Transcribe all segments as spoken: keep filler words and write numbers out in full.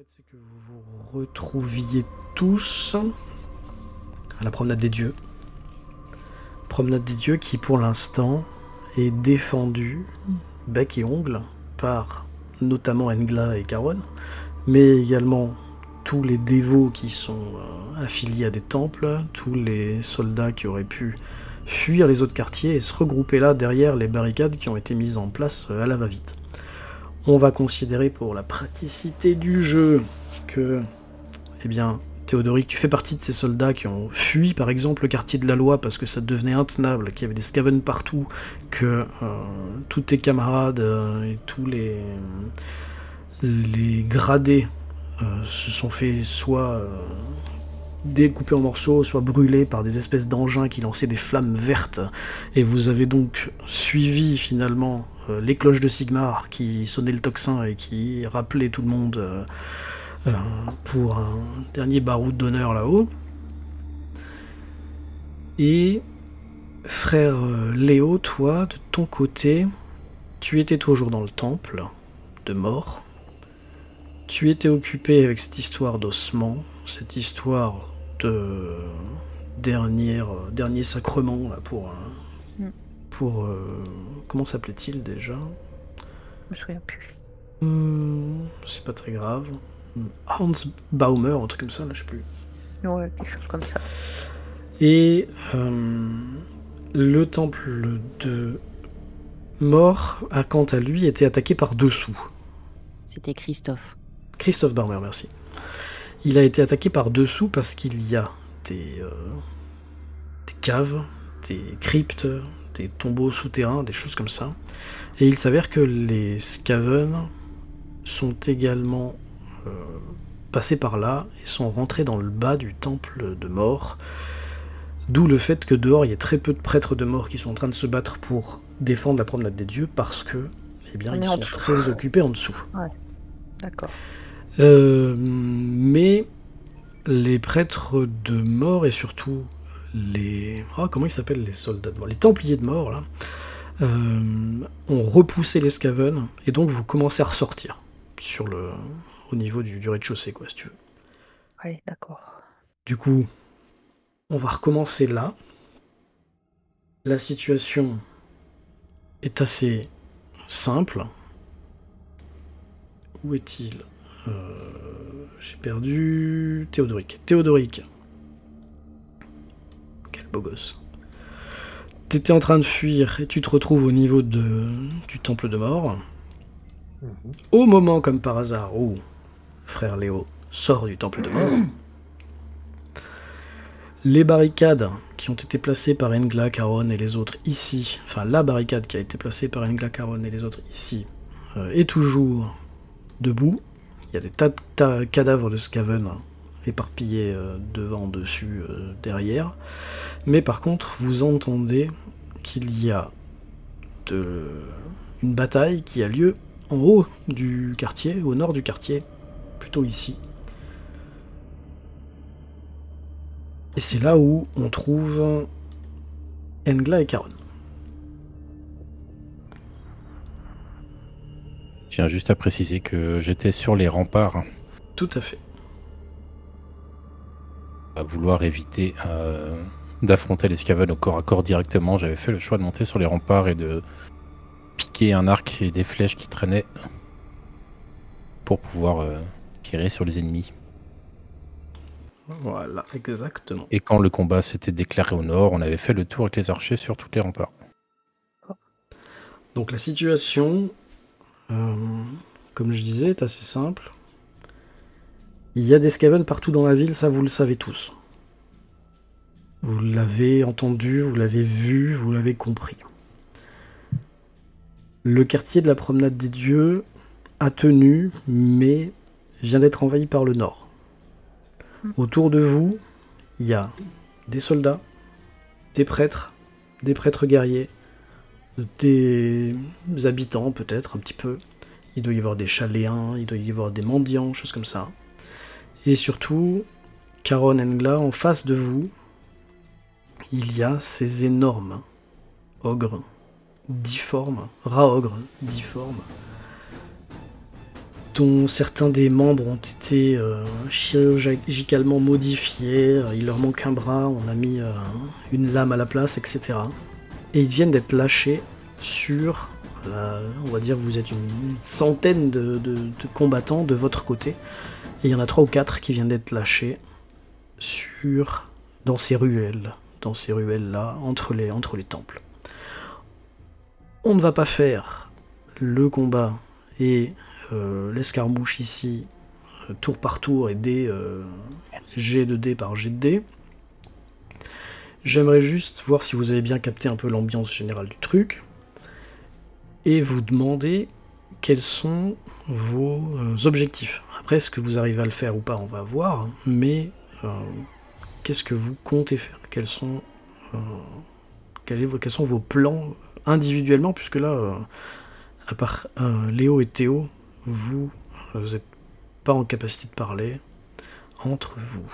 fait, c'est que vous vous retrouviez tous à la promenade des dieux. Promenade des dieux qui, pour l'instant, est défendue, bec et ongles, par notamment Engla et Caron, mais également tous les dévots qui sont euh, affiliés à des temples, tous les soldats qui auraient pu fuir les autres quartiers et se regrouper là derrière les barricades qui ont été mises en place à la va-vite. On va considérer pour la praticité du jeu que, eh bien, Théodoric, tu fais partie de ces soldats qui ont fui par exemple le quartier de la Loi parce que ça devenait intenable, qu'il y avait des scaven partout, que euh, tous tes camarades euh, et tous les, les gradés euh, se sont fait soit euh, découpés en morceaux, soit brûlés par des espèces d'engins qui lançaient des flammes vertes, et vous avez donc suivi finalement euh, les cloches de Sigmar qui sonnaient le tocsin et qui rappelaient tout le monde euh, euh, pour un dernier baroud d'honneur là-haut. Et frère euh, Léo, toi, de ton côté, tu étais toujours dans le temple de mort. Tu étais occupé avec cette histoire d'ossement, cette histoire de dernier, dernier sacrement là, pour, mm. pour euh, comment s'appelait-il déjà? Je me souviens plus. Hum, c'est pas très grave. Hans Baumer, un truc comme ça, là, je sais plus. Ouais, quelque chose comme ça. Et euh, le temple de mort a quant à lui été attaqué par dessous. C'était Christophe. Christophe Baumer, merci. Il a été attaqué par dessous parce qu'il y a des, euh, des caves, des cryptes, des tombeaux souterrains, des choses comme ça. Et il s'avère que les Skaven sont également euh, passés par là et sont rentrés dans le bas du temple de mort. D'où le fait que dehors, il y a très peu de prêtres de mort qui sont en train de se battre pour défendre la promenade des dieux parce que, eh bien, ils sont très occupés en dessous. Ouais, d'accord. Euh, mais les prêtres de mort et surtout les... Oh, comment ils s'appellent les soldats de mort? Les templiers de mort, là, euh, ont repoussé les Skaven, et donc vous commencez à ressortir sur le... au niveau du, du rez-de-chaussée, quoi, si tu veux. Ouais, d'accord. Du coup, on va recommencer là. La situation est assez simple. Où est-il? Euh, j'ai perdu Théodoric. Théodoric. Quel beau gosse. T'étais en train de fuir et tu te retrouves au niveau de, du temple de mort. Mmh. Au moment, comme par hasard, où frère Léo sort du temple de mort, les barricades qui ont été placées par Engla, Caron et les autres ici, enfin la barricade qui a été placée par Engla, Caron et les autres ici, euh, est toujours debout. Il y a des tas de tas, cadavres de Skaven hein, éparpillés euh, devant, dessus, euh, derrière. Mais par contre, vous entendez qu'il y a de... une bataille qui a lieu en haut du quartier, au nord du quartier, plutôt ici. Et c'est là où on trouve Engla et Caron. Je tiens juste à préciser que j'étais sur les remparts. Tout à fait. À vouloir éviter euh, d'affronter les Skaven au corps à corps directement, j'avais fait le choix de monter sur les remparts et de piquer un arc et des flèches qui traînaient pour pouvoir euh, tirer sur les ennemis. Voilà, exactement. Et quand le combat s'était déclaré au nord, on avait fait le tour avec les archers sur toutes les remparts. Donc la situation... Euh, comme je disais, est assez simple. Il y a des Skaven partout dans la ville, ça vous le savez tous. Vous l'avez entendu, vous l'avez vu, vous l'avez compris. Le quartier de la promenade des dieux a tenu, mais vient d'être envahi par le nord. Autour de vous, il y a des soldats, des prêtres, des prêtres guerriers, des habitants peut-être un petit peu, il doit y avoir des chaléens, il doit y avoir des mendiants, choses comme ça. Et surtout, Caron Engla, en face de vous, il y a ces énormes ogres, difformes, rat-ogres, difformes, dont certains des membres ont été euh, chirurgicalement modifiés, euh, il leur manque un bras, on a mis euh, une lame à la place, et cetera. Et ils viennent d'être lâchés sur, la, on va dire, vous êtes une centaine de, de, de combattants de votre côté, et il y en a trois ou quatre qui viennent d'être lâchés sur, dans ces ruelles, dans ces ruelles-là, entre les, entre les temples. On ne va pas faire le combat et euh, l'escarmouche ici, euh, tour par tour et dé, euh, G de dé par G de dé. J'aimerais juste voir si vous avez bien capté un peu l'ambiance générale du truc, et vous demander quels sont vos euh, objectifs. Après, est-ce que vous arrivez à le faire ou pas, on va voir, mais euh, qu'est-ce que vous comptez faire? Quels sont, euh, quels, est, quels sont vos plans individuellement, puisque là, euh, à part euh, Léo et Théo, vous n'êtes pas en capacité de parler entre vous.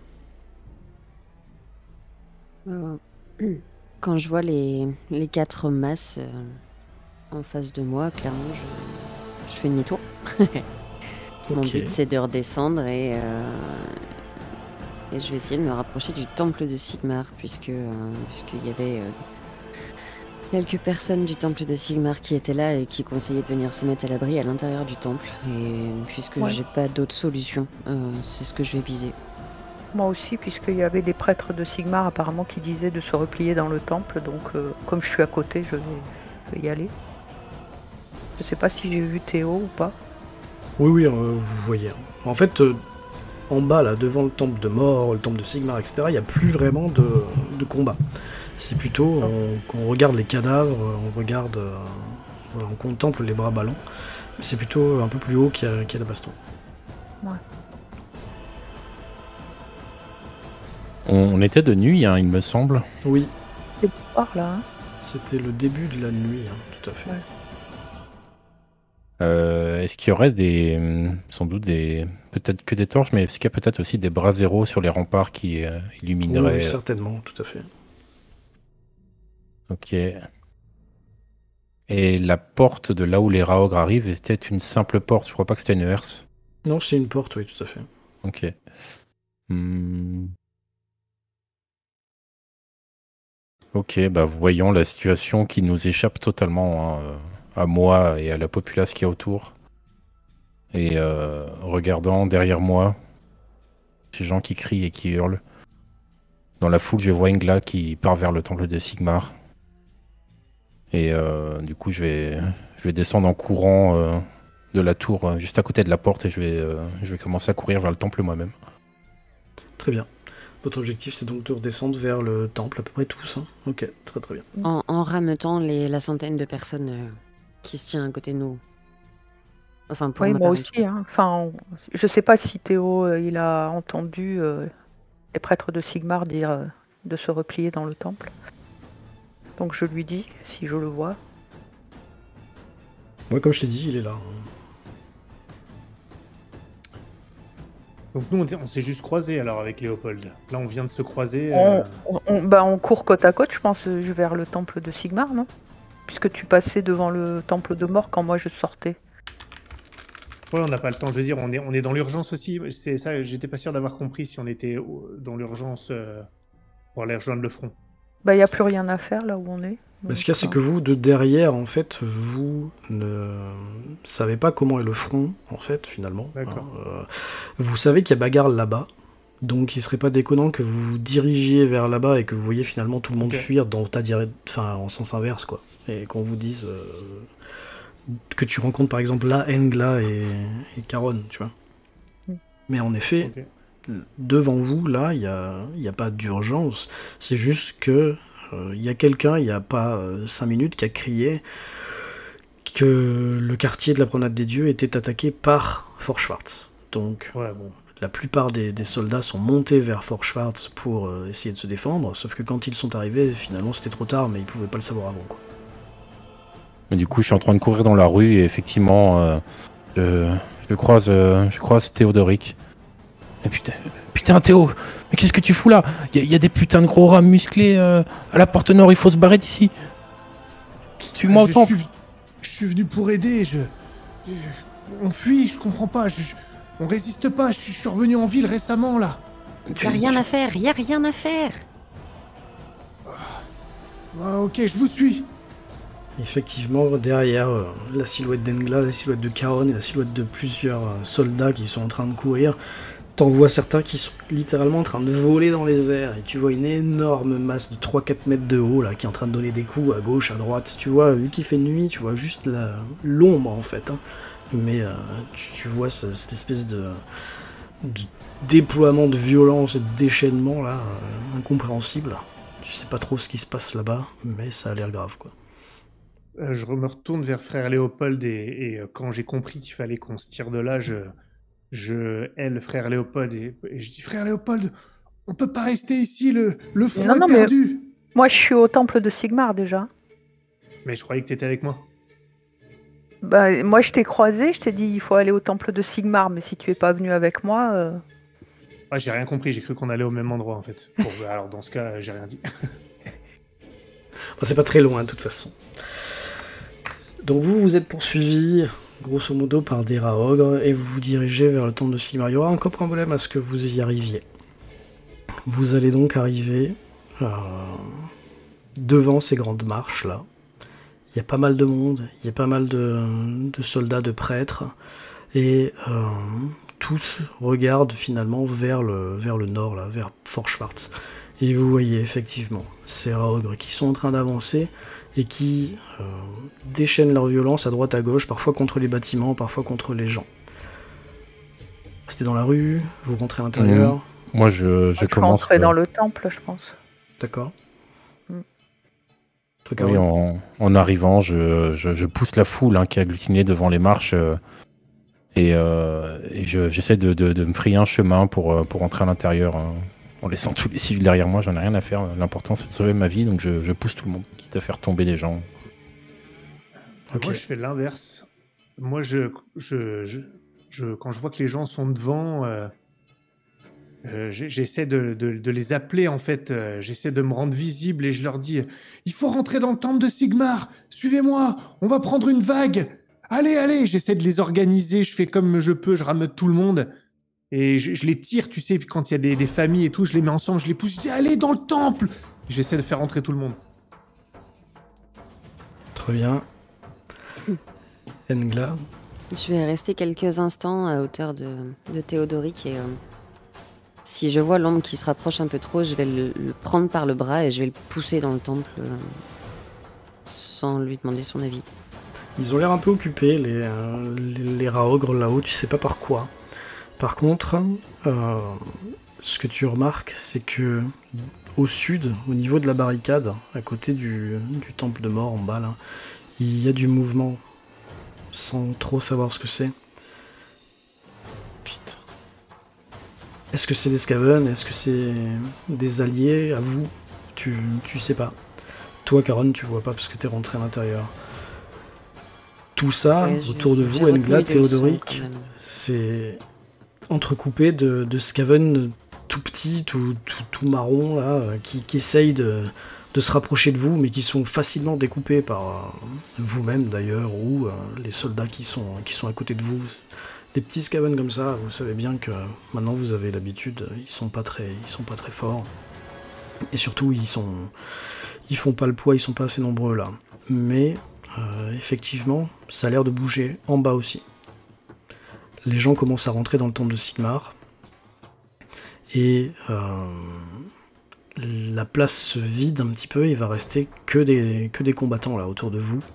Euh, quand je vois les, les quatre masses euh, en face de moi, clairement, je, je fais demi-tour. Mon Ok. but, c'est de redescendre et, euh, et je vais essayer de me rapprocher du temple de Sigmar, puisque euh, puisqu'il y avait euh, quelques personnes du temple de Sigmar qui étaient là et qui conseillaient de venir se mettre à l'abri à l'intérieur du temple. Et puisque Ouais. j'ai pas d'autre solution, euh, c'est ce que je vais viser. Moi aussi, puisqu'il y avait des prêtres de Sigmar apparemment qui disaient de se replier dans le temple, donc euh, comme je suis à côté, je vais, je vais y aller. Je sais pas si j'ai vu Théo ou pas. Oui, oui, euh, vous voyez. En fait, euh, en bas, là, devant le temple de Mort, le temple de Sigmar, et cetera, il n'y a plus vraiment de, de combat. C'est plutôt, on, qu'on regarde les cadavres, on regarde, euh, voilà, on contemple les bras ballants. C'est plutôt un peu plus haut qu'il y a, qu'il y a la baston. On était de nuit, hein, il me semble. Oui, C'est par là, hein. c'était le début de la nuit, hein, tout à fait. Ouais. Euh, est-ce qu'il y aurait des, hum, sans doute des, peut-être que des torches, mais est-ce qu'il y a peut-être aussi des braseros sur les remparts qui euh, illumineraient Oui, euh, certainement, tout à fait. Ok. Et la porte de là où les Raogres arrivent, c'était une simple porte, je crois pas que c'était une herse. Non, c'est une porte, oui, tout à fait. Ok. Hmm. Ok, bah voyons la situation qui nous échappe totalement, hein, euh, à moi et à la populace qui est autour. Et euh, regardant derrière moi, ces gens qui crient et qui hurlent. Dans la foule, je vois Ingla qui part vers le temple de Sigmar. Et euh, du coup, je vais, je vais descendre en courant euh, de la tour euh, juste à côté de la porte et je vais, euh, je vais commencer à courir vers le temple moi-même. Très bien. Votre objectif, c'est donc de redescendre vers le temple, à peu près tous. Hein. Ok, très très bien. En, en rameutant les, la centaine de personnes euh, qui se tient à côté de nous. Enfin, pour Oui, ma moi part, en tout aussi. Hein. Enfin, on- je sais pas si Théo euh, il a entendu euh, les prêtres de Sigmar dire euh, de se replier dans le temple. Donc je lui dis, si je le vois. Moi, comme je t'ai dit, il est là. hein. Donc nous, on t- on s'est juste croisés alors avec Léopold. Là, on vient de se croiser. On, euh, on- on- bah, on court côte à côte, je pense, euh, vers le temple de Sigmar, non? Puisque tu passais devant le temple de Mort quand moi je sortais. Ouais, on n'a pas le temps. Je veux dire, on est, on est dans l'urgence aussi. C'est ça, j'étais pas sûr d'avoir compris si on était au- dans l'urgence euh, pour aller rejoindre le front. Bah, il n'y a plus rien à faire là où on est. Mais ce Donc, qu'il y a, c'est euh, que vous, de derrière, en fait, vous ne savez pas comment est le front, en fait, finalement. D'accord. hein. Euh, vous savez qu'il y a bagarre là-bas, donc il serait pas déconnant que vous vous dirigiez vers là-bas et que vous voyez finalement tout le monde Ok. fuir dans ta dire... enfin, en sens inverse, quoi. Et qu'on vous dise euh, que tu rencontres, par exemple, là, Engla et, et Caron, tu vois. Mm. Mais en effet, Ok. devant vous, là, il n'y a, il y a pas d'urgence. C'est juste que euh, il y a quelqu'un, il n'y a pas euh, cinq minutes, qui a crié que le quartier de la Promenade des Dieux était attaqué par Fort Schwarz. Donc, Ouais, bon. la plupart des, des soldats sont montés vers Fort Schwarz pour euh, essayer de se défendre, sauf que quand ils sont arrivés, finalement, c'était trop tard, mais ils pouvaient pas le savoir avant, quoi. Mais du coup, je suis en train de courir dans la rue et effectivement, euh, je, je croise, euh, je croise Théodoric. Et putain, putain Théo, mais qu'est-ce que tu fous là? Il y, y a des putains de gros rats musclés euh, à la porte nord, il faut se barrer d'ici. Suis-moi au je, temple. suis, je suis venu pour aider. Je, je- On fuit, je comprends pas. Je, je- on résiste pas. Je suis je suis revenu en ville récemment là. Y a rien à faire, y a rien à faire. Ah, ok, je vous suis. Effectivement, derrière euh, la silhouette d'Engla, la silhouette de Caron et la silhouette de plusieurs euh, soldats qui sont en train de courir, t'en vois certains qui sont littéralement en train de voler dans les airs. Et tu vois une énorme masse de trois quatre mètres de haut là, qui est en train de donner des coups à gauche, à droite. Tu vois, vu qu'il fait nuit, tu vois juste la- l'ombre en fait. Hein. Mais euh, tu, tu vois ce- cette espèce de, de déploiement de violence et de déchaînement là, euh, incompréhensible. Tu sais pas trop ce qui se passe là-bas, mais ça a l'air grave quoi. Euh, je me retourne vers frère Léopold et, et, euh, quand j'ai compris qu'il fallait qu'on se tire de là, je, je hais frère Léopold et, et je dis frère Léopold, on peut pas rester ici, le, le front Non, est non, mais- perdu. Moi, je suis au temple de Sigmar déjà. Mais je croyais que t'étais avec moi. Bah, moi, je t'ai croisé, je t'ai dit il faut aller au temple de Sigmar, mais si tu es pas venu avec moi, euh, Ah, j'ai rien compris, j'ai cru qu'on allait au même endroit en fait. Bon, bah, alors dans ce cas, euh, j'ai rien dit. Bon, c'est pas très loin de toute façon. Donc vous, vous êtes poursuivi, grosso modo, par des rats ogres, et vous vous dirigez vers le temple de Sigmar. Il y aura encore problème à ce que vous y arriviez. Vous allez donc arriver euh, devant ces grandes marches là. Il y a pas mal de monde, il y a pas mal de, de soldats, de prêtres, et euh, tous regardent finalement vers le, vers le nord, là, vers Fort Schwarz. Et vous voyez effectivement ces rats ogres qui sont en train d'avancer et qui euh, déchaînent leur violence à droite à gauche, parfois contre les bâtiments, parfois contre les gens. Restez dans la rue, vous rentrez à l'intérieur, Mmh. Moi, je, je je vais commence. rentrer euh, dans le temple, je pense. d'accord. Mm. Toi, Oui, Caroline. en, en arrivant, je, je, je pousse la foule hein, qui est agglutinée devant les marches euh, et, euh, et je- j'essaie de, de, de me frayer un chemin pour, euh, pour entrer à l'intérieur hein, en laissant tous les civils derrière moi. J'en ai rien à faire. L'important, c'est de sauver ma vie, donc je, je pousse tout le monde, quitte à faire tomber des gens. Ok. Moi, je fais l'inverse. Moi, je, je, je, je- quand je vois que les gens sont devant, euh, euh, j'ai- j'essaie de, de- de les appeler en fait. Euh, j'essaie de me rendre visible et je leur dis il faut rentrer dans le temple de Sigmar. Suivez-moi, on va prendre une vague. Allez, allez. J'essaie de les organiser. Je fais comme je peux. Je rameute tout le monde et je, je les tire. Tu sais, quand il y a des, des familles et tout, je les mets ensemble. Je les pousse. Je dis allez dans le temple. J'essaie de faire rentrer tout le monde. Très bien. Engla. Je vais rester quelques instants à hauteur de, de Théodoric et euh, si je vois l'ombre qui se rapproche un peu trop, je vais le, le prendre par le bras et je vais le pousser dans le temple euh, sans lui demander son avis. Ils ont l'air un peu occupés, les, euh, les, les rats ogres là-haut, tu sais pas par quoi. Par contre, euh, ce que tu remarques, c'est que au sud, au niveau de la barricade, à côté du, du temple de mort en bas, là, il y a du mouvement, sans trop savoir ce que c'est. Putain. Est-ce que c'est des Skaven? Est-ce que c'est des alliés à vous? Tu, tu sais pas. Toi, Caron, tu vois pas parce que t'es rentré à l'intérieur. Tout ça, Ouais, j'ai- autour de j'ai vous, retenu Engla, le son, Théodoric, quand même. c'est entrecoupé de, de Skaven tout petits, tout, tout, tout marron, là, euh, qui, qui essayent de, de se rapprocher de vous, mais qui sont facilement découpés par euh, vous-même d'ailleurs, ou euh, les soldats qui sont, qui sont à côté de vous. Les petits Skaven comme ça, vous savez bien que maintenant vous avez l'habitude, ils sont pas très, ils sont pas très forts. Et surtout, ils sont, ils font pas le poids, ils sont pas assez nombreux là. Mais euh, effectivement, ça a l'air de bouger en bas aussi. Les gens commencent à rentrer dans le temple de Sigmar. Et euh, la place se vide un petit peu, il va rester que des, que des combattants là autour de vous.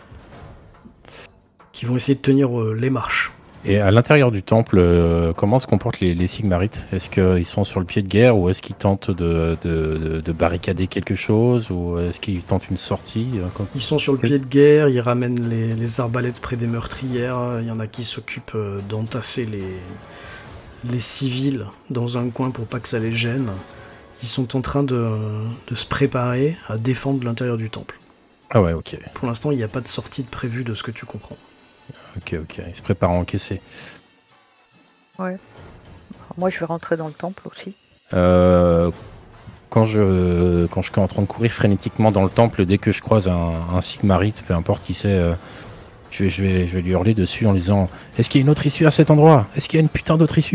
Qui vont essayer de tenir euh, les marches. Et à l'intérieur du temple, euh, comment se comportent les, les Sigmarites? Est-ce qu'ils sont sur le pied de guerre ou est-ce qu'ils tentent de, de, de, de barricader quelque chose ou est-ce qu'ils tentent une sortie euh, quand- Ils sont sur le pied de guerre, ils ramènent les, les arbalètes près des meurtrières, il y en a qui s'occupent euh, d'entasser les, les civils dans un coin pour pas que ça les gêne. Ils sont en train de, de se préparer à défendre l'intérieur du temple. Ah ouais, ok. Pour l'instant, il n'y a pas de sortie de prévue de ce que tu comprends. Ok, ok. Ils se préparent à encaisser. Ouais. Moi, je vais rentrer dans le temple aussi. Euh, quand je quand je suis en train de courir frénétiquement dans le temple, dès que je croise un, un Sigmarite, peu importe qui c'est, euh, Je vais, je, vais, je vais lui hurler dessus en lui disant « Est-ce qu'il y a une autre issue à cet endroit? Est-ce qu'il y a une putain d'autre issue ?»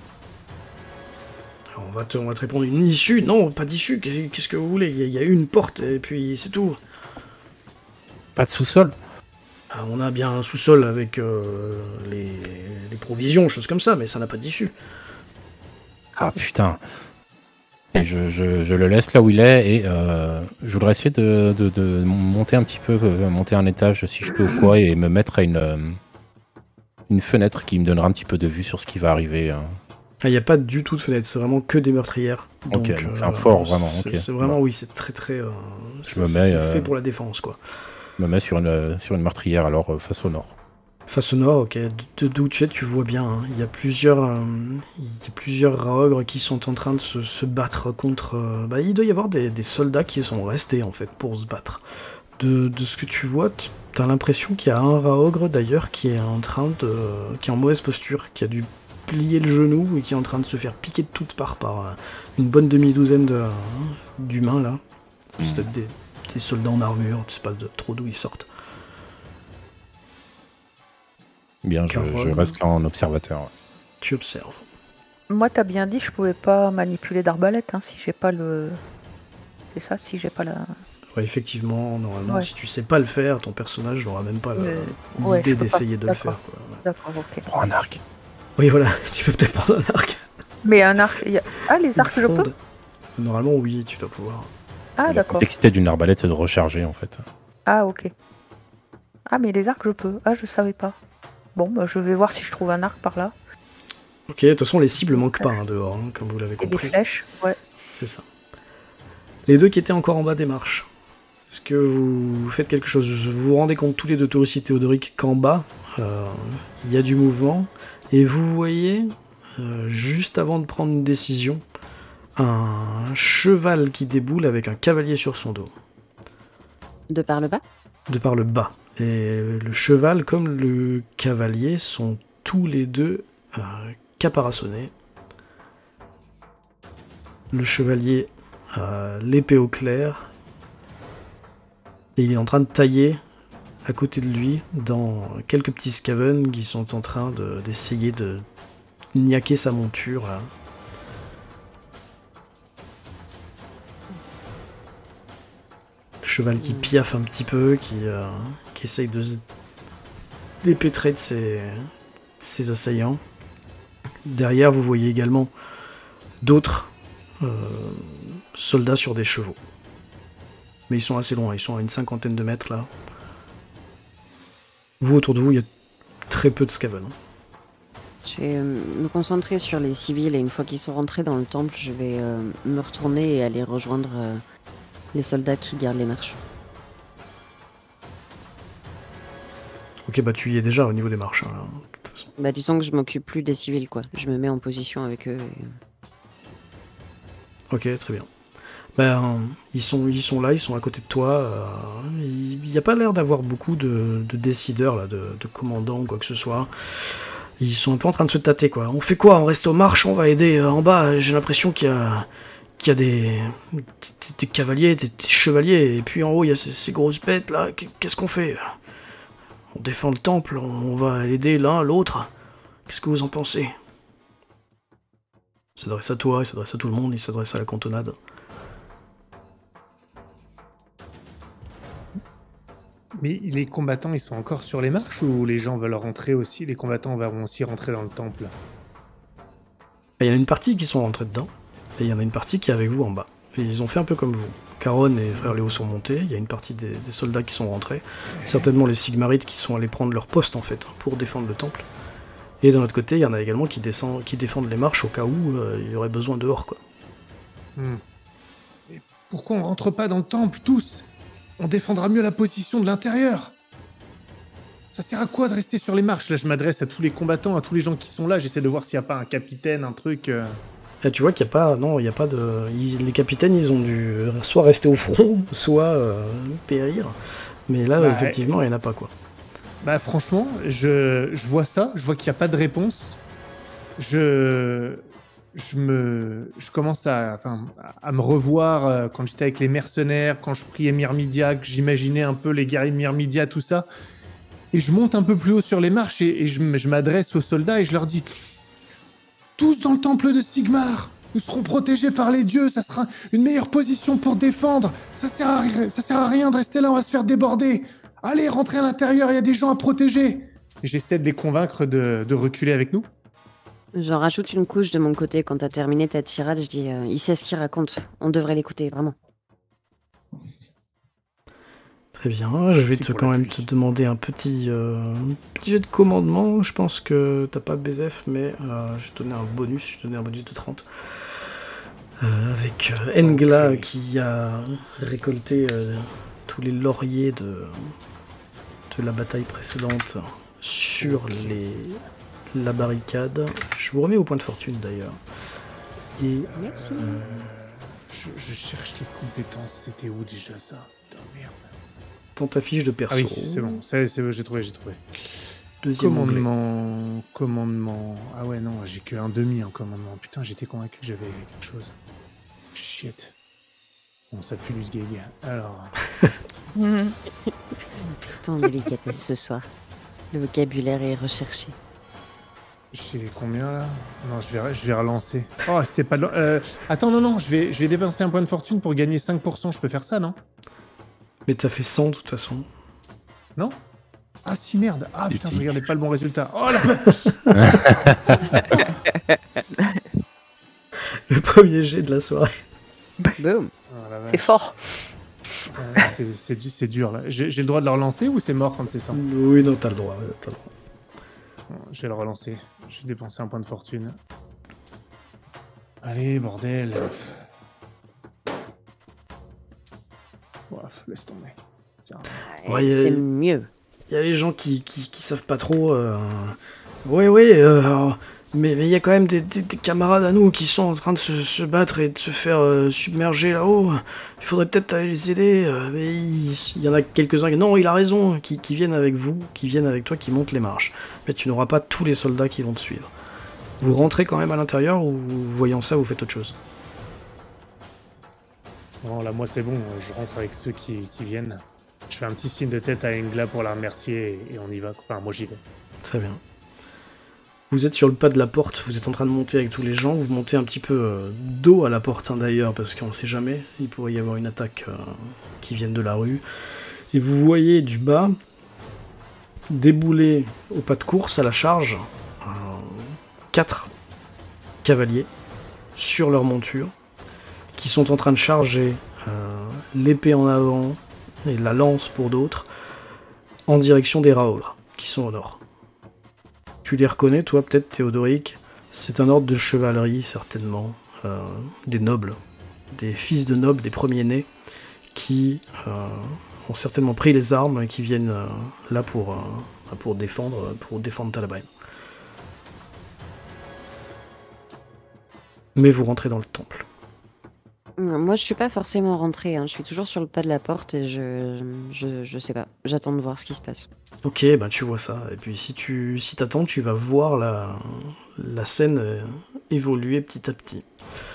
On va, te, on va te répondre une issue. Non, pas d'issue. Qu'est-ce que vous voulez? Il y, a, il y a une porte et puis c'est tout. Pas de sous-sol? Ah, on a bien un sous-sol avec euh, les, les provisions, choses comme ça, mais ça n'a pas d'issue. Ah putain. Et je, je, je le laisse là où il est et euh, je voudrais essayer de, de, de monter un petit peu, euh, monter un étage si je peux ou quoi, et me mettre à une, euh, une fenêtre qui me donnera un petit peu de vue sur ce qui va arriver. Euh. Il n'y a pas du tout de fenêtre, c'est vraiment que des meurtrières. Donc, donc donc euh, c'est un fort, vraiment. C'est Okay. c'est vraiment, oui, c'est très très... Euh, je me c'est mets, c'est euh, fait pour la défense, quoi. Je me mets sur une, sur une meurtrière, alors, euh, face au nord. Face au nord, ok. De d'où tu es, tu vois bien. Hein. Il y a plusieurs, euh, il y a plusieurs raogres qui sont en train de se, se battre contre. Euh, bah, il doit y avoir des, des soldats qui sont restés en fait pour se battre. De, de ce que tu vois, t'as l'impression qu'il y a un raogre d'ailleurs qui est en train de, qui est en mauvaise posture, qui a dû plier le genou et qui est en train de se faire piquer de toutes parts par euh, une bonne demi-douzaine de, euh, d'humains là. C'est peut-être des, des soldats en armure, tu sais pas de, trop d'où ils sortent. Bien, je, je reste là en observateur. Ouais. Tu observes. Moi, t'as bien dit, je pouvais pas manipuler d'arbalète hein, si j'ai pas le. C'est ça, si j'ai pas la. Ouais, effectivement, normalement, Ouais. si tu sais pas le faire, ton personnage n'aura même pas la- Euh, l'idée ouais, je peux d'essayer pas. de le D'accord. faire. Quoi. Ouais. D'accord, ok. Prends un arc. Oui, voilà, tu peux peut-être prendre un arc. Mais un arc. il y a- Ah, les arcs, je Une peux fronde. Normalement, oui, tu dois pouvoir. Ah, La d'accord. complexité d'une arbalète, c'est de recharger en fait. Ah, ok. Ah, mais les arcs, je peux. Ah, je savais pas. Bon, bah, je vais voir si je trouve un arc par là. Ok, de toute façon, les cibles manquent pas hein, dehors, hein, comme vous l'avez Et des compris. flèches, ouais. C'est ça. Les deux qui étaient encore en bas des marches. Est-ce que vous faites quelque chose? Vous vous rendez compte tous les deux, toi aussi Théodoric, qu'en bas, euh, il y a du mouvement, et vous voyez, euh, juste avant de prendre une décision, un cheval qui déboule avec un cavalier sur son dos, De par le bas? de par le bas. Et le cheval, comme le cavalier, sont tous les deux euh, caparaçonnés. Le chevalier a l'épée au clair, et il est en train de tailler à côté de lui dans quelques petits scaven qui sont en train de- d'essayer de niaquer sa monture. Là. Le cheval qui piaffe un petit peu, qui, euh, qui essaye de se dépêtrer de ses, de ses assaillants. Derrière, vous voyez également d'autres euh, soldats sur des chevaux. Mais ils sont assez loin, ils sont à une cinquantaine de mètres là. Vous, autour de vous, il y a très peu de scaven. hein. Je vais euh, me concentrer sur les civils et une fois qu'ils sont rentrés dans le temple, je vais euh, me retourner et aller rejoindre euh, les soldats qui gardent les marches. Ok, bah tu y es déjà au niveau des marches. hein, là, de toute façon. Bah disons que je m'occupe plus des civils quoi. Je me mets en position avec eux. et- Ok, très bien. Ben, ils sont, ils sont là, ils sont à côté de toi. euh, Il n'y a pas l'air d'avoir beaucoup de, de décideurs, là, de, de commandants ou quoi que ce soit. Ils sont un peu en train de se tâter, quoi. On fait quoi? On reste aux marches, on va aider euh, en bas. J'ai l'impression qu'il y a, qu'il y a des, des, des cavaliers, des, des chevaliers, et puis en haut, il y a ces, ces grosses bêtes, là. Qu'est-ce qu'on fait? On défend le temple, on va aider l'un, l'autre. Qu'est-ce que vous en pensez? Il s'adresse à toi, il s'adresse à tout le monde, il s'adresse à la cantonade. Mais les combattants, ils sont encore sur les marches ou les gens veulent rentrer aussi? Les combattants vont aussi rentrer dans le temple. Il y en a une partie qui sont rentrés dedans, et il y en a une partie qui est avec vous en bas. Et ils ont fait un peu comme vous. Caron et frère Léo sont montés, il y a une partie des, des soldats qui sont rentrés, certainement les Sigmarites qui sont allés prendre leur poste en fait, pour défendre le temple. Et d'un autre côté, il y en a également qui, descendent, qui défendent les marches au cas où euh, il y aurait besoin dehors, quoi. Hmm. Mais pourquoi on rentre pas dans le temple, tous? On défendra mieux la position de l'intérieur. Ça sert à quoi de rester sur les marches? Là, je m'adresse à tous les combattants, à tous les gens qui sont là. J'essaie de voir s'il n'y a pas un capitaine, un truc... euh. Et tu vois qu'il n'y a pas, non, il n'y a pas de... ils- les capitaines, ils ont dû soit rester au front, soit euh, périr. Mais là, Bah, effectivement, il n'y en a pas, quoi. Bah franchement, je, je vois ça, je vois qu'il n'y a pas de réponse. Je, je, me, je commence à, enfin, à me revoir euh, quand j'étais avec les mercenaires, quand je priais Myrmidia, que j'imaginais un peu les guerriers de Myrmidia, tout ça. et je monte un peu plus haut sur les marches et, et je, m- je m'adresse aux soldats et je leur dis « Tous dans le temple de Sigmar, nous serons protégés par les dieux, ça sera une meilleure position pour défendre. Ça sert à, ri- ça sert à rien de rester là, on va se faire déborder. Allez, rentrez à l'intérieur, il y a des gens à protéger. » Et j'essaie de les convaincre de, de reculer avec nous. J'en rajoute une couche de mon côté. Quand t'as terminé ta tirade, je dis euh, il sait ce qu'il raconte. On devrait l'écouter, vraiment. Très bien, je vais Merci te, pour quand même l'appui. te demander un petit, euh, un petit jet de commandement. Je pense que t'as pas B Z F, mais euh, je vais te donner un bonus, je vais te donner un bonus de trente. Euh, avec euh, Engla Ok. qui a récolté euh, tous les lauriers de, de la bataille précédente sur Ok. les, la barricade. Je vous remets au point de fortune d'ailleurs. Et Merci. Euh, je, je cherche les compétences, c'était où déjà ça? Putain, merde. dans ta fiche de Ah perso, oui, c'est bon, c'est, c'est, j'ai trouvé, j'ai trouvé. deuxième onglet. Commandement, commandement. Ah ouais, non, j'ai que un demi en commandement. Putain, j'étais convaincu que j'avais quelque chose. Shit. Bon, ça pue du sgeg. Alors, Tout en délicatesse ce soir. Le vocabulaire est recherché. j'ai combien là? Non, je vais, je vais relancer. Oh, c'était pas de... l'an- Euh, attends, non, non, je vais, je vais dépenser un point de fortune pour gagner cinq pour cent. Je peux faire ça, non? Mais t'as fait cent de toute façon. Non? Ah si, merde. Ah putain, je Utile. regardais pas le bon résultat. Oh la vache. Le premier jet de la soirée. Boum. Oh, la vache. C'est fort. Euh, c'est, c'est, du- c'est dur là. J'ai, j'ai le droit de le relancer ou c'est mort quand c'est cent? Oui, non, t'as le droit. ouais, t'as le droit. Bon, je vais le relancer. Je vais dépenser un point de fortune. Allez, bordel. Ouaf, laisse tomber. Tiens. Ouais, c'est euh, mieux. Il y a les gens qui, qui, qui savent pas trop. Euh... Ouais, ouais, euh, mais mais il y a quand même des, des- des camarades à nous qui sont en train de se, se battre et de se faire euh, submerger là-haut. Il faudrait peut-être aller les aider. euh, mais il, il y en a quelques-uns qui. Non, il a raison, qui, qui viennent avec vous, qui viennent avec toi, qui montent les marches. Mais tu n'auras pas tous les soldats qui vont te suivre. Vous rentrez quand même à l'intérieur ou voyant ça, vous faites autre chose? Non, là, moi, c'est bon. Je rentre avec ceux qui, qui viennent. Je fais un petit signe de tête à Engla pour la remercier et, et on y va. Enfin, moi, j'y vais. Très bien. Vous êtes sur le pas de la porte, vous êtes en train de monter avec tous les gens, vous montez un petit peu euh, dos à la porte hein, d'ailleurs, parce qu'on ne sait jamais, il pourrait y avoir une attaque euh, qui vienne de la rue. Et vous voyez du bas débouler au pas de course à la charge euh, quatre cavaliers sur leur monture qui sont en train de charger euh, l'épée en avant et la lance pour d'autres en direction des Raogres qui sont au nord. Tu les reconnais, toi, peut-être, Théodoric. C'est un ordre de chevalerie, certainement. Euh, des nobles. Des fils de nobles, des premiers-nés, qui euh, ont certainement pris les armes et qui viennent euh, là pour, euh, pour défendre pour défendre Talabain. Mais vous rentrez dans le temple. Moi, je suis pas forcément rentrée. hein. Je suis toujours sur le pas de la porte et je, je, je sais pas. J'attends de voir ce qui se passe. Ok, bah tu vois ça. Et puis si tu si t'attends, tu vas voir la, la scène euh, évoluer petit à petit.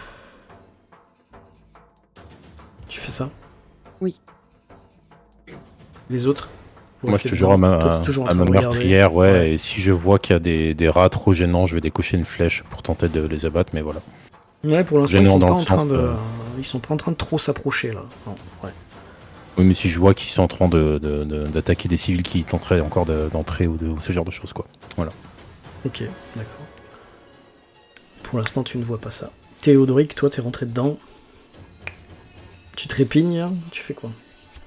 Tu fais ça? Oui. Les autres? Vous Moi, je restez suis toujours à dedans? ma, Toi, t'es toujours en à train ma de regarder. meurtrière, ouais, Ouais. Et si je vois qu'il y a des, des rats trop gênants, je vais décocher une flèche pour tenter de les abattre, mais voilà. Ouais, pour l'instant, ils Gênant sont dans pas le en train sens, de, euh, ils sont pas en train de trop s'approcher là. Non, ouais. Oui, mais si je vois qu'ils sont en train de, de- de- d'attaquer des civils qui tenteraient encore de- d'entrer ou, de, ou ce genre de choses, quoi. Voilà. Ok, d'accord. Pour l'instant, tu ne vois pas ça. Théodoric, toi, t'es rentré dedans. Tu trépignes, tu fais quoi?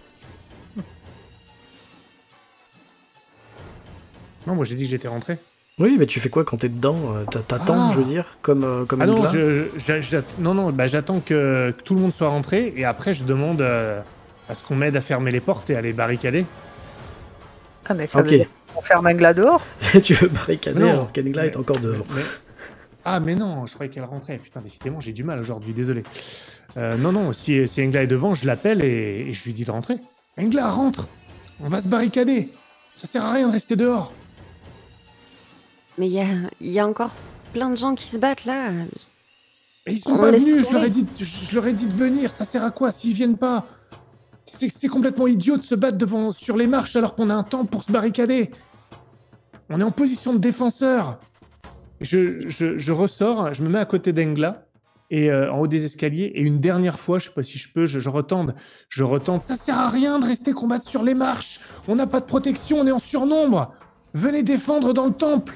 Non, moi, j'ai dit que j'étais rentré. Oui, mais tu fais quoi quand t'es dedans? Euh, t'a- T'attends, Ah. je veux dire, comme euh, comme Ah non, Engla je, je- j'att- non, non, bah, j'attends que, que tout le monde soit rentré et après, je demande euh, à ce qu'on m'aide à fermer les portes et à les barricader. Ah, mais ça Ok. veut dire qu'on ferme un glas dehors. Tu veux barricader Non, alors qu'Engla mais- est encore devant. mais- Ah, mais non, je croyais qu'elle rentrait. Putain, décidément, j'ai du mal aujourd'hui, désolé. Euh, non, non, si, si Engla est devant, je l'appelle et, et je lui dis de rentrer. Engla, rentre! On va se barricader! Ça sert à rien de rester dehors! Mais il y a, il y a encore plein de gens qui se battent là. Et ils sont On pas laisse venus, je tomber. leur, ai dit, je, je leur ai dit de venir, ça sert à quoi s'ils viennent pas? C'est c'est complètement idiot de se battre devant, sur les marches alors qu'on a un temple pour se barricader. On est en position de défenseur. Je, je, je ressors, je me mets à côté d'Engla, et euh, en haut des escaliers, et une dernière fois, je sais pas si je peux, je, je retente. Je retente. Ça sert à rien de rester combattre sur les marches. On n'a pas de protection, on est en surnombre. Venez défendre dans le temple.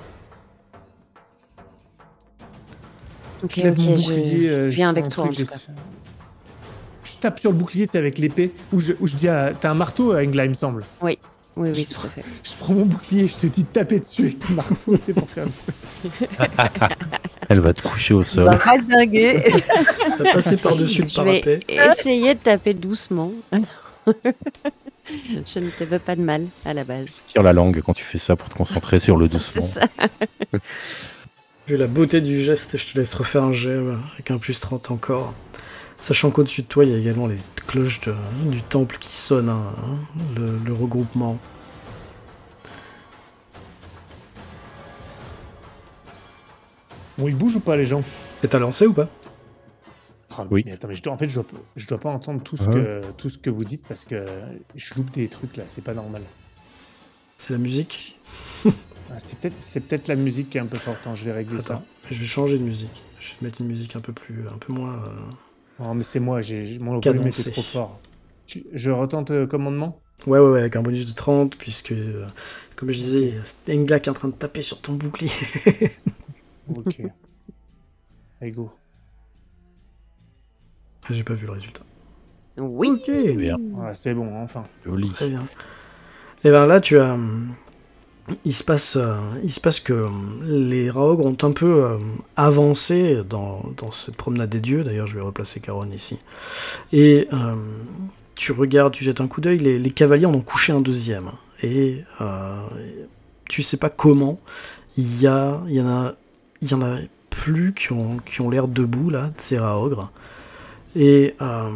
Ok, Je lève ok, mon je bouclier, euh, viens je avec sens un toi en truc, tout j'ai- cas. Je tape sur le bouclier, tu sais, avec l'épée, où je, où je dis à... T'as un marteau, Engla, il me semble. Oui, oui, oui, tout à fait. Je prends mon bouclier, je te dis de taper dessus avec ton marteau, c'est pour faire... Elle va te coucher au Il sol. va valdinguer. T'as passé par-dessus le Je vais parapet. essayer de taper doucement. Je ne te veux pas de mal à la base. Tire la langue quand tu fais ça pour te concentrer sur le C'est doucement. ça. Vu la beauté du geste, je te laisse refaire un jet ouais, avec un plus trente encore. Sachant qu'au-dessus de toi, il y a également les cloches de- du temple qui sonnent, hein, hein, le, le regroupement. Bon, ils bougent ou pas, les gens? Et t'as lancé ou pas? Ah, Oui. Mais attends, mais je dois, en fait, je dois, je dois pas entendre tout ce, Ah. que, tout ce que vous dites parce que je loupe des trucs là, c'est pas normal. C'est la musique. Ah, c'est peut-être c'est peut-être la musique qui est un peu forte, hein, je vais régler Attends, ça. je vais changer de musique. Je vais te mettre une musique un peu plus, un peu moins. euh, Non, mais c'est moi, j'ai mon volume était Cadencé. trop fort. Tu- je retente euh, commandement? Ouais, ouais, ouais, avec un bonus de trente, puisque, euh, comme je disais, c'est Engla qui est en train de taper sur ton bouclier. Ok. Allez, go. J'ai pas vu le résultat. Oui. Ok, Bien. Ah, c'est bon, enfin. Joli. très bien. Et ben là, tu as. hum, Il se passe, euh, il se passe que hum, les Raogres ont un peu euh, avancé dans, dans cette promenade des dieux. D'ailleurs, je vais replacer Caron ici. Et euh, tu regardes, tu jettes un coup d'œil, les, les cavaliers en ont couché un deuxième. Et euh, tu sais pas comment. Il y, a, il y en a, il y en a plus qui ont, qui ont l'air debout là, de ces Raogres. Et euh,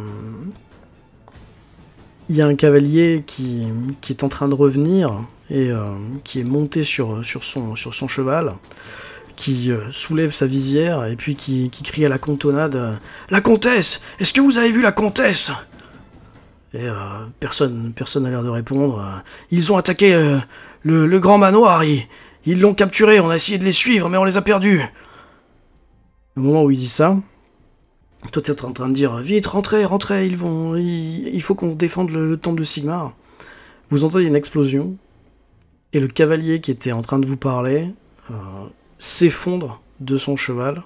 il y a un cavalier qui, qui est en train de revenir et euh, qui est monté sur, sur, son, sur son cheval, qui euh, soulève sa visière et puis qui, qui crie à la cantonade euh, « La comtesse! Est-ce que vous avez vu la comtesse ?» Et euh, personne personne n'a l'air de répondre. Euh, Ils ont attaqué euh, le, le grand manoir, ils ils l'ont capturé, on a essayé de les suivre, mais on les a perdus. Au moment où il dit ça, toi t'es en train de dire « Vite, rentrez, rentrez, ils vont, il, il faut qu'on défende le, le temple de Sigmar. » Vous entendez une explosion, et le cavalier qui était en train de vous parler euh, s'effondre de son cheval.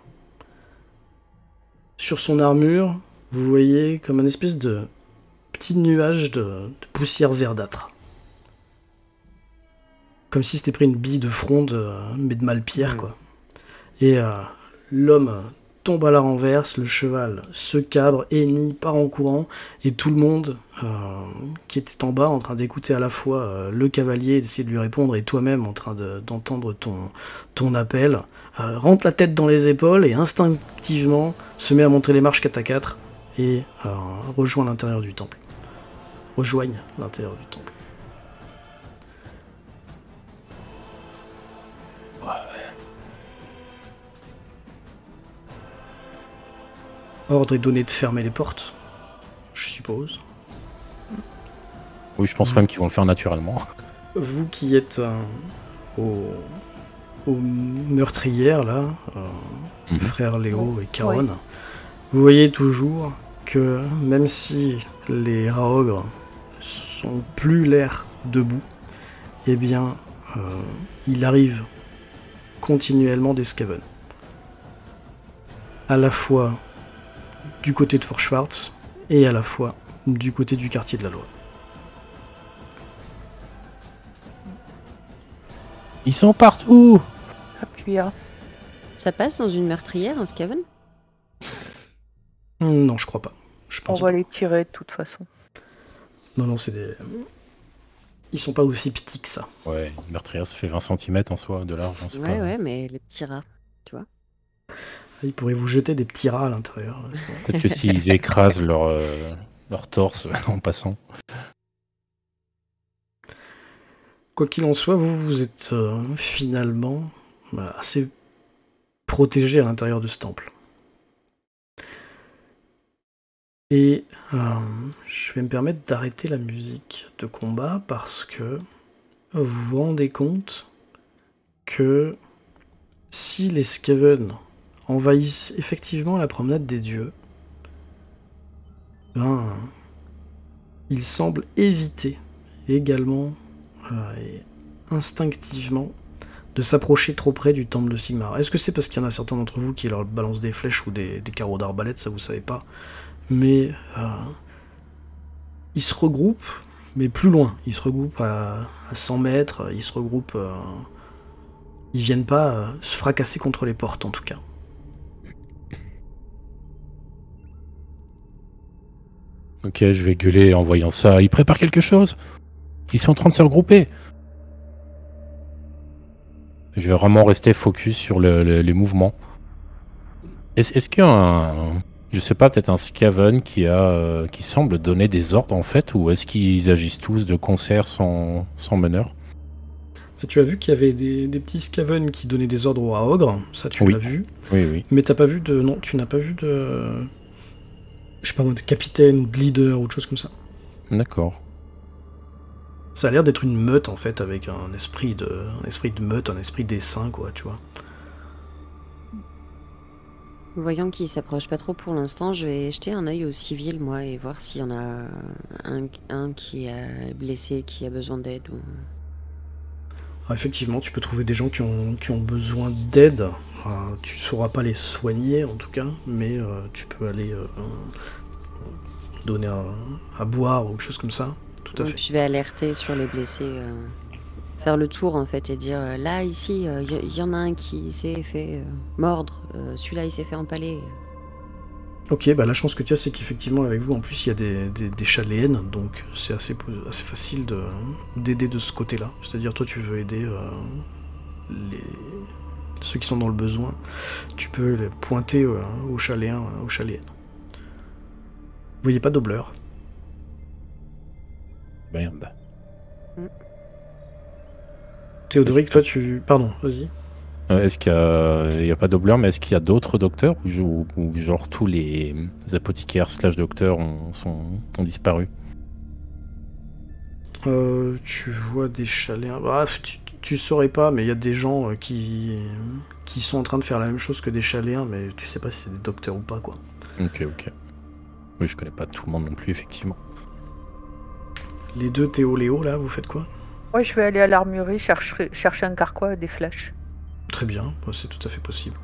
Sur son armure, vous voyez comme un espèce de petit nuage de, de poussière verdâtre. Comme si c'était pris une bille de fronde, euh, mais de malpierre, Mmh. quoi. Et euh, l'homme tombe à la renverse, le cheval se cabre, hennit, part en courant, et tout le monde euh, qui était en bas en train d'écouter à la fois euh, le cavalier, d'essayer de lui répondre, et toi-même en train de- d'entendre ton, ton appel, euh, rentre la tête dans les épaules et instinctivement se met à monter les marches quatre à quatre et euh, rejoint l'intérieur du temple. Rejoignent l'intérieur du temple. Ordre est donné de fermer les portes, je suppose. Oui, je pense quand même qu'ils vont le faire naturellement. Vous qui êtes euh, au, aux meurtrières, là, euh, Mhm. frères Léo et Caron, Oui. vous voyez toujours que même si les Raogres sont plus l'air debout, eh bien, euh, il arrive continuellement des Skaven. À la fois du côté de Fort Schwarz et à la fois du côté du quartier de la Loi. Ils sont partout. Appuie A. Ça passe dans une meurtrière, un Skaven? Hmm, Non, je crois pas. Je On pense va pas. les tirer de toute façon. Non, non, c'est des. Ils sont pas aussi petits que ça. Ouais, une meurtrière, ça fait vingt centimètres en soi de large. hein, c'est Ouais, pas- ouais, mais les petits rats, tu vois. Ils pourraient vous jeter des petits rats à l'intérieur. ça. Peut-être que s'ils écrasent leur, euh, leur torse en passant. Quoi qu'il en soit, vous, vous êtes euh, finalement bah, assez protégé à l'intérieur de ce temple. Et euh, je vais me permettre d'arrêter la musique de combat parce que vous vous rendez compte que si les Skaven envahissent effectivement la promenade des dieux, ben, ils semblent éviter également euh, et instinctivement de s'approcher trop près du temple de Sigmar. Est-ce que c'est parce qu'il y en a certains d'entre vous qui leur balancent des flèches ou des, des carreaux d'arbalète, ça vous savez pas, mais euh, ils se regroupent, mais plus loin. Ils se regroupent à, à cent mètres, ils se regroupent... Euh, ils viennent pas euh, se fracasser contre les portes en tout cas. Ok, je vais gueuler en voyant ça. Ils préparent quelque chose. Ils sont en train de se regrouper. Je vais vraiment rester focus sur le, le, les mouvements. Est-ce est-ce qu'il y a un... Je sais pas, peut-être un Skaven qui, a, euh, qui semble donner des ordres en fait, ou est-ce qu'ils agissent tous de concert sans, sans meneur? Tu as vu qu'il y avait des, des petits Skaven qui donnaient des ordres à Ogre, ça tu Oui. l'as vu. Oui, oui. Mais t'as pas vu de... Non, tu n'as pas vu de... Je sais pas moi, de capitaine ou de leader ou de choses comme ça. D'accord. Ça a l'air d'être une meute en fait, avec un esprit de, un esprit de meute, un esprit d'essaim quoi, tu vois. Voyant qu'il s'approche pas trop pour l'instant, je vais jeter un œil aux civils, moi, et voir s'il y en a un, un qui est blessé, qui a besoin d'aide. Ou... Ah, effectivement, tu peux trouver des gens qui ont, qui ont besoin d'aide. Enfin, tu sauras pas les soigner en tout cas, mais euh, tu peux aller euh, donner à, à boire ou quelque chose comme ça. Tout à Donc, fait. je vais alerter sur les blessés, euh, faire le tour en fait, et dire euh, là, ici, il euh, y, y en a un qui s'est fait euh, mordre, euh, celui-là il s'est fait empaler. Ok, bah la chance que tu as, c'est qu'effectivement avec vous, en plus, il y a des, des, des chaléennes, donc c'est assez, assez facile de, d'aider de ce côté-là. C'est-à-dire, toi, tu veux aider euh, les, ceux qui sont dans le besoin, tu peux les pointer euh, aux chaléens, aux chaléennes. Vous voyez pas d'obleur. Merde. Théodoric, toi, tu... Pardon, vas-y. Euh, Est-ce qu'il y a, il y a pas d'obleur, mais est-ce qu'il y a d'autres docteurs ou, ou, ou genre tous les apothicaires slash docteurs ont, sont, ont disparu? Euh, tu vois des chaléens... Bref, tu, tu saurais pas, mais il y a des gens euh, qui, qui sont en train de faire la même chose que des chaléens, mais tu sais pas si c'est des docteurs ou pas, quoi. Ok, ok. Oui, je connais pas tout le monde non plus, effectivement. Les deux Théo Léo, là, vous faites quoi? Moi, je vais aller à l'armurerie chercher, chercher un carquois et des flèches. Très bien, bah, c'est tout à fait possible.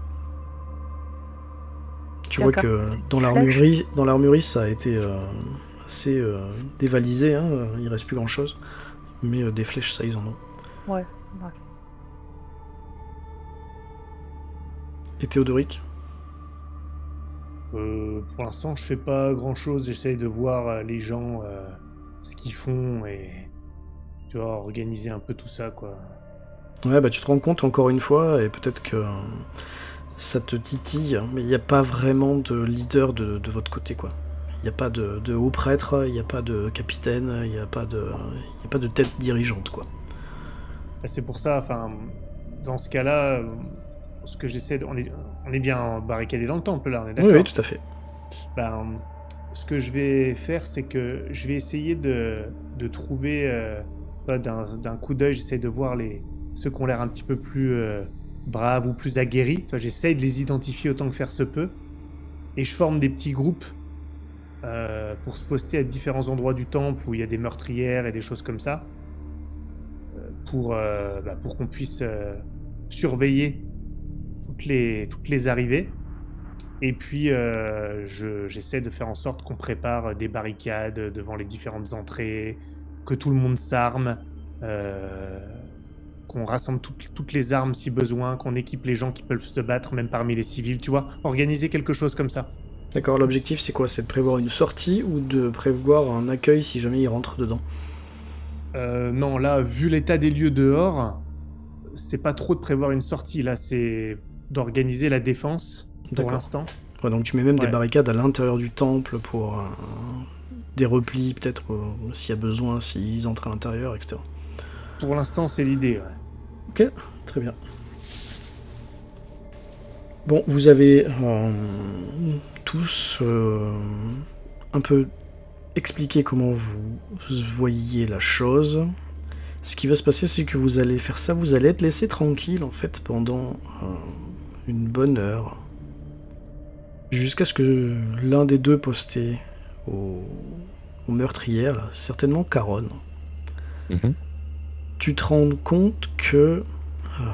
Tu D'accord. vois que dans Flèche. l'armurerie, dans l'armurerie, ça a été euh, assez euh, dévalisé, hein, il reste plus grand-chose. Mais euh, des flèches, ça, ils en ont. Ouais, ouais. Et Théodoric? Euh, pour l'instant, je fais pas grand-chose. J'essaye de voir euh, les gens, euh, ce qu'ils font et tu vois, organiser un peu tout ça, quoi. Ouais, bah tu te rends compte encore une fois, et peut-être que euh, ça te titille, mais il n'y a pas vraiment de leader de, de votre côté, quoi. Il n'y a pas de, de haut prêtre, il n'y a pas de capitaine, il n'y a pas de, il y a pas de tête dirigeante, quoi. Bah, c'est pour ça, enfin, dans ce cas-là, euh, ce que j'essaie de... On est, on est bien barricadé dans le temple, là, on est d'accord? Oui, oui, tout à fait. Ben, ce que je vais faire, c'est que je vais essayer de, de trouver, euh, pas d'un d'un coup d'œil, j'essaie de voir les, ceux qui ont l'air un petit peu plus euh, braves ou plus aguerris. Enfin, j'essaie de les identifier autant que faire se peut. Et je forme des petits groupes euh, pour se poster à différents endroits du temple où il y a des meurtrières et des choses comme ça. euh, Pour, euh, bah, pour qu'on puisse euh, surveiller toutes les, toutes les arrivées. Et puis, euh, je- j'essaie de faire en sorte qu'on prépare des barricades devant les différentes entrées, que tout le monde s'arme, euh, qu'on rassemble toutes, toutes les armes si besoin, qu'on équipe les gens qui peuvent se battre, même parmi les civils, tu vois, organiser quelque chose comme ça. D'accord, l'objectif c'est quoi? C'est de prévoir une sortie ou de prévoir un accueil si jamais ils rentrent dedans? Euh, non, là, vu l'état des lieux dehors, c'est pas trop de prévoir une sortie, là, c'est d'organiser la défense pour D'accord. l'instant. Ouais, donc tu mets même des Ouais. barricades à l'intérieur du temple pour euh, des replis, peut-être euh, s'il y a besoin, s'ils entrent à l'intérieur, et cetera. Pour l'instant, c'est l'idée, ouais. Ok, très bien. Bon, vous avez euh, tous euh, un peu expliquer comment vous voyez la chose. Ce qui va se passer, c'est que vous allez faire ça, vous allez être laissé tranquille en fait pendant euh, une bonne heure. Jusqu'à ce que l'un des deux postés au, au meurtrière, là, certainement Caron, Mhm. tu te rends compte que euh,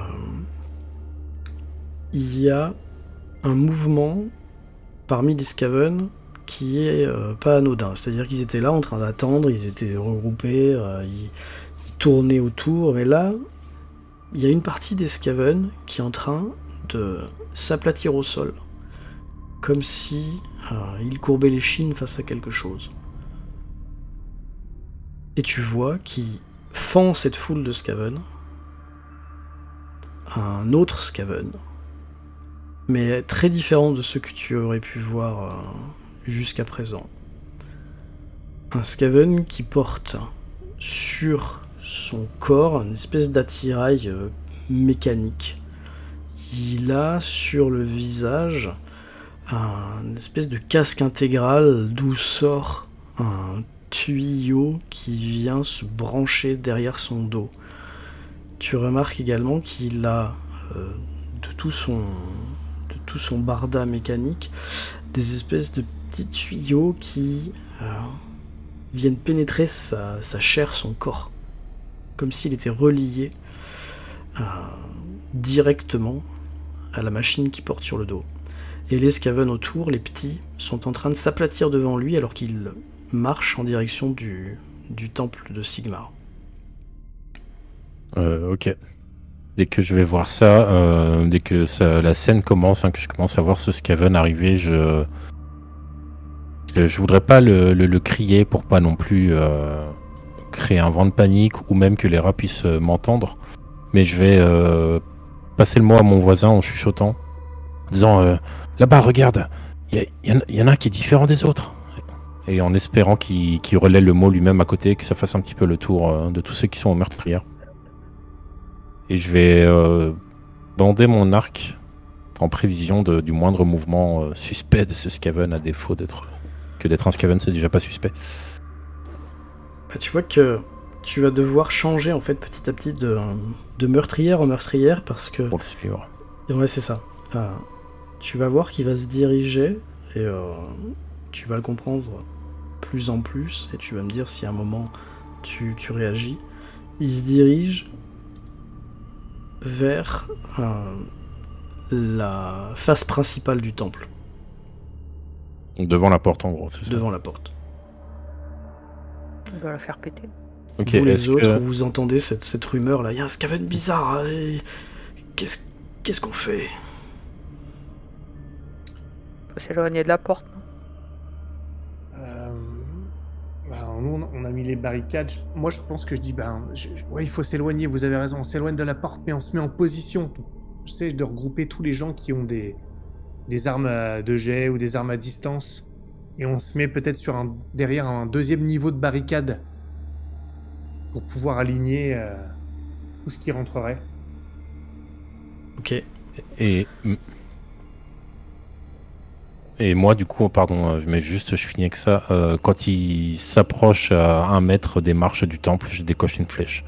il y a un mouvement parmi les Skaven qui est euh, pas anodin. C'est-à-dire qu'ils étaient là en train d'attendre, ils étaient regroupés, euh, ils, ils tournaient autour, mais là, il y a une partie des Skaven qui est en train de s'aplatir au sol, comme si euh, ils courbaient les chines face à quelque chose. Et tu vois qui fend cette foule de Skaven un autre Skaven, mais très différent de ceux que tu aurais pu voir euh, jusqu'à présent. Un Skaven qui porte sur son corps une espèce d'attirail euh, mécanique. Il a sur le visage un une espèce de casque intégral d'où sort un tuyau qui vient se brancher derrière son dos. Tu remarques également qu'il a euh, de tout son de tout son barda mécanique des espèces de petits tuyaux qui euh, viennent pénétrer sa, sa chair, son corps, comme s'il était relié euh, directement à la machine qu'il porte sur le dos. Et les Skaven autour, les petits, sont en train de s'aplatir devant lui alors qu'il marche en direction du, du temple de Sigmar. Euh, ok. Dès que je vais voir ça, euh, dès que ça, la scène commence, hein, que je commence à voir ce Skaven arriver, je je, je voudrais pas le, le, le crier pour pas non plus euh, créer un vent de panique ou même que les rats puissent euh, m'entendre. Mais je vais euh, passer le mot à mon voisin en chuchotant, en disant euh, là-bas, regarde, il y, y, y en a un qui est différent des autres. Et en espérant qu'il qu'il relaie le mot lui-même à côté, que ça fasse un petit peu le tour euh, de tous ceux qui sont aux meurtrières. Et je vais euh, bander mon arc en prévision de, du moindre mouvement euh, suspect de ce Skaven, à défaut d'être que d'être un Skaven, c'est déjà pas suspect. Bah, tu vois que tu vas devoir changer en fait petit à petit de, de meurtrière en meurtrière parce que... Pour le suivre. Ouais, c'est ça. Euh, tu vas voir qu'il va se diriger et euh, tu vas le comprendre plus en plus et tu vas me dire si à un moment tu, tu réagis. Il se dirige vers euh, la face principale du temple, Devant la porte en gros, c'est ça. devant la porte. On doit la faire péter. Ok, Vous les est-ce autres, que... vous entendez cette, cette rumeur là, il y a un Skaven bizarre, hein, et qu'est-ce qu'est-ce qu'on fait? Faut s'éloigner de la porte. Euh, bah, nous, on a- on a mis les barricades. Je- Moi, je pense que je dis, ben, je- je- ouais, il faut s'éloigner. Vous avez raison. On s'éloigne de la porte, mais on se met en position. Je sais de regrouper tous les gens qui ont des, des armes à- de jet ou des armes à distance, et on se met peut-être sur un derrière un deuxième niveau de barricade pour pouvoir aligner euh, tout ce qui rentrerait. Ok. Et... Et moi, du coup, pardon, mais juste, je finis avec ça. Euh, quand il s'approche à un mètre des marches du temple, je décoche une flèche.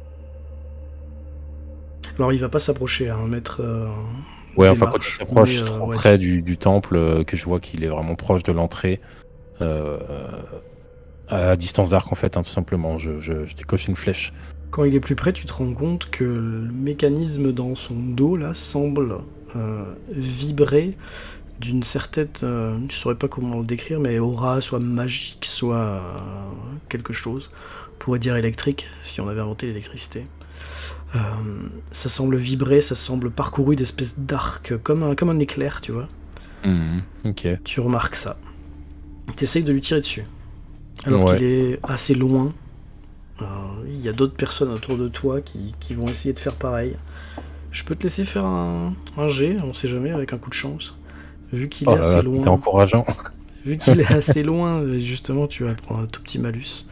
Alors il va pas s'approcher à un mètre. euh, Ouais, des enfin, quand il marches, s'approche mais, euh, trop ouais. près du, du temple, euh, que je vois qu'il est vraiment proche de l'entrée, euh, à distance d'arc, en fait, hein, tout simplement, je, je, je décoche une flèche. Quand il est plus près, tu te rends compte que le mécanisme dans son dos là semble euh, vibrer d'une certaine, euh, je saurais pas comment le décrire, mais aura, soit magique, soit euh, quelque chose. On pourrait dire électrique si on avait inventé l'électricité. Euh, ça semble vibrer, ça semble parcouru d'espèces d'arcs, comme un, comme un éclair, tu vois. Mhm, ok. Tu remarques ça. T'essayes de lui tirer dessus. Alors Ouais. qu'il est assez loin. Euh, Il y a d'autres personnes autour de toi qui, qui vont essayer de faire pareil. Je peux te laisser faire un, un jet, on sait jamais, avec un coup de chance. Vu qu'il Oh est là assez là, loin. t'es encourageant. Vu qu'il est assez loin, justement, tu vas prendre un tout petit malus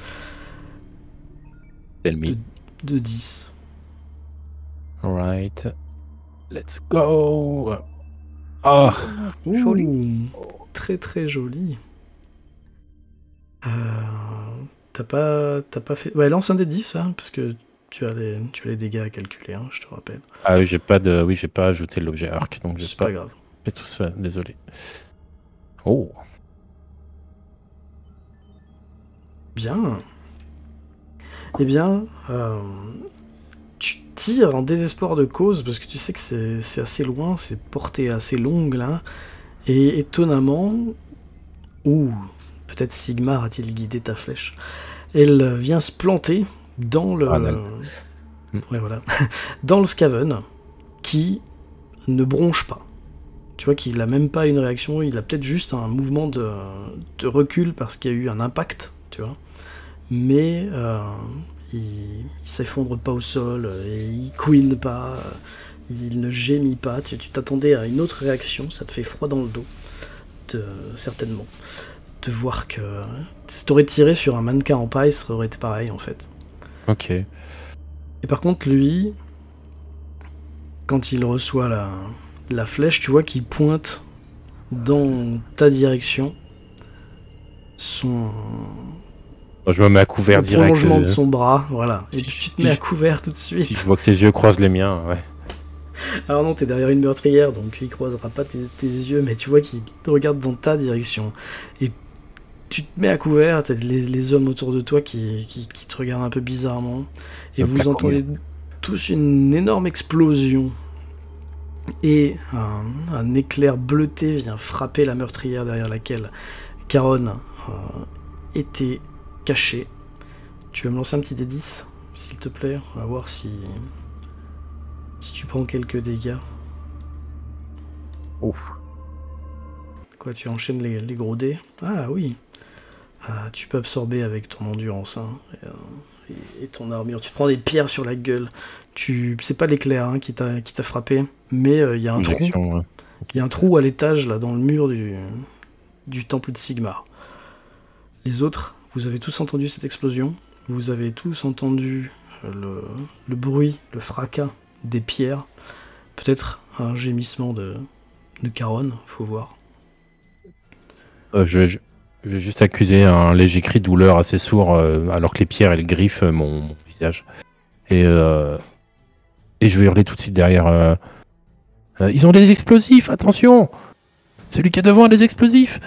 Tell me. de, de dix. Alright. Let's go. Ah, Joli. Ouh, très très joli. Euh, t'as pas, t'as pas fait. Ouais, lance un des dix, hein, parce que tu as les, tu as les dégâts à calculer, hein, je te rappelle. Ah oui, j'ai pas de, oui, j'ai pas ajouté l'objet arc, donc j'ai C'est pas pas grave. fait tout ça. Désolé. Oh. Bien. Eh bien, euh, tu tires en désespoir de cause parce que tu sais que c'est c'est assez loin, c'est portée assez longue là. Et étonnamment, ou peut-être Sigmar a-t-il guidé ta flèche, elle vient se planter dans le, Ah, dalle. ouais, voilà, dans le Skaven qui ne bronche pas. Tu vois qu'il a même pas une réaction, il a peut-être juste un mouvement de, de recul parce qu'il y a eu un impact, tu vois. Mais euh, il, il s'effondre pas au sol, et il couine pas, il ne gémit pas. Tu tu t'attendais à une autre réaction, ça te fait froid dans le dos, de, certainement. De voir que si t'aurais tiré sur un mannequin en paille, ça aurait été pareil en fait. Ok. Et par contre, lui, quand il reçoit la, la flèche, tu vois qu'il pointe dans ta direction son Moi, je me mets à couvert le direct. prolongement euh, de son bras, voilà. Et si- puis tu te si mets à je- couvert tout de suite. Si je vois que ses yeux croisent les miens, ouais. Alors non, t'es derrière une meurtrière, donc il croisera pas tes, tes yeux, mais tu vois qu'il te regarde dans ta direction. Et tu te mets à couvert, t'as les, les hommes autour de toi qui, qui, qui te regardent un peu bizarrement. Et Me vous plaque au entendez tous une énorme explosion. Et un, un éclair bleuté vient frapper la meurtrière derrière laquelle Caron euh, était cachée. Tu veux me lancer un petit dé dix, s'il te plaît? On va voir si, si tu prends quelques dégâts. Ouf. Quoi, tu enchaînes les, les gros dés? Ah oui. Ah, tu peux absorber avec ton endurance hein, et, euh, et, et ton armure. Tu te prends des pierres sur la gueule. Tu, c'est pas l'éclair hein, qui t'a qui t'a frappé, mais il euh, y a un trou. Injection, ouais. Il y a un trou à l'étage là dans le mur du, du temple de Sigmar. Les autres, vous avez tous entendu cette explosion. Vous avez tous entendu le, le bruit, le fracas des pierres. Peut-être un gémissement de, de Caron, faut voir. Euh, je, je- je vais juste accuser un léger cri de douleur assez sourd euh, alors que les pierres elles griffent euh, mon, mon visage. Et, euh, et je vais hurler tout de suite derrière. euh, euh, Ils ont des explosifs, attention! Celui qui est devant a des explosifs!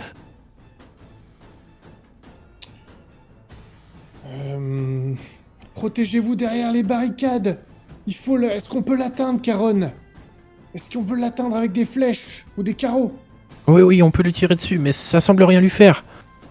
Euh, Protégez-vous derrière les barricades. Il faut le... Est-ce qu'on peut l'atteindre, Caron? Est-ce qu'on peut l'atteindre avec des flèches ou des carreaux? Oui, oui, on peut lui tirer dessus, mais ça semble rien lui faire.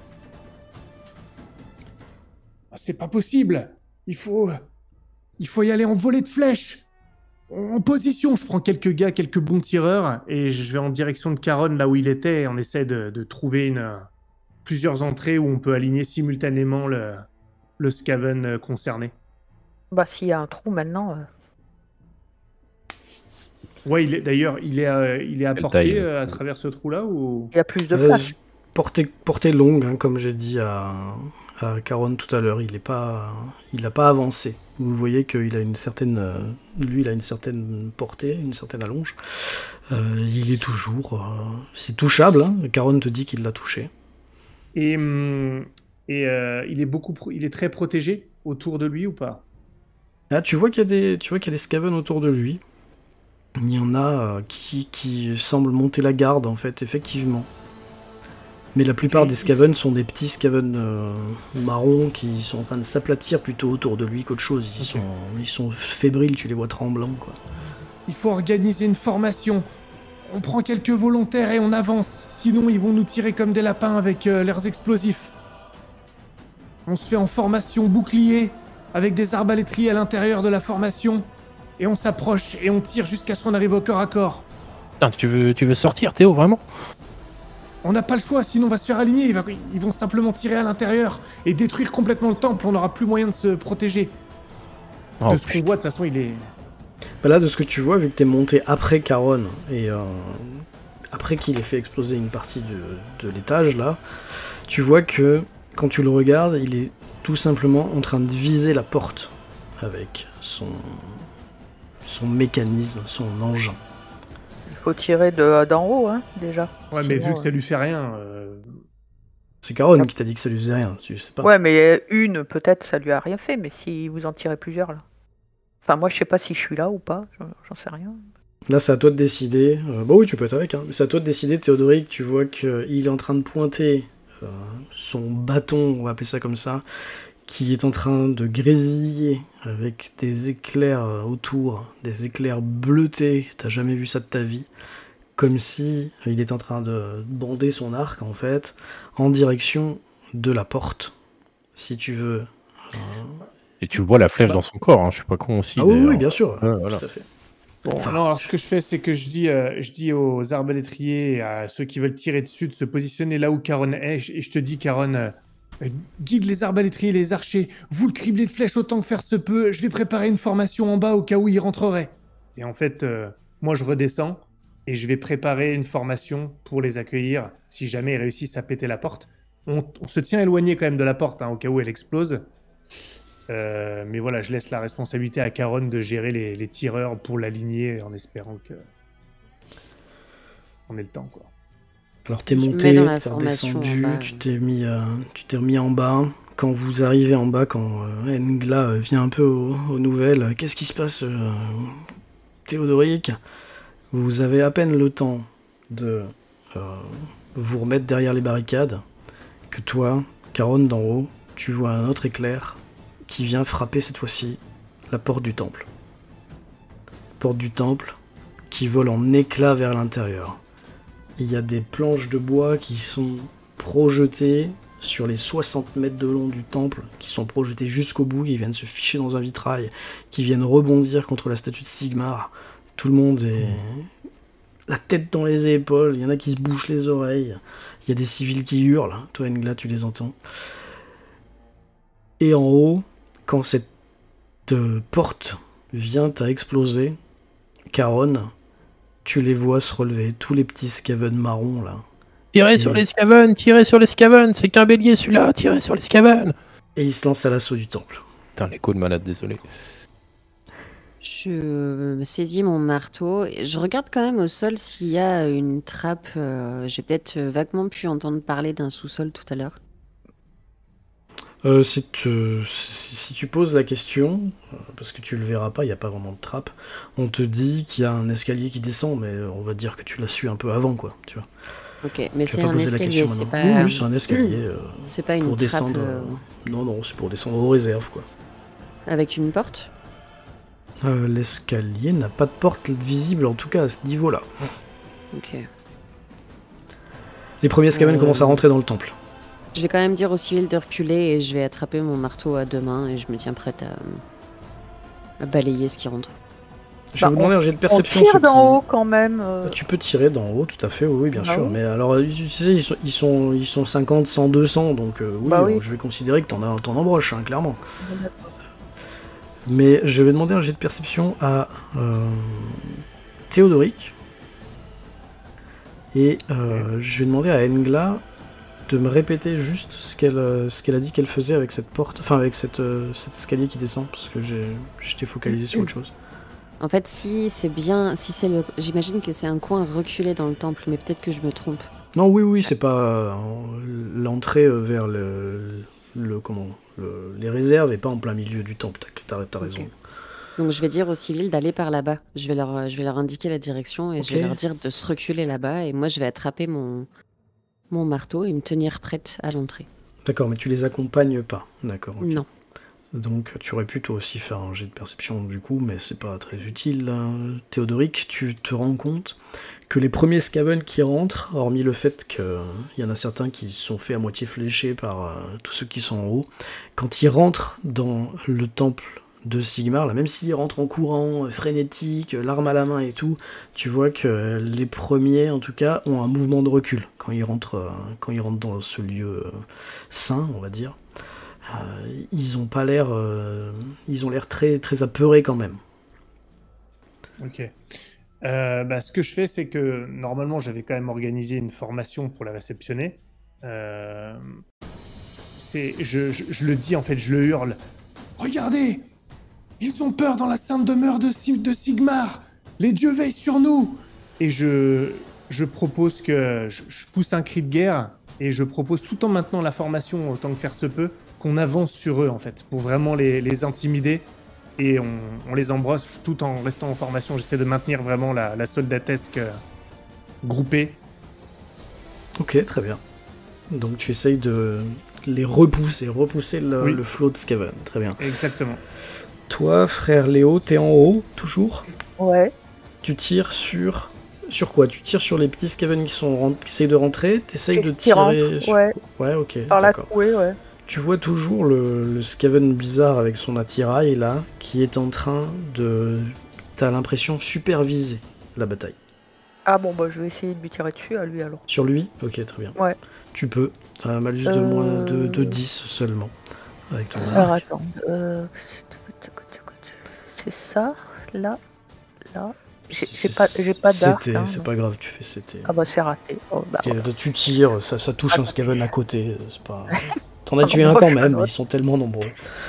Ah, c'est pas possible. Il faut... Il faut y aller en volée de flèches. En position, je prends quelques gars, quelques bons tireurs, et je vais en direction de Caron, là où il était, et on essaie de, de trouver une, plusieurs entrées où on peut aligner simultanément le, le Skaven euh, concerné. Bah, s'il y a un trou maintenant. euh, Ouais, il est, d'ailleurs, il est, à- il est à Quelle portée taille, euh, à euh, travers ce trou-là ou... Il y a plus de Euh, place. portée, portée longue, hein, comme j'ai dit à, à Caron tout à l'heure, il n'a pas, il a pas avancé. Vous voyez qu'il a une certaine, euh, lui, il a une certaine portée, une certaine allonge. Euh, il est toujours, euh, c'est touchable. Hein. Caron te dit qu'il l'a touché. Et, hum, et euh, il est beaucoup, pro- il est très protégé autour de lui ou pas? Ah, tu vois qu'il y a des, tu vois qu'il y a des Skaven autour de lui. Il y en a euh, qui, qui semblent monter la garde, en fait, effectivement. Mais la plupart Ok. des Skaven sont des petits Skaven euh, marrons qui sont en train de s'aplatir plutôt autour de lui qu'autre chose. Ils, Ok. sont, ils sont fébriles, tu les vois tremblants, quoi. Il faut organiser une formation. On prend quelques volontaires et on avance. Sinon, ils vont nous tirer comme des lapins avec euh, leurs explosifs. On se fait en formation bouclier, avec des arbalétriers à l'intérieur de la formation. Et on s'approche et on tire jusqu'à ce qu'on arrive au corps à corps. Putain, tu veux, tu veux sortir, Théo, vraiment? On n'a pas le choix, sinon on va se faire aligner. Ils va- Ils vont simplement tirer à l'intérieur et détruire complètement le temple. On n'aura plus moyen de se protéger. Oh, de ce qu'on putain. voit, de toute façon, il est... Bah là, de ce que tu vois, vu que t'es monté après Caron, et euh, après qu'il ait fait exploser une partie de, de l'étage, là, tu vois que, quand tu le regardes, il est tout simplement en train de viser la porte avec son, son mécanisme, son engin. Il faut tirer de d'en haut, hein, déjà. Ouais, mais Sinon, vu que ça euh, lui fait rien... euh, C'est Caron qui t'a dit que ça lui faisait rien, tu sais pas. Ouais, mais une, peut-être, ça lui a rien fait, mais si vous en tirez plusieurs, là. Enfin, moi, je sais pas si je suis là ou pas, j'en sais rien. Là, c'est à toi de décider. Euh, bah oui, tu peux être avec, hein. Mais c'est à toi de décider, Théodoric. Tu vois qu'il est en train de pointer euh, son bâton, on va appeler ça comme ça, qui est en train de grésiller avec des éclairs euh, autour, des éclairs bleutés. T'as jamais vu ça de ta vie. Comme si il est en train de bander son arc, en fait, en direction de la porte, si tu veux. Euh... Et tu vois la flèche bah... dans son corps, hein. Je suis pas con aussi. Ah oui, oui, bien sûr, ouais, voilà. Tout à fait. Bon, enfin, non, alors ce que je fais, c'est que je dis, euh, je dis aux arbalétriers et à ceux qui veulent tirer dessus de se positionner là où Caron est, et je te dis, Caron, euh, guide les arbalétriers et les archers, vous le criblez de flèches autant que faire se peut, je vais préparer une formation en bas au cas où il rentrerait. Et en fait, euh, moi je redescends et je vais préparer une formation pour les accueillir si jamais ils réussissent à péter la porte. On, on se tient éloigné quand même de la porte, hein, au cas où elle explose. Euh, mais voilà, je laisse la responsabilité à Caron de gérer les, les tireurs pour l'aligner en espérant que on ait le temps, quoi. Alors t'es monté, t'es redescendu, tu t'es mis, euh, tu t'es remis en bas. Quand vous arrivez en bas, quand euh, Engla vient un peu aux, aux nouvelles, qu'est-ce qui se passe, euh, Théodoric? Vous avez à peine le temps de euh, vous remettre derrière les barricades que toi, Caron d'en haut, tu vois un autre éclair qui vient frapper cette fois-ci la porte du temple. La porte du temple qui vole en éclats vers l'intérieur. Il y a des planches de bois qui sont projetées sur les soixante mètres de long du temple, qui sont projetées jusqu'au bout, qui viennent se ficher dans un vitrail, qui viennent rebondir contre la statue de Sigmar. Tout le monde est la tête dans les épaules, il y en a qui se bouchent les oreilles, il y a des civils qui hurlent, toi Engla tu les entends. Et en haut, quand cette euh, porte vient à exploser, Caron, tu les vois se relever, tous les petits scaven marrons là. Tirez et... sur les scaven, tirez sur les scaven, c'est qu'un bélier celui-là, tirez sur les scaven. Et il se lance à l'assaut du temple. Putain, les coups de malade, désolé. Je saisis mon marteau et je regarde quand même au sol s'il y a une trappe. Euh, J'ai peut-être vaguement pu entendre parler d'un sous-sol tout à l'heure. Euh, euh, si tu poses la question, euh, parce que tu le verras pas, il n'y a pas vraiment de trappe, on te dit qu'il y a un escalier qui descend, mais on va dire que tu l'as su un peu avant, quoi, tu vois. Ok, mais c'est un escalier, c'est pas... Oui, oui c'est un escalier. Euh, c'est pas une pour trappe... Descendre, euh... Non, non, c'est pour descendre aux réserves, quoi. Avec une porte euh, L'escalier n'a pas de porte visible, en tout cas, à ce niveau-là. Ok. Les premiers scaven euh... commencent à rentrer dans le temple. Je vais quand même dire aux civils de reculer et je vais attraper mon marteau à deux mains et je me tiens prête à, à balayer ce qui rentre. Je vais bah, vous demander un jet de perception. On tire d'en qui... haut quand même. Euh... Tu peux tirer d'en haut, tout à fait, oui, bien bah sûr. Oui. Mais alors, tu sais, ils sont, ils sont, ils sont cinquante, cent, deux cents, donc euh, oui, bah oui. Je vais considérer que t'en, as, t'en embroches, hein, clairement. Mais je vais demander un jet de perception à euh, Théodoric. Et euh, je vais demander à Engla de me répéter juste ce qu'elle, ce qu'elle a dit qu'elle faisait avec cette porte, enfin avec cette, euh, cet escalier qui descend, parce que j'ai, j'étais focalisé sur autre chose. En fait, si c'est bien, si c'est le, j'imagine que c'est un coin reculé dans le temple, mais peut-être que je me trompe. Non, oui, oui, c'est pas euh, l'entrée vers le, le comment, le, les réserves et pas en plein milieu du temple. T'as, t'as, t'as raison. Okay. Donc je vais dire aux civils d'aller par là-bas. Je vais leur, je vais leur indiquer la direction et okay. Je vais leur dire de se reculer là-bas et moi je vais attraper mon mon marteau et me tenir prête à l'entrée. D'accord, mais tu les accompagnes pas, d'accord. Okay. Non. Donc tu aurais pu toi aussi faire un jet de perception du coup, mais c'est pas très utile. Hein. Théodoric, tu te rends compte que les premiers scaven qui rentrent, hormis le fait qu'il y en a certains qui se sont fait à moitié fléchés par euh, tous ceux qui sont en haut, quand ils rentrent dans le temple de Sigmar, là, même s'ils rentrent en courant, frénétique, l'arme à la main et tout, tu vois que les premiers, en tout cas, ont un mouvement de recul quand ils rentrent, euh, quand ils rentrent dans ce lieu euh, saint, on va dire. Euh, ils ont pas l'air, euh, ils ont l'air très, très apeurés quand même. Ok. Euh, bah, ce que je fais, c'est que normalement, j'avais quand même organisé une formation pour la réceptionner. Euh, c'est, je, je, je le dis en fait, je le hurle. Regardez! Ils ont peur dans la sainte demeure de, de Sigmar. Les dieux veillent sur nous. Et je, je propose que je, je pousse un cri de guerre et je propose, tout en maintenant la formation autant que faire se peut, qu'on avance sur eux en fait, pour vraiment les, les intimider, et on, on les embrosse tout en restant en formation. J'essaie de maintenir vraiment la, la soldatesque euh, groupée. Ok, très bien. Donc tu essayes de les repousser, repousser le, Oui. le flot de Skaven. Très bien. Exactement. Toi, frère Léo, t'es en haut, toujours. Ouais. Tu tires sur... Sur quoi? Tu tires sur les petits Skaven qui, sont rent- qui essayent de rentrer. T'essayes de Qui rentre, tirer... sur- ouais. Ouais, ok, Par la d'accord. trouée, ouais. Tu vois toujours le, le Skaven bizarre avec son attirail, là, qui est en train de... T'as l'impression superviser la bataille. Ah bon, bah je vais essayer de lui tirer dessus à lui alors. Sur lui? Ok, très bien. Ouais. Tu peux. T'as un malus de Euh, moins de, de dix seulement. Avec ton Alors arc. attends. Euh... C'est ça, là, là. J'ai j'ai pas, j'ai pas d'arc. C'était, hein, c'est donc- pas grave, tu fais c'était. Ah bah c'est raté. Oh, bah, Ok, voilà. tu tires, ça, ça touche un Skaven à côté. C'est pas... T'en as Ah, tué bon, un moi, quand je même, note. ils sont tellement nombreux.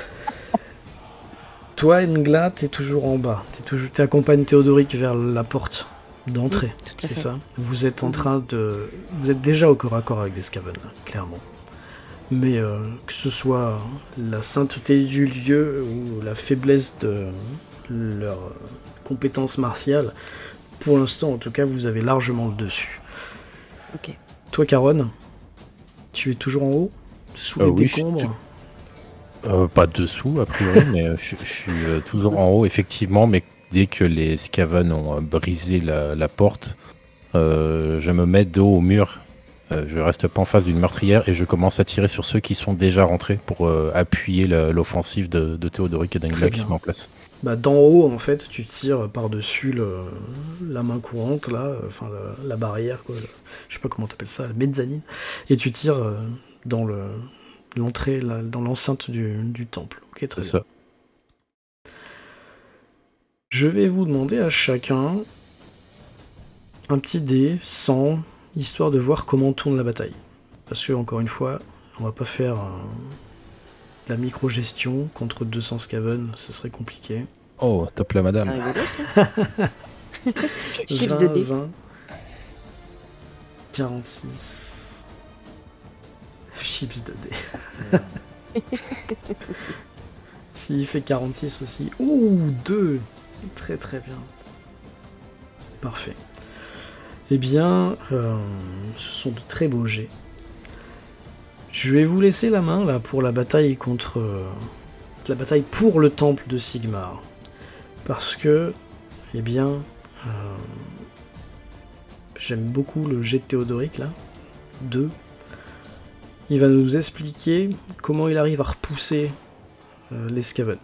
Toi, Ngla, t'es toujours en bas. T'es toujours, t'accompagnes Théodoric vers la porte d'entrée. Tout à C'est fait. ça. Vous êtes en Mhm. train de, vous êtes déjà au corps à corps avec des Skaven, là, clairement. Mais euh, que ce soit la sainteté du lieu ou la faiblesse de leurs compétences martiales, pour l'instant, en tout cas, vous avez largement le dessus. Ok. Toi, Caron, tu es toujours en haut, sous Euh, les oui, je- décombres. Euh, pas dessous, a priori, mais euh, je, je suis euh, toujours en haut, effectivement. Mais dès que les Skaven ont euh, brisé la, la porte, euh, je me mets dos au mur. Euh, je reste pas en face d'une meurtrière et je commence à tirer sur ceux qui sont déjà rentrés pour euh, appuyer la- l'offensive de, de Théodoric et Très d'Angela qui bien. se met en place. Bah, d'en haut, en fait, tu tires par-dessus le, la main courante, là, euh, enfin la, la barrière, quoi, le- je sais pas comment t'appelles ça, la mezzanine, et tu tires euh, dans le l'entrée, là, dans l'enceinte du, du temple. Ok, très C'est bien. ça. Je vais vous demander à chacun un petit dé sans, histoire de voir comment tourne la bataille. Parce que, encore une fois, on va pas faire un- de la micro-gestion contre deux cents Skaven, ce serait compliqué. Oh, top la C'est madame. rigolo ça. Chiffre de vingt, dés. vingt, quarante-six. Chips de dés. S'il fait quarante-six aussi. Ouh, deux. Très très bien. Parfait. Eh bien, euh, ce sont de très beaux jets. Je vais vous laisser la main là pour la bataille contre... euh, la bataille pour le temple de Sigmar. Parce que, eh bien... euh, j'aime beaucoup le jet de Théodoric là. deux. Il va nous expliquer comment il arrive à repousser euh, les Skaven.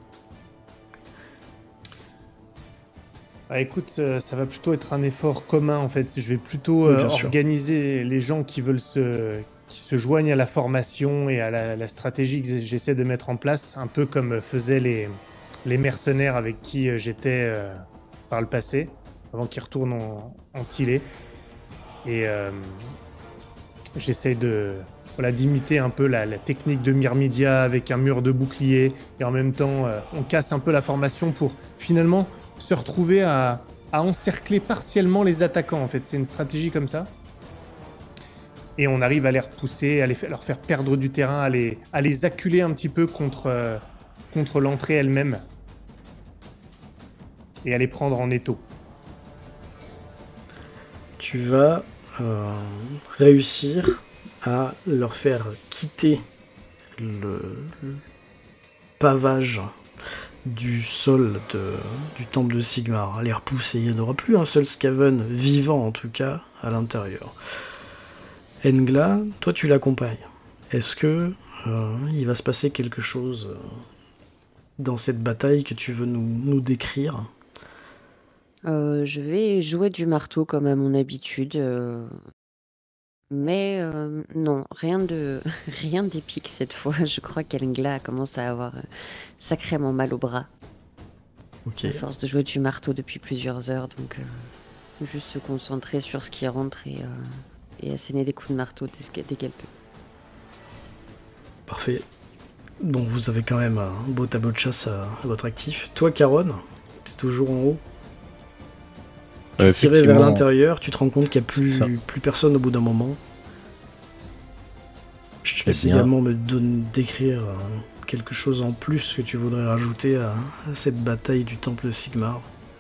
Ah, écoute, euh, ça va plutôt être un effort commun en fait. Je vais plutôt Oui, euh, bien sûr. organiser les gens qui veulent se, qui se joignent à la formation et à la, la stratégie que j'essaie de mettre en place, un peu comme faisaient les, les mercenaires avec qui euh, j'étais euh, par le passé, avant qu'ils retournent en, en Tillet. Et euh, j'essaie de voilà, d'imiter un peu la, la technique de Myrmidia avec un mur de bouclier, et en même temps, euh, on casse un peu la formation pour finalement se retrouver à, à encercler partiellement les attaquants. En fait, c'est une stratégie comme ça. Et on arrive à les repousser, à, les, à leur faire perdre du terrain, à les, à les acculer un petit peu contre, euh, contre l'entrée elle-même. Et à les prendre en étau. Tu vas euh, réussir à leur faire quitter le, le pavage du sol de, du temple de Sigmar, à les repousser. Il n'y en aura plus un seul Skaven vivant en tout cas à l'intérieur. Engla, toi tu l'accompagnes. Est-ce que euh, il va se passer quelque chose euh, dans cette bataille que tu veux nous, nous décrire? Euh, je vais jouer du marteau comme à mon habitude. euh, Mais euh, non, rien de rien d'épique cette fois. Je crois qu'Elngla commence à avoir euh, sacrément mal au bras Ok. à force de jouer du marteau depuis plusieurs heures. Donc euh, juste se concentrer sur ce qui rentre et, euh, et asséner des coups de marteau dès, ce- dès qu'elle peut. Parfait. Bon, vous avez quand même un beau tableau de chasse à, à votre actif. Toi, Caron, t'es toujours en haut. Tu Euh, tirais vers effectivement, l'intérieur, tu te rends compte qu'il n'y a C'est ça. plus, plus personne au bout d'un moment. Je te Eh laisse bien. également me donner, décrire euh, quelque chose en plus que tu voudrais rajouter à, à cette bataille du temple de Sigmar.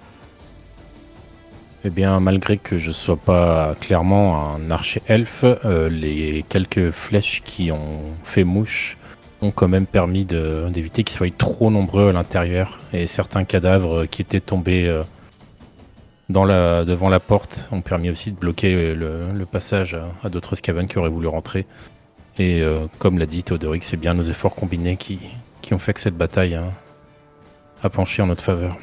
Eh bien, malgré que je sois pas clairement un archer elfe, euh, les quelques flèches qui ont fait mouche ont quand même permis de- d'éviter qu'ils soient trop nombreux à l'intérieur. Et certains cadavres qui étaient tombés euh, dans la, devant la porte ont permis aussi de bloquer le, le passage à, à d'autres Skaven qui auraient voulu rentrer. Et euh, comme l'a dit Théodoric, c'est bien nos efforts combinés qui, qui ont fait que cette bataille hein, a penché en notre faveur.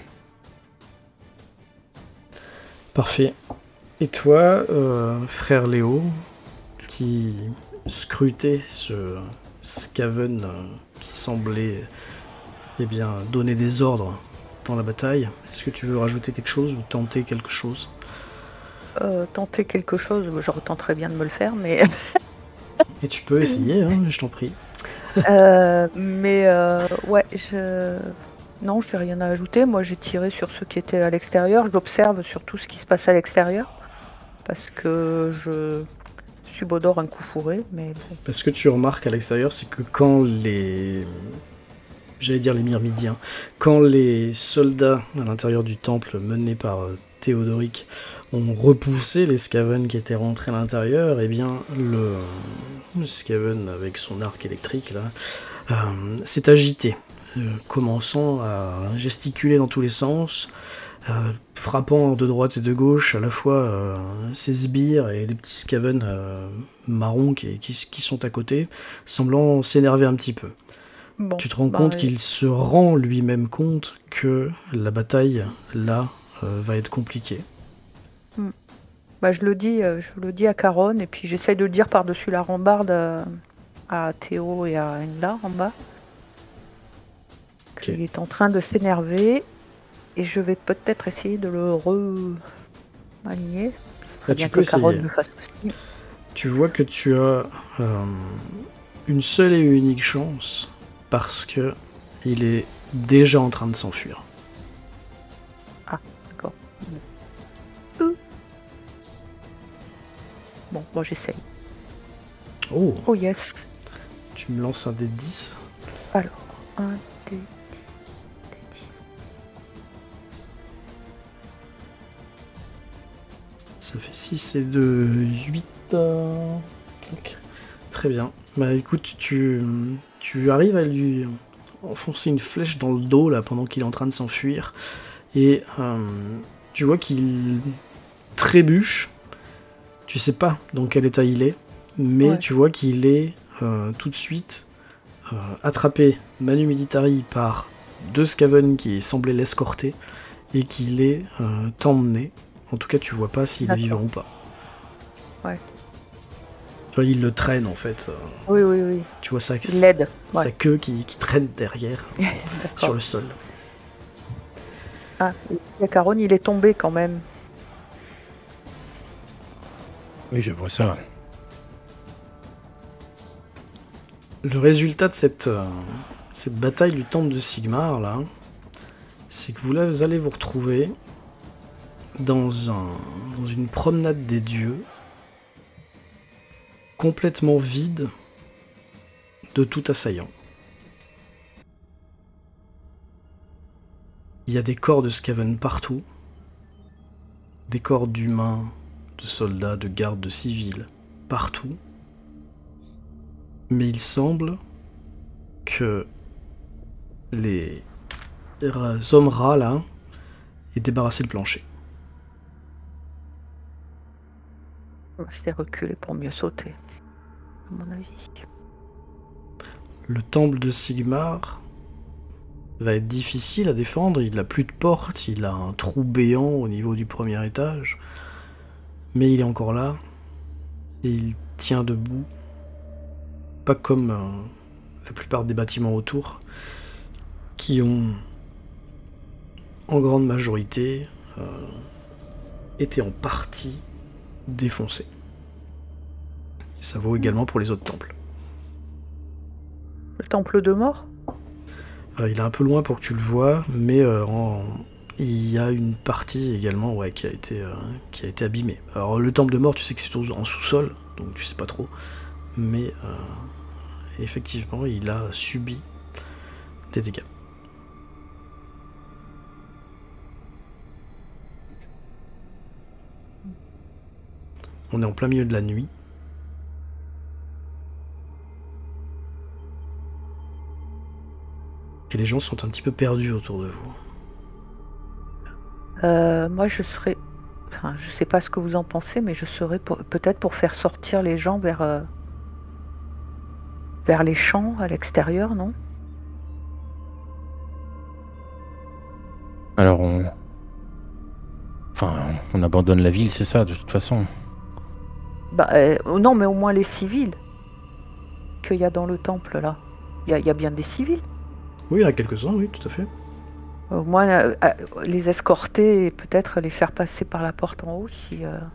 Parfait. Et toi, euh, frère Léo, qui scrutait ce Skaven euh, qui semblait eh bien, donner des ordres dans la bataille, est-ce que tu veux rajouter quelque chose ou tenter quelque chose? Euh, tenter quelque chose, je retenterais bien de me le faire, mais Et tu peux essayer, hein, je t'en prie. euh, mais euh, ouais, je non, j'ai rien à ajouter. Moi, j'ai tiré sur ceux qui étaient à l'extérieur. J'observe surtout ce qui se passe à l'extérieur parce que je subodore un coup fourré, mais bon. Parce que tu remarques à l'extérieur, c'est que quand les... J'allais dire les Myrmidiens. Quand les soldats à l'intérieur du temple menés par euh, Théodoric ont repoussé les Skaven qui étaient rentrés à l'intérieur, eh bien le, le Skaven avec son arc électrique là euh, s'est agité, euh, commençant à gesticuler dans tous les sens, euh, frappant de droite et de gauche à la fois euh, ses sbires et les petits Skaven euh, marrons qui, qui, qui sont à côté, semblant s'énerver un petit peu. Bon, Tu te rends bah, compte euh, qu'il se rend lui-même compte que la bataille, là, euh, va être compliquée. bah, je le dis, euh, je le dis à Caronne et puis j'essaye de le dire par-dessus la rambarde euh, à Théo et à Enla en bas. Ok. Qu'il est en train de s'énerver et je vais peut-être essayer de le re-aligner. Là, tu peux Caronne essayer. le fasse aussi. Tu vois que tu as euh, une seule et unique chance parce que il est déjà en train de s'enfuir. D'accord. Euh. Bon, moi j'essaye. Oh, Oh yes. tu me lances un dé dix. Alors, un, deux, Ça fait six et deux, huit. euh, clac. Très bien. Bah écoute, tu, tu arrives à lui enfoncer une flèche dans le dos là pendant qu'il est en train de s'enfuir. Et euh, tu vois qu'il trébuche. Tu sais pas dans quel état il est, mais Ouais. tu vois qu'il est euh, tout de suite euh, attrapé manu militari par deux Skaven qui semblaient l'escorter et qu'il est euh, emmené. En tout cas, tu vois pas s'il est D'accord. vivant ou pas. Ouais. Tu vois, il le traîne en fait. euh, Oui, oui, oui. tu vois sa, Il l'aide. sa Ouais. queue qui, qui traîne derrière sur D'accord. le sol. Ah, et Caronne, il est tombé quand même. Oui, je vois ça. Le résultat de cette, euh, cette bataille du temple de Sigmar, là, c'est que vous, là, vous allez vous retrouver dans, un, dans une promenade des dieux, complètement vide de tout assaillant. Il y a des corps de Skaven partout, des corps d'humains, de soldats, de gardes, de civils, partout. Mais il semble que les hommes rats, là, aient débarrassé le plancher. On s'était reculé pour mieux sauter, à mon avis. Le temple de Sigmar va être difficile à défendre, il n'a plus de porte, il a un trou béant au niveau du premier étage, mais il est encore là, et il tient debout, pas comme euh, la plupart des bâtiments autour, qui ont, en grande majorité, euh, été en partie défoncés. Et ça vaut également pour les autres temples. Le temple de mort? Euh, il est un peu loin pour que tu le vois, mais euh, en- il y a une partie également ouais, qui, a été, euh, qui a été abîmée. Alors le temple de mort, tu sais que c'est au- en sous-sol, donc tu sais pas trop. Mais euh, et effectivement, il a subi des dégâts. On est en plein milieu de la nuit. Et les gens sont un petit peu perdus autour de vous. Euh, moi, je serais... Enfin, je sais pas ce que vous en pensez, mais je serais pour... peut-être pour faire sortir les gens vers... euh, vers les champs à l'extérieur, non? Alors on... Enfin, on abandonne la ville, c'est ça, de toute façon. Bah, euh, non, mais au moins les civils qu'il y a dans le temple, là. Il y, a- il y a bien des civils. Oui, il y en a quelques-uns, oui, tout à fait. Au moins, euh, euh, les escorter et peut-être les faire passer par la porte en haut si... euh,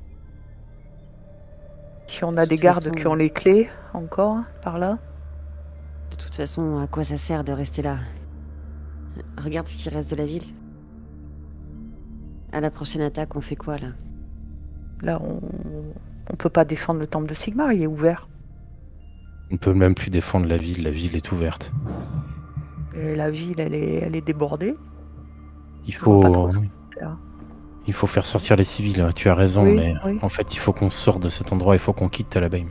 si on a De des toute gardes façon- qui ont les clés, encore, par là. De toute façon, à quoi ça sert de rester là? Regarde ce qui reste de la ville. À la prochaine attaque, on fait quoi là? Là, on... on peut pas défendre le temple de Sigmar, il est ouvert. On ne peut même plus défendre la ville, la ville est ouverte. Et la ville, elle est, elle est débordée. Il Je vois pas faut, trop ce qu'on peut faire. il faut faire sortir les civils, hein, tu as raison, Oui, mais oui. en fait il faut qu'on sorte de cet endroit, il faut qu'on quitte Talabheim.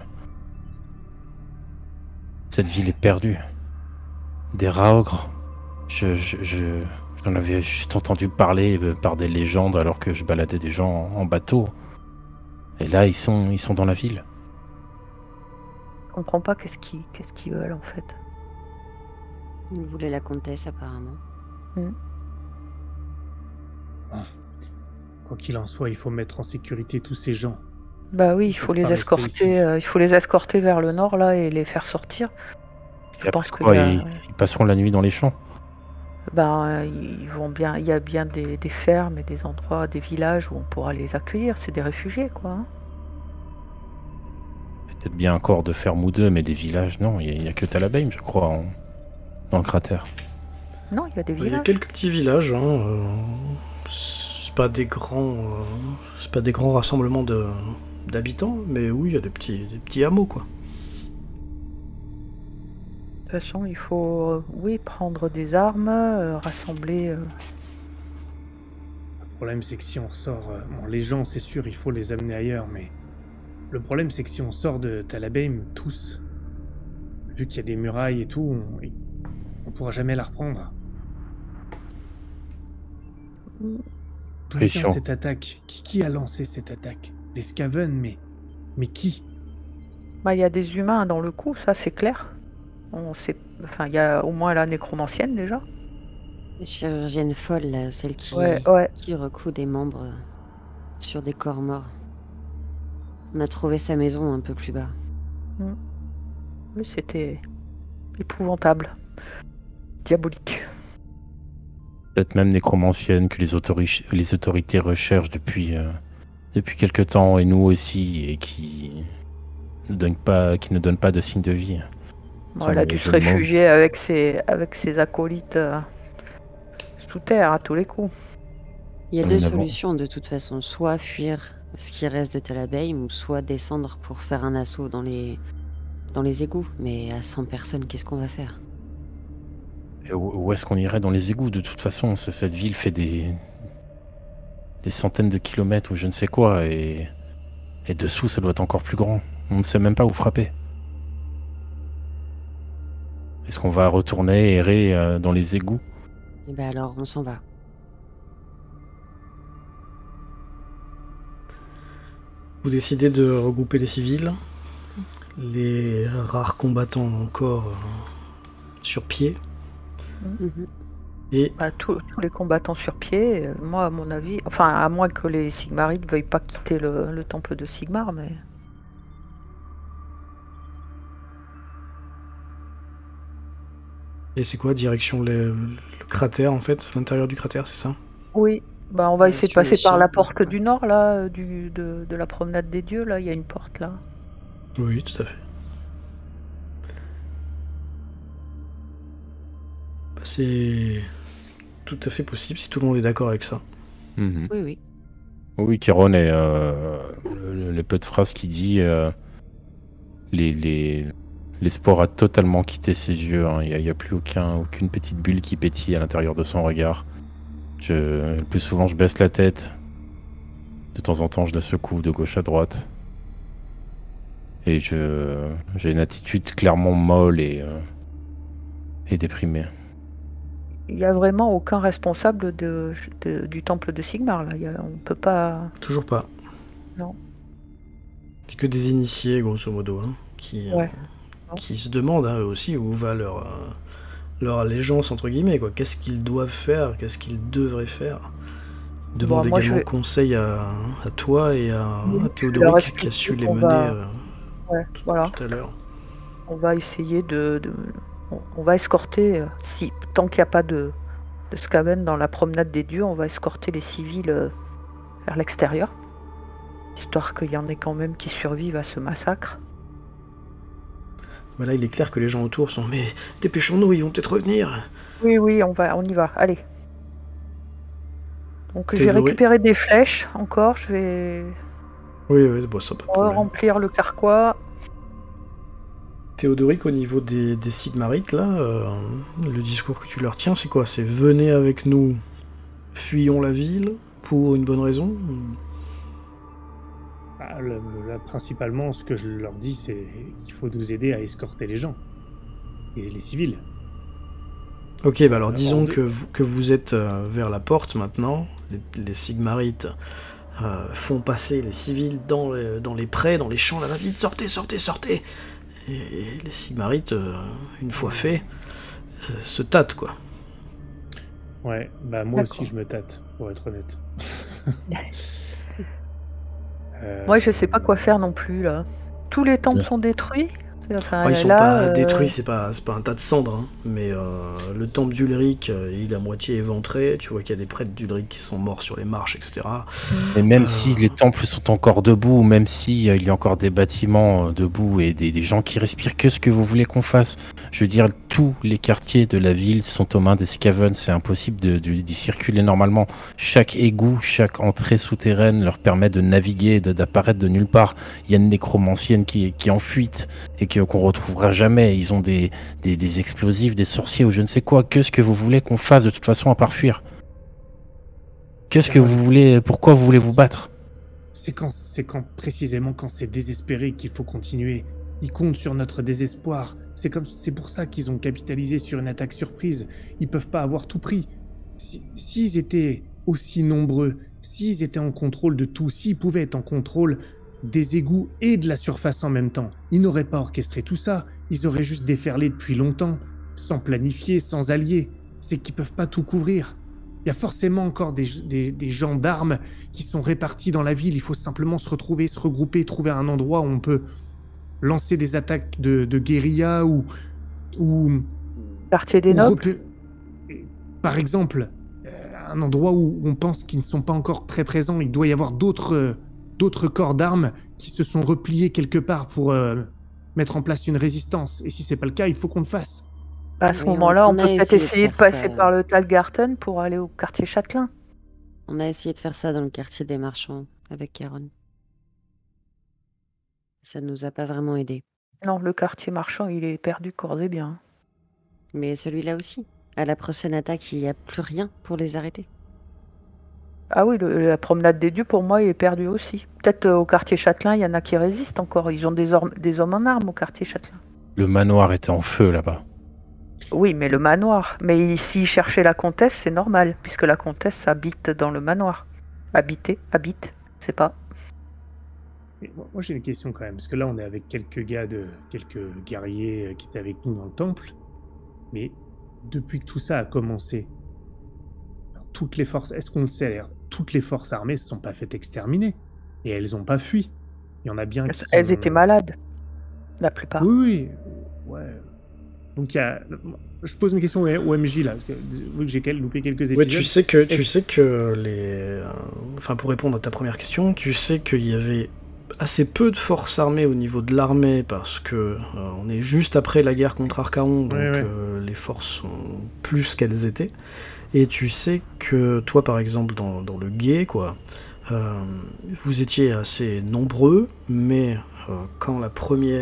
Cette ville est perdue. Des Raogres, je, je, je- j'en avais juste entendu parler euh, par des légendes alors que je baladais des gens en, en bateau. Et là ils sont, ils sont dans la ville. Je comprends pas qu'est-ce qu'ils qu'est-ce qu'ils veulent, en fait. Il voulait la comtesse apparemment. Quoi qu'il en soit, il faut mettre en sécurité tous ces gens. Bah oui, il Ils faut peuvent les pas rester ici. escorter, euh, il faut les escorter vers le nord, là, et les faire sortir. Je Et pense après que quoi, là, ils, ils passeront la nuit dans les champs. ben, euh, ils vont bien, il y a bien des, des fermes et des endroits, des villages où on pourra les accueillir. C'est des réfugiés, quoi. hein. C'est peut-être bien un corps de ferme ou deux, mais des villages, non, il n'y a, a que Talabheim, je crois, en- dans le cratère. Non, il y a des Il y a villages. quelques petits villages, hein, euh, c'est pas des grands, euh, c'est pas des grands rassemblements de d'habitants, mais oui, il y a des petits, des petits hameaux, quoi. De toute façon, il faut, euh, oui, prendre des armes, euh, rassembler. euh, Le problème, c'est que si on sort... euh, Bon, les gens, c'est sûr, il faut les amener ailleurs, mais... Le problème, c'est que si on sort de Talabheim, tous, vu qu'il y a des murailles et tout, on, on pourra jamais la reprendre. D'où Pression. vient cette attaque? Qui, qui a lancé cette attaque? Les Skaven, mais... Mais qui? Bah, il y a des humains dans le coup, ça c'est clair. On sait, enfin, il y a au moins la nécromancienne déjà. La chirurgienne folle, là, celle qui, Ouais, ouais. qui recoud des membres euh, sur des corps morts. On a trouvé sa maison un peu plus bas. Oui, c'était épouvantable, diabolique. Peut-être même nécromancienne que les, autori- les autorités recherchent depuis, euh, depuis quelque temps, et nous aussi, et qui ne donnent pas, qui ne donnent pas de signe de vie. Bon, Sans elle a le dû se jeu de mots. réfugier avec ses, avec ses acolytes euh, sous terre à tous les coups. Il y a Nous deux n'avons- solutions de toute façon. Soit fuir ce qui reste de Talabheim, ou soit descendre pour faire un assaut dans les, dans les égouts. Mais à cent personnes, qu'est-ce qu'on va faire? Et où où est-ce qu'on irait dans les égouts? De toute façon, c- cette ville fait des, des centaines de kilomètres ou je ne sais quoi, et, et dessous, ça doit être encore plus grand. On ne sait même pas où frapper. Est-ce qu'on va retourner errer euh, dans les égouts? Et ben alors, on s'en va. Vous décidez de regrouper les civils, les rares combattants encore euh, sur pied, Mhm. et Bah, tous tous les combattants sur pied, euh, moi à mon avis, enfin à moins que les Sigmarites veuillent pas quitter le, le temple de Sigmar, mais et c'est quoi, direction le, le cratère en fait, l'intérieur du cratère, c'est ça? oui, bah on va Ouais, essayer de sur les passer par la champs, porte ouais. du nord là, euh, du, de, de la promenade des dieux là, il y a une porte là. Oui, tout à fait. Bah, c'est tout à fait possible si tout le monde est d'accord avec ça. Mhm. Oui, oui. Oui, Kéron est euh, le, le peu de phrases qu'il dit, euh, les, les, l'espoir a totalement quitté ses yeux. Hein. Il n'y a, a plus aucun, aucune petite bulle qui pétille à l'intérieur de son regard. Je, le plus souvent, je baisse la tête. De temps en temps, je la secoue de gauche à droite. Et je, j'ai une attitude clairement molle et, euh, et déprimée. Il n'y a vraiment aucun responsable de, de- du temple de Sigmar, là. Il y a- on peut pas... Toujours pas. Non. C'est que des initiés, grosso modo, hein, qui, euh, Ouais. qui se demandent hein, eux aussi où va leur, euh, leur allégeance, entre guillemets, quoi. Qu'est-ce qu'ils doivent faire, qu'est-ce qu'ils devraient faire. Ils demandent Bon, moi, je également vais- conseil à, à toi et à, Oui, à je vais leur Théodoric qui a expliquer su les qu'on mener va- euh, Ouais, tout, voilà. tout à l'heure. On va essayer de... de- On, on va escorter, euh, si, tant qu'il n'y a pas de, de Skaven dans la promenade des dieux, on va escorter les civils euh, vers l'extérieur. Histoire qu'il y en ait quand même qui survivent à ce massacre. Voilà, il est clair que les gens autour sont mais dépêchons-nous, ils vont peut-être revenir. Oui, oui, on va, on y va. Allez. Donc je vais Théodoric. récupérer des flèches encore. Je vais Oui, oui, bon, ça pas de problème. remplir le carquois. Théodoric, au niveau des, des Sigmarites, là, euh, le discours que tu leur tiens, c'est quoi? C'est venez avec nous, fuyons la ville, pour une bonne raison? Ah, le- le- là, principalement, ce que je leur dis, c'est qu'il faut nous aider à escorter les gens. Et les civils. Ok, bah alors Alors, disons en deux- que vous, que vous êtes euh, vers la porte maintenant, les, les Sigmarites euh, font passer les civils dans les, dans les prés, dans les champs, là-bas, vite, sortez, sortez, sortez! Et les Sigmarites, euh, une fois fait, euh, se tâtent, quoi. Ouais, bah moi D'accord. aussi je me tâte, pour être honnête. Euh, Moi, je sais pas quoi faire non plus là. Tous les temples Ouais. sont détruits. Enfin, Ah, ils sont là, pas euh, détruits, c'est pas, c'est pas un tas de cendres, hein, mais euh, le temple d'Ulric, euh, il est à moitié éventré, tu vois qu'il y a des prêtres d'Ulric qui sont morts sur les marches, et cetera. Et même Euh. si les temples sont encore debout, même si euh, il y a encore des bâtiments euh, debout et des, des gens qui respirent, qu'est-ce que vous voulez qu'on fasse? Je veux dire, tous les quartiers de la ville sont aux mains des Skaven, c'est impossible de- de- d'y circuler normalement. Chaque égout, chaque entrée souterraine leur permet de naviguer, de- d'apparaître de nulle part. Il y a une nécromancienne qui est, qui est en fuite et que- qu'on retrouvera jamais. Ils ont des, des, des explosifs, des sorciers ou je ne sais quoi. Qu'est-ce que vous voulez qu'on fasse de toute façon à part fuir? Qu'est-ce que vous voulez? Pourquoi vous voulez vous battre? C'est quand, c'est quand précisément quand c'est désespéré qu'il faut continuer. Ils comptent sur notre désespoir. C'est comme, c'est pour ça qu'ils ont capitalisé sur une attaque surprise. Ils peuvent pas avoir tout pris. Si- S'ils étaient aussi nombreux, s'ils étaient en contrôle de tout, s'ils pouvaient être en contrôle des égouts et de la surface en même temps, ils n'auraient pas orchestré tout ça. Ils auraient juste déferlé depuis longtemps, sans planifier, sans alliés. C'est qu'ils peuvent pas tout couvrir. Il y a forcément encore des, des, des gendarmes qui sont répartis dans la ville. Il faut simplement se retrouver, se regrouper, trouver un endroit où on peut lancer des attaques de, de guérilla ou... ou quartier des ou nobles. repé- et, par exemple, euh, un endroit où on pense qu'ils ne sont pas encore très présents. Il doit y avoir d'autres euh, d'autres corps d'armes qui se sont repliés quelque part pour euh, mettre en place une résistance. Et si c'est pas le cas, il faut qu'on le fasse. À ce Oui, on- moment-là, on, on a peut peut-être essayé de essayer de faire passer ça. par le Talgarten pour aller au quartier Châtelain. On a essayé de faire ça dans le quartier des marchands avec Caron. Ça ne nous a pas vraiment aidé. Non, le quartier marchand, il est perdu corps et bien. Mais celui-là aussi. À la prochaine attaque, il n'y a plus rien pour les arrêter. Ah oui, le- la promenade des dieux, pour moi, il est perdu aussi. Peut-être euh, au quartier Châtelain, il y en a qui résistent encore. Ils ont des, ormes- des hommes en armes au quartier Châtelain. Le manoir était en feu là-bas. Oui, mais le manoir. Mais s'ils cherchaient la comtesse, c'est normal, puisque la comtesse habite dans le manoir. Habiter, habite, c'est pas. Mais moi, moi, j'ai une question quand même, parce que là, on est avec quelques gars, de quelques guerriers euh, qui étaient avec nous dans le temple. Mais depuis que tout ça a commencé, toutes les forces, est-ce qu'on le sait d'ailleurs, toutes les forces armées se sont pas faites exterminer. Et elles n'ont pas fui. Il y en a bien qui Elles sont- étaient malades, la plupart. Oui, oui. Ouais. Donc il y a... Je pose une question au au M J là, parce que, vu que j'ai quel- loupé quelques épisodes. Ouais, tu sais que tu Est-ce- sais que les, euh, enfin pour répondre à ta première question, tu sais qu'il y avait assez peu de forces armées au niveau de l'armée parce que euh, on est juste après la guerre contre Archaon, donc Ouais, ouais. euh, les forces sont plus qu'elles étaient. Et tu sais que toi, par exemple, dans, dans le guet, quoi, euh, vous étiez assez nombreux, mais euh, quand la première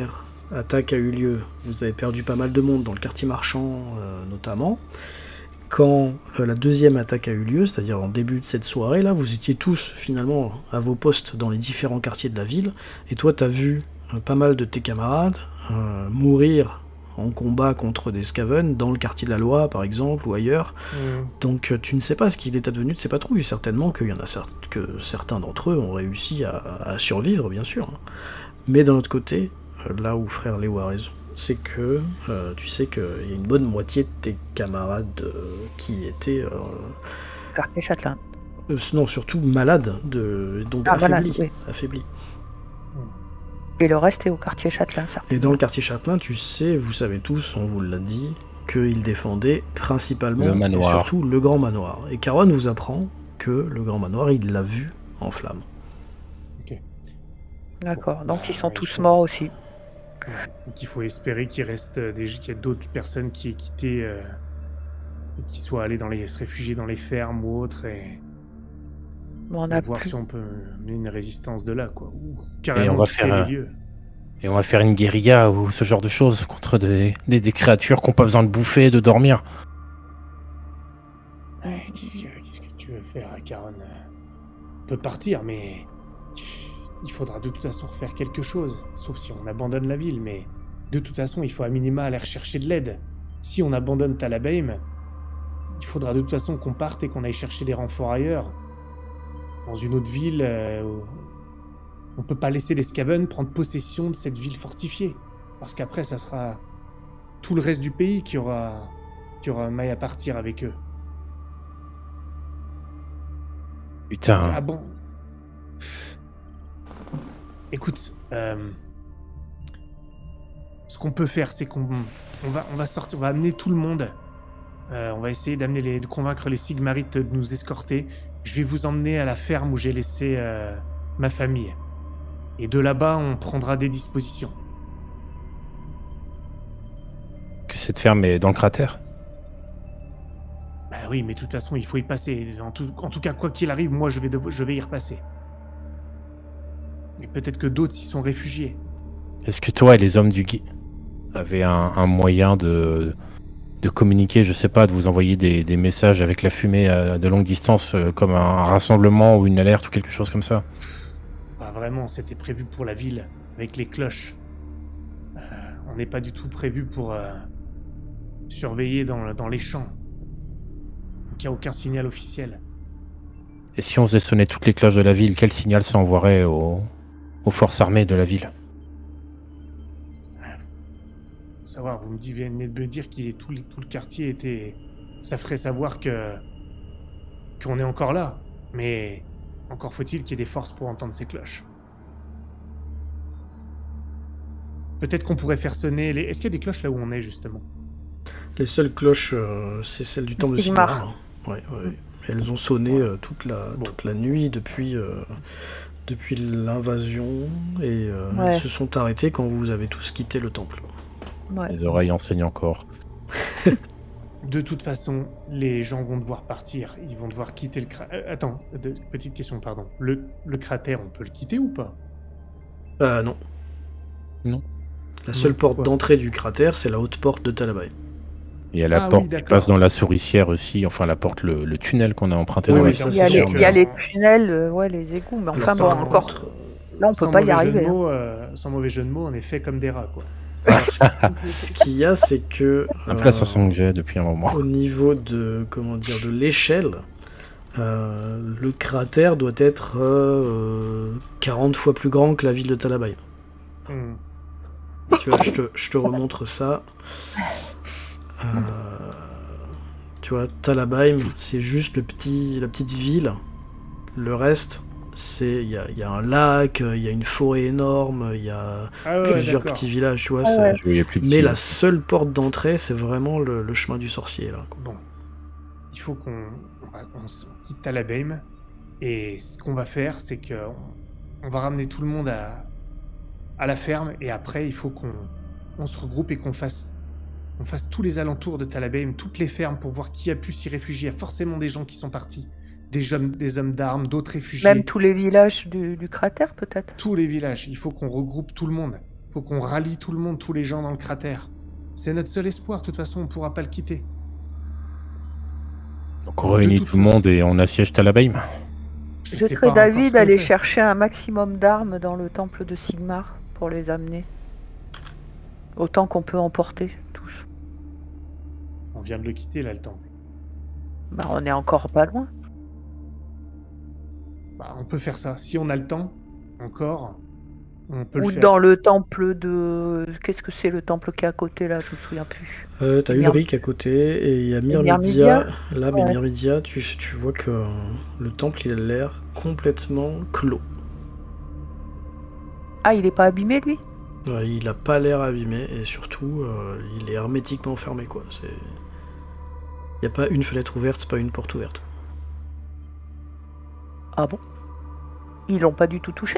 attaque a eu lieu, vous avez perdu pas mal de monde dans le quartier marchand euh, notamment. Quand euh, la deuxième attaque a eu lieu, c'est-à-dire en début de cette soirée, là, vous étiez tous finalement à vos postes dans les différents quartiers de la ville, et toi t'as vu euh, pas mal de tes camarades euh, mourir en combat contre des Skaven dans le quartier de la Loi par exemple, ou ailleurs. Mm. Donc euh, tu ne sais pas ce qu'il est advenu de ces patrouilles, certainement qu'il y en a cer- que certains d'entre eux ont réussi à, à survivre bien sûr. Mais d'un autre côté, euh, là où frère Léo a raison, c'est que euh, tu sais qu'il y a une bonne moitié de tes camarades euh, qui étaient, euh, Quartier Châtelain. euh, non, surtout malades, de, donc Ah, affaiblis, malade, oui. affaiblis. Et le reste est au quartier Châtelain, ça. Et dans le quartier Châtelain, tu sais, vous savez tous, on vous l'a dit, qu'il défendait principalement Le et manoir. surtout le grand manoir. Et Caron vous apprend que le grand manoir, il l'a vu en flammes. D'accord. Donc Bah, ils sont il tous faut- morts aussi. Donc il faut espérer qu'il reste euh, des, qu'il y ait d'autres personnes qui aient quitté, euh, et qui soient allées dans les, se réfugier dans les fermes ou autres, et, Mais on et a voir plus. si on peut mener une résistance de là, quoi. Ou Et carrément on va quitter faire, les euh, lieux. Et on va faire une guérilla ou ce genre de choses contre des, des, des créatures qui n'ont pas besoin de bouffer et de dormir. Ouais, Qu'est-ce que, qu'est-ce que tu veux faire, Caron? On peut partir, mais il faudra de toute façon refaire quelque chose. Sauf si on abandonne la ville, mais de toute façon, il faut à minima aller rechercher de l'aide. Si on abandonne Talabheim, il faudra de toute façon qu'on parte et qu'on aille chercher des renforts ailleurs. Dans une autre ville, euh, où on peut pas laisser les Skaven prendre possession de cette ville fortifiée. Parce qu'après, ça sera tout le reste du pays qui aura, qui aura maille à partir avec eux. Putain. Ah bon? Écoute, euh, ce qu'on peut faire, c'est qu'on on va, on va sortir, on va amener tout le monde. Euh, on va essayer d'amener les, de convaincre les Sigmarites de nous escorter. Je vais vous emmener à la ferme où j'ai laissé euh, ma famille. Et de là-bas, on prendra des dispositions. Que cette ferme est dans le cratère. Bah oui, mais de toute façon, il faut y passer. En tout, en tout cas, quoi qu'il arrive, moi, je vais, devo- je vais y repasser. Et peut-être que d'autres s'y sont réfugiés. Est-ce que toi et les hommes du guide avaient un, un moyen de, de communiquer, je sais pas, de vous envoyer des, des messages avec la fumée à de longue distance, euh, comme un, un rassemblement ou une alerte ou quelque chose comme ça? Pas vraiment, c'était prévu pour la ville, avec les cloches. Euh, on n'est pas du tout prévu pour euh, surveiller dans, dans les champs. Donc il n'y a aucun signal officiel. Et si on faisait sonner toutes les cloches de la ville, quel signal ça envoierait aux, aux forces armées de la ville? Faut savoir, vous me dites- venez de me dire que tout, les- tout le quartier était... Ça ferait savoir que qu'on est encore là. Mais encore faut-il qu'il y ait des forces pour entendre ces cloches. Peut-être qu'on pourrait faire sonner les... Est-ce qu'il y a des cloches là où on est, justement? Les seules cloches, euh, c'est celle du temple de Sigmar. Sigmar. Ouais, ouais. Elles ont sonné euh, toute, la, Bon. toute la nuit depuis, euh, depuis l'invasion et euh, Ouais. elles se sont arrêtées quand vous avez tous quitté le temple. Ouais. Les oreilles enseignent encore. De toute façon, les gens vont devoir partir. Ils vont devoir quitter le cratère. attends, de- petite question, pardon. Le, le cratère, on peut le quitter ou pas? Ah non. Non. La seule Non, porte pourquoi d'entrée du cratère, c'est la haute porte de Talabheim. Il y a la Ah oui, porte qui d'accord. passe dans la souricière aussi, enfin la porte, le, le tunnel qu'on a emprunté Oui, dans oui, la ça, Il y c'est a, les, sûr, il y a mais- les tunnels, euh, ouais, les égouts, mais enfin Alors, bon, par encore. contre, Là, on peut Sans pas y mauvais jeu arriver. de hein. mots, euh, sans mauvais jeu de mots, on est fait comme des rats, quoi. ce qu'il y a, c'est que un peu la euh, sensation que j'ai depuis un moment. au niveau de comment dire de l'échelle, euh, le cratère doit être euh, quarante fois plus grand que la ville de Talabheim. Hmm. Tu vois, je te, je te remontre ça. Euh, tu vois, Talabheim, c'est juste le petit, la petite ville. Le reste, c'est il y a, il y a un lac, il y a une forêt énorme, il y a Ah ouais, plusieurs d'accord. petits villages, tu vois. Ah c'est- ouais. Je voyais plus Mais petit. la seule porte d'entrée, c'est vraiment le, le chemin du sorcier là. quoi. Bon, il faut qu'on on va- on s- on quitte Talabheim, et ce qu'on va faire, c'est que on, on va ramener tout le monde à, à la ferme, et après, il faut qu'on on se regroupe et qu'on fasse, on fasse tous les alentours de Talabheim, toutes les fermes, pour voir qui a pu s'y réfugier. Il y a forcément des gens qui sont partis, des hommes, des hommes d'armes, d'autres réfugiés. Même tous les villages du, du cratère, peut-être. Tous les villages. Il faut qu'on regroupe tout le monde. Faut qu'on rallie tout le monde, tous les gens dans le cratère. C'est notre seul espoir, de toute façon, on pourra pas le quitter. Donc on réunit toute tout le façon- monde et on assiège Talabaim. Je Je sais pas serais encore David ce qu'on d'aller fait. chercher un maximum d'armes dans le temple de Sigmar pour les amener. Autant qu'on peut emporter tous. On vient de le quitter, là, le temple. Bah, on est encore pas loin. Bah, on peut faire ça. Si on a le temps, encore, on peut Ou le faire. dans le temple de... Qu'est-ce que c'est le temple qui est à côté là? Je me souviens plus. Euh, T'as Myr- Ulrich à côté et il y a Myrmidia. Myrmidia. Là, mais Ouais. Myrmidia, tu, tu vois que euh, le temple il a l'air complètement clos. Ah, il est pas abîmé lui? Ouais, il a pas l'air abîmé et surtout euh, il est hermétiquement fermé quoi. C'est... Il n'y a pas une fenêtre ouverte, pas une porte ouverte. Ah bon? Ils l'ont pas du tout touché?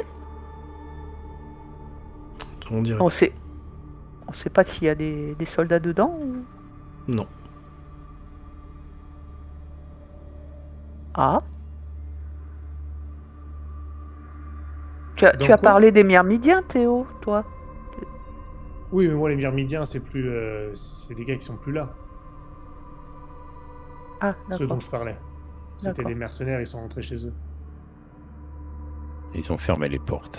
On dirait. On sait... On sait pas s'il y a des, des soldats dedans ou... Non. Ah. Tu as, Dans tu as quoi? parlé des Myrmidiens, Théo, toi? Oui, mais moi, les Myrmidiens, c'est plus... euh, c'est des gars qui sont plus là. Ah, Ceux d'accord. dont je parlais. C'était D'accord. des mercenaires, ils sont rentrés chez eux. Et ils ont fermé les portes.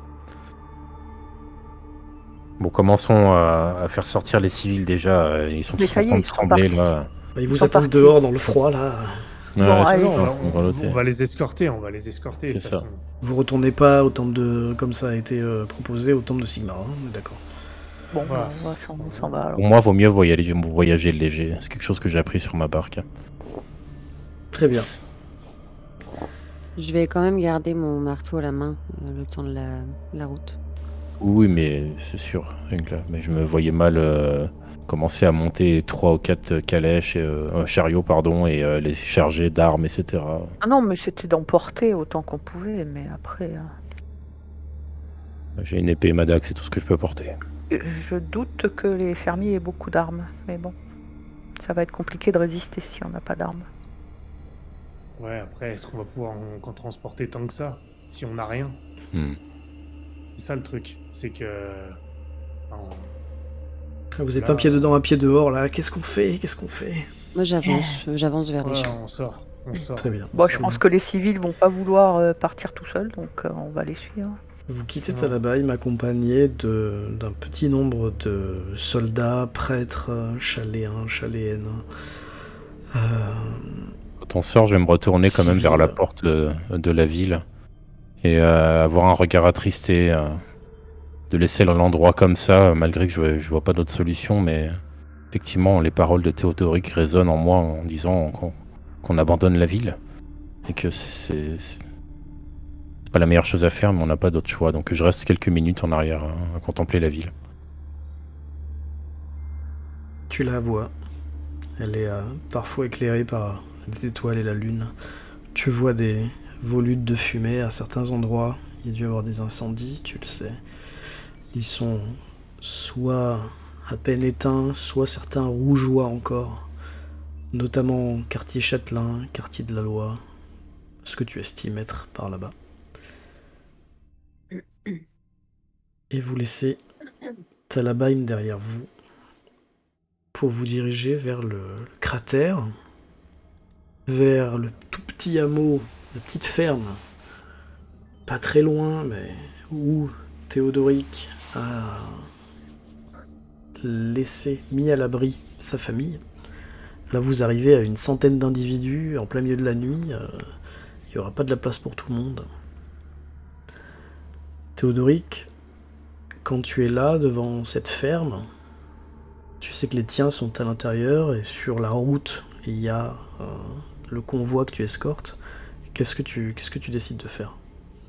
Bon, commençons à, à faire sortir les civils déjà. euh, Ils sont Mais tous ça en y est, train de ils sont trembler partis. là. Bah, ils Ils vous sont attendent partis. dehors dans le froid là. Ouais, Bon, c'est allez. bon, Non, on, on va on- noter. on va les escorter, on va les escorter. de C'est toute ça. façon. Vous retournez pas au temple de. Comme ça a été euh, proposé au temple de Sigmar, hein, on est d'accord. Bon, Voilà. bah, on va s'en- on s'en va alors. Pour moi, vaut mieux voyager, voyager léger. C'est quelque chose que j'ai appris sur ma barque. Très bien. Je vais quand même garder mon marteau à la main euh, le temps de la, la route. Oui, mais c'est sûr. Ingla. Mais je me voyais mal euh, commencer à monter trois ou quatre calèches, euh, un chariot, pardon, et euh, les charger d'armes, et cetera. Ah non, mais c'était d'emporter autant qu'on pouvait, mais après... euh, J'ai une épée et ma dague, c'est tout ce que je peux porter. Je doute que les fermiers aient beaucoup d'armes, mais bon. Ça va être compliqué de résister si on n'a pas d'armes. Ouais, après, est-ce qu'on va pouvoir en, en transporter tant que ça, si on n'a rien? Hmm. C'est ça le truc, c'est que... en- Ah, Vous êtes Là, un pied dedans, un pied dehors là. Qu'est-ce qu'on fait? Qu'est-ce qu'on fait? Moi j'avance, euh, j'avance vers les Ouais, champs. on sort, on sort. Très bien. Bon, je pense que les civils vont pas vouloir euh, partir tout seuls, donc euh, on va les suivre. Vous quittez Ouais. Talabaim accompagné de- d'un petit nombre de soldats, prêtres, euh, chaléens, chaléennes. Euh, Quand on sort, je vais me retourner quand même Civil. vers la porte de, de la ville et euh, avoir un regard attristé, euh, de laisser l'endroit comme ça, malgré que je, vois- je vois pas d'autre solution, mais effectivement, les paroles de Théodoric résonnent en moi en disant qu'on qu'on abandonne la ville et que c'est c'est pas la meilleure chose à faire, mais on n'a pas d'autre choix. Donc je reste quelques minutes en arrière hein, à contempler la ville. Tu la vois. Elle est euh, parfois éclairée par les étoiles et la lune. Tu vois des volutes de fumée à certains endroits. Il y a dû y avoir des incendies, tu le sais. Ils sont soit à peine éteints, soit certains rougeoient encore. Notamment quartier Châtelain, quartier de la Loi. Ce que tu estimes être par là-bas. Et vous laissez Talabaim derrière vous pour vous diriger vers le, le cratère, vers le tout petit hameau, la petite ferme, pas très loin, mais où Théodoric a laissé, mis à l'abri sa famille. Là, vous arrivez à une centaine d'individus en plein milieu de la nuit. euh, Il n'y aura pas de la place pour tout le monde. Théodoric, quand tu es là, devant cette ferme, tu sais que les tiens sont à l'intérieur et sur la route, il y a euh, le convoi que tu escortes. Qu'est-ce que tu, qu'est-ce que tu décides de faire?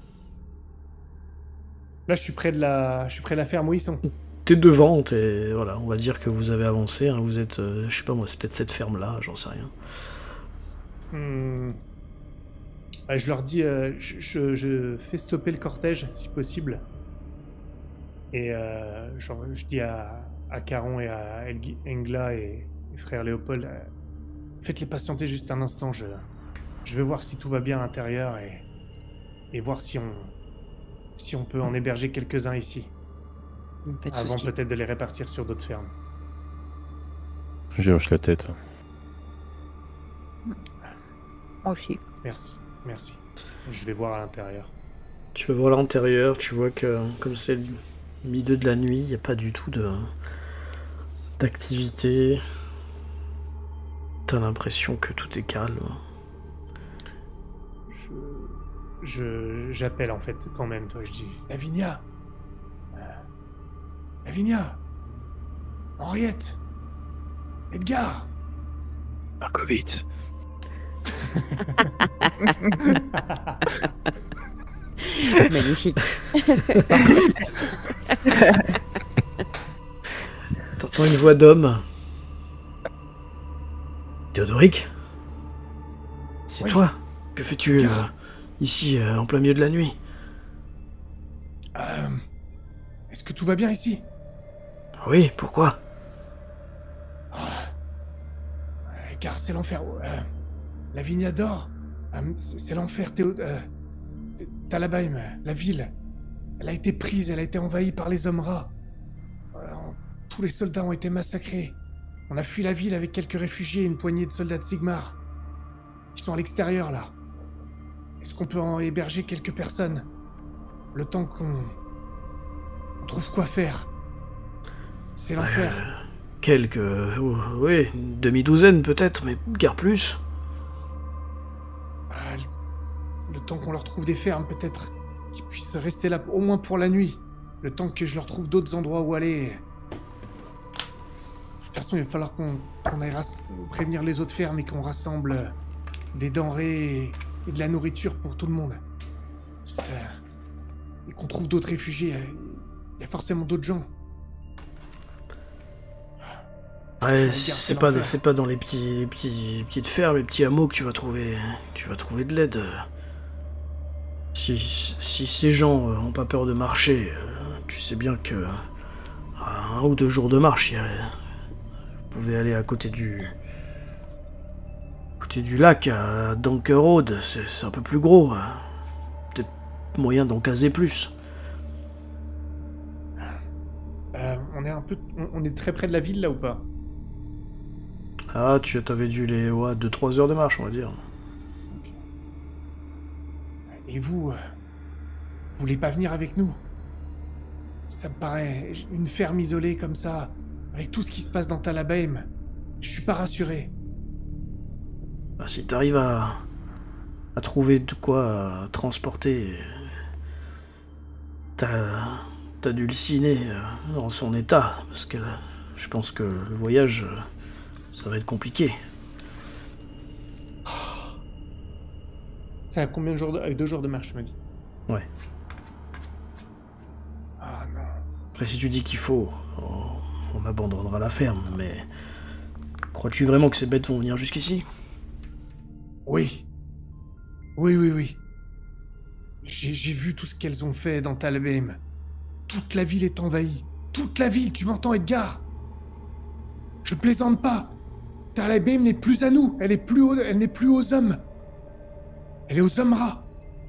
Là, je suis près de la, je suis près de la ferme où ils sont. T'es devant, t'es, voilà, on va dire que vous avez avancé, hein, vous êtes, euh, je sais pas moi, c'est peut-être cette ferme-là, j'en sais rien. Hmm. Ouais, je leur dis, euh, je, je- je fais stopper le cortège, si possible. Et euh, genre, je dis à, à Caron et à Elgi- Engla et, et frère Léopold, euh, faites-les patienter juste un instant, je, je vais voir si tout va bien à l'intérieur et, et voir si on, si on peut en héberger quelques-uns ici. Pas de Avant souci. peut-être de les répartir sur d'autres fermes. Je hoche la tête. Moi aussi. Merci, merci. Je vais voir à l'intérieur. Tu vas voir l'intérieur, tu vois que comme c'est le milieu de la nuit, il n'y a pas du tout de d'activité. T'as l'impression que tout est calme. Je, je, j'appelle en fait quand même. Toi, je dis Lavinia, euh, Lavinia, Henriette, Edgar. Markovitz. Magnifique. T'entends une voix d'homme. Théodoric? C'est Oui. toi? Que fais-tu euh, Edgar. ici, euh, en plein milieu de la nuit? Euh, Est-ce que tout va bien ici? Oui, pourquoi? Ah. Euh, Car c'est l'enfer. Euh, Lavinia dort. Euh, c'est c'est l'enfer. Théo... Euh, Talabheim, la ville. Elle a été prise, elle a été envahie par les hommes rats. Euh, on- tous les soldats ont été massacrés. On a fui la ville avec quelques réfugiés et une poignée de soldats de Sigmar. Ils sont à l'extérieur, là. Est-ce qu'on peut en héberger quelques personnes? Le temps qu'on... on trouve quoi faire. C'est l'enfer. Euh, quelques... euh, oui, une demi-douzaine peut-être, mais guère plus. Ah, le- le temps qu'on leur trouve des fermes, peut-être. Qu'ils puissent rester là au moins pour la nuit. Le temps que je leur trouve d'autres endroits où aller. De toute façon, il va falloir qu'on qu'on aille rass- prévenir les autres fermes et qu'on rassemble euh, des denrées et, et de la nourriture pour tout le monde. Ça- Et qu'on trouve d'autres réfugiés. Il y a forcément d'autres gens. Ouais, Regarde, c'est c'est pas, l'enfer. c'est pas dans les petits, les petits, petites fermes, les petits hameaux que tu vas trouver, tu vas trouver de l'aide. Si, si ces gens euh, ont pas peur de marcher, euh, tu sais bien que à un ou deux jours de marche, il y a- vous pouvez aller à côté du, côté du lac, à Dankerode, c'est c'est un peu plus gros. euh. Peut-être moyen d'en caser plus. Euh, on est un peu... On, on est très près de la ville, là, ou pas? Ah, tu t'avais dû les ouais, deux trois heures de marche, on va dire. Et vous, euh, vous voulez pas venir avec nous? Ça me paraît une ferme isolée comme ça, avec tout ce qui se passe dans Talabheim. Je suis pas rassuré. Bah, si t'arrives à, à trouver de quoi euh, transporter ta, ta dulcinée euh, dans son état, parce que là, je pense que le voyage, euh, ça va être compliqué. Ça a combien de jours de... Avec deux jours de marche, tu m'as dit? Ouais. Ah non. Après, si tu dis qu'il faut, on, on abandonnera la ferme, mais crois-tu vraiment que ces bêtes vont venir jusqu'ici? Oui. Oui, oui, oui. J'ai j'ai vu tout ce qu'elles ont fait dans Talabheim. Toute la ville est envahie. Toute la ville, tu m'entends, Edgar? Je plaisante pas. Talabheim n'est plus à nous. Elle est plus au- elle n'est plus aux hommes. Elle est aux hommes rats.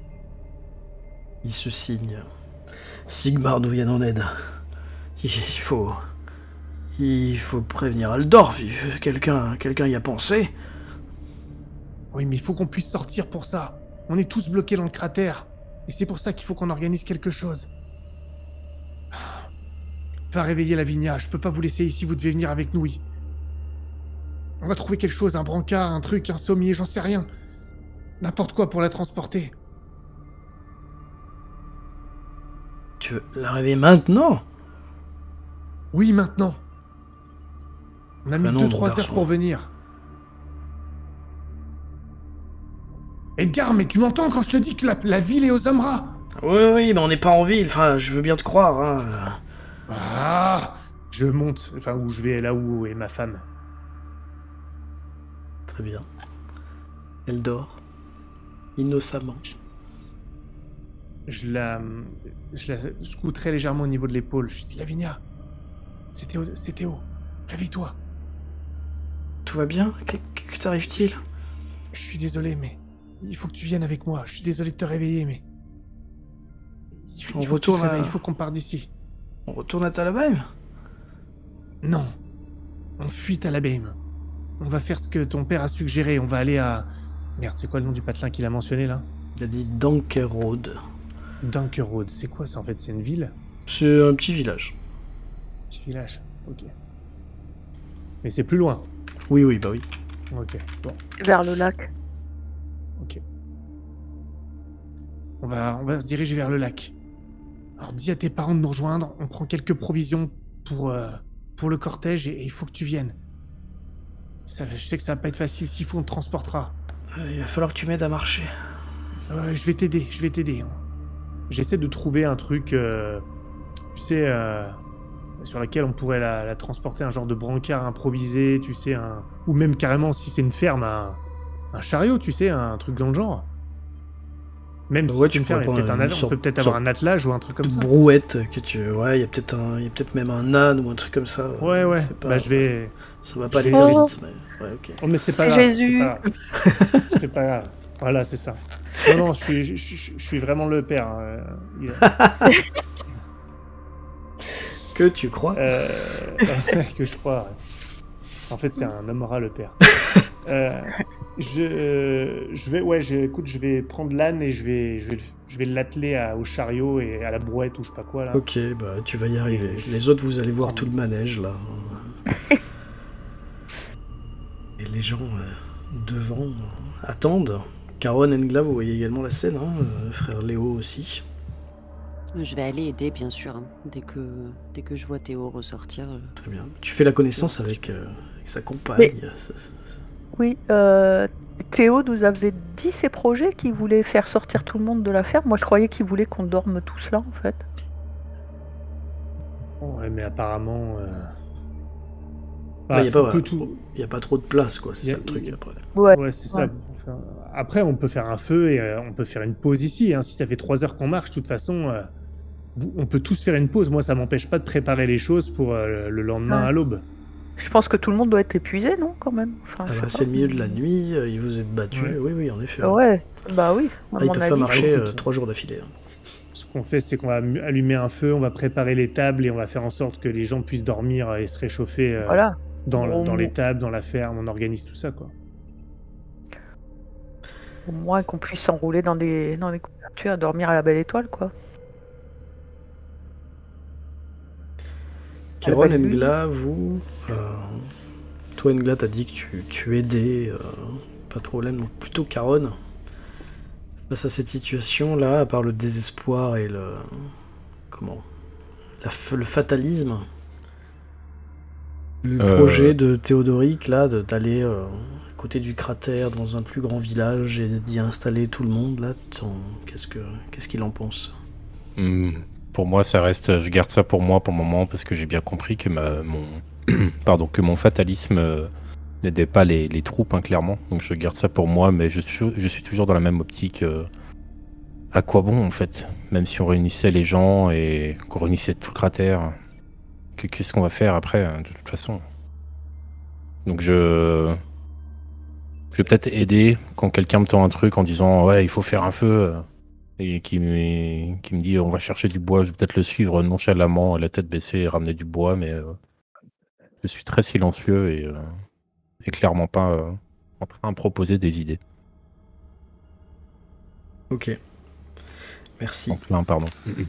Il se signe. Sigmar nous vienne en aide. Il faut... Il faut prévenir Aldorf. Il- Quelqu'un quelqu'un y a pensé. Oui, mais il faut qu'on puisse sortir pour ça. On est tous bloqués dans le cratère. Et c'est pour ça qu'il faut qu'on organise quelque chose. Va réveiller Lavinia. Je peux pas vous laisser ici. Vous devez venir avec nous. oui. On va trouver quelque chose. Un brancard, un truc, un sommier, j'en sais rien. N'importe quoi pour la transporter. Tu veux la réveiller maintenant? Oui, maintenant. On a mis Ah non, deux mon trois garçon. heures pour venir. Edgar, mais tu m'entends quand je te dis que la, la ville est aux hommes rats? Oui, oui, mais on n'est pas en ville. Enfin, je veux bien te croire. Hein. Ah! Je monte, enfin, où je vais là où est ma femme. Très bien. Elle dort. Innocemment. Je la, je la secoue très légèrement au niveau de l'épaule. Je dis, Lavinia, c'est Théo, c'est Théo. Réveille-toi. Tout va bien? Que, que t'arrive-t-il? Je suis désolé, mais il faut que tu viennes avec moi. Je suis désolé de te réveiller, mais il faut, On il faut que tu te retourne à- réveilles, il faut qu'on parte d'ici. On retourne à Talabheim? Non. On fuit à l'Abheim. On va faire ce que ton père a suggéré. On va aller à... Merde, c'est quoi le nom du patelin qu'il a mentionné, là? Il a dit Dankerode. Dunkerode. C'est quoi, ça, en fait? C'est une ville? C'est un petit village. Petit village. Ok. Mais c'est plus loin. Oui, oui, bah oui. Ok. Bon. Vers le lac. Ok. On va, on va se diriger vers le lac. Alors dis à tes parents de nous rejoindre. On prend quelques provisions pour, euh, pour le cortège et il faut que tu viennes. Ça, je sais que ça va pas être facile. S'il faut, on te transportera. Euh, il va falloir que tu m'aides à marcher. Euh, je vais t'aider. Je vais t'aider. J'essaie de trouver un truc, euh, tu sais, euh, sur laquelle on pourrait la, la transporter, un genre de brancard improvisé, tu sais, un... ou même carrément, si c'est une ferme, un, un chariot, tu sais, un truc dans le genre. Même Bah si ouais, c'est tu une ferme, il y a pourrais peut-être prendre un une attelage, on sorte- peut peut-être sorte avoir un attelage ou un truc comme de ça. brouette que tu... Ouais, il y a peut-être un... il y a peut-être même un âne ou un truc comme ça. Ouais, ouais. C'est pas... Bah, je vais. Ça va pas je aller vais- vite, mais... Ouais, ok. Oh, mais c'est pas C'est grave. Jésus. C'est pas grave. C'est pas grave. Voilà, c'est ça. Non, non, je suis, je, je- je suis vraiment le père. hein. Il- Que tu crois Euh, que je crois. ouais. En fait, c'est un homme rat, le père. Euh, je, euh, je vais, ouais, je, écoute, je vais prendre l'âne et je vais, je vais, le- je vais l'atteler à- au chariot et à la brouette ou je sais pas quoi là. Ok, bah tu vas y arriver. Les autres, vous allez voir tout le manège là. Et les gens euh, devant euh, attendent. Caron, Engla, vous voyez également la scène, hein, euh, frère Léo aussi. Je vais aller aider, bien sûr, hein, dès que, dès que je vois Théo ressortir. euh. Très bien. Tu fais la connaissance avec, euh, avec sa compagne. Mais- ça- ça- ça- Oui, euh, Théo nous avait dit ses projets qu'il voulait faire sortir tout le monde de la ferme. Moi, je croyais qu'il voulait qu'on dorme tous là, en fait. Ouais, mais apparemment. Euh... Là, il n'y bah, a, on pas- peut tout. y a pas trop de place, quoi. C'est Y a- ça le truc après. Ouais. Ouais, c'est Ouais. ça. Enfin, après, on peut faire un feu et euh, on peut faire une pause ici. hein. Si ça fait trois heures qu'on marche, de toute façon, euh, vous- on peut tous faire une pause. Moi, ça m'empêche pas de préparer les choses pour euh, le lendemain Ouais. à l'aube. Je pense que tout le monde doit être épuisé, non, quand même. Enfin, Ah je bah, sais c'est pas. le milieu de la nuit, euh, ils vous êtes battus. Ouais. Oui, oui, en effet. Ouais, bah oui. À Ah, ils mon peuvent pas avis. marcher Écoute. euh, trois jours d'affilée. hein. Ce qu'on fait, c'est qu'on va mu- allumer un feu, on va préparer les tables et on va faire en sorte que les gens puissent dormir et se réchauffer euh, Voilà. dans, le- Au dans mo- les tables, dans la ferme. On organise tout ça, quoi. Au moins qu'on puisse s'enrouler dans des, dans des couvertures, dormir à la belle étoile, quoi. Caron, Ah, bah, lui- Engla, vous... euh, toi, Engla, t'as dit que tu, tu aidais, euh, pas de problème. Donc plutôt Caron, face à cette situation-là, à part le désespoir et le... Comment la, f- le fatalisme, le Euh. projet de Théodoric, là, de- d'aller euh, à côté du cratère, dans un plus grand village, et d'y installer tout le monde, là, ton- qu'est-ce que qu'est-ce qu'il en pense? Hmm, Pour moi, ça reste. Je garde ça pour moi pour le moment parce que j'ai bien compris que ma, mon, pardon, que mon fatalisme euh, n'aidait pas les, les troupes, hein, clairement. Donc je garde ça pour moi, mais je suis, je suis toujours dans la même optique. euh, à quoi bon, en fait? Même si on réunissait les gens et qu'on réunissait tout le cratère, que- qu'est-ce qu'on va faire après, hein, de toute façon? Donc je. Je vais peut-être aider quand quelqu'un me tend un truc en disant ouais, il faut faire un feu. euh, Et qui me, qui me dit on va chercher du bois, je vais peut-être le suivre nonchalamment, la tête baissée et ramener du bois, mais euh, je suis très silencieux et, euh, et clairement pas euh, en train de proposer des idées. Ok. Merci. Enfin, pardon.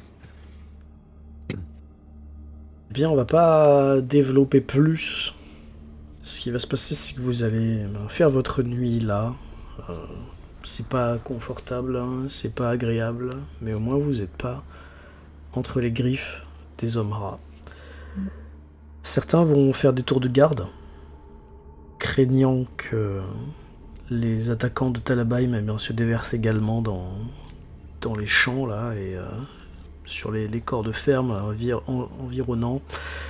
Eh bien, on va pas développer plus. Ce qui va se passer, c'est que vous allez ben, faire votre nuit là. Euh, c'est pas confortable, hein, c'est pas agréable, mais au moins vous n'êtes pas entre les griffes des hommes rats. Certains vont faire des tours de garde, craignant que les attaquants de Talabheim eh bien, se déversent également dans, dans les champs là et euh, sur les, les corps de ferme envir- en- environnants.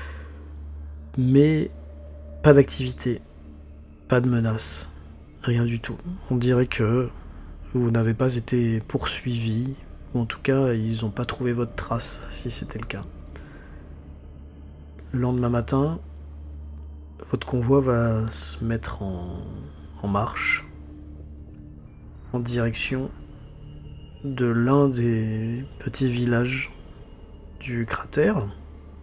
Mais pas d'activité, pas de menace, rien du tout. On dirait que vous n'avez pas été poursuivi, ou en tout cas ils n'ont pas trouvé votre trace si c'était le cas. Le lendemain matin, votre convoi va se mettre en, en marche en direction de l'un des petits villages du cratère.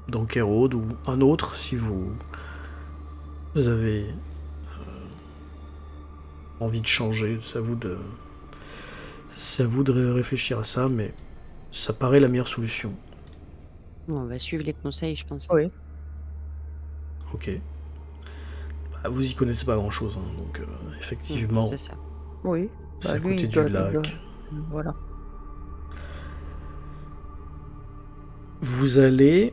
dans Kerod ou un autre si vous, vous avez euh, envie de changer. C'est à vous de, c'est à vous de ré- réfléchir à ça, mais ça paraît la meilleure solution. Bon, on va suivre les conseils, je pense. Oui. Ok. Bah, vous y connaissez pas grand chose, hein, donc euh, effectivement, C'est ça. Oui. c'est Bah, à lui, côté il du doit- il lac. doit- Voilà. Vous allez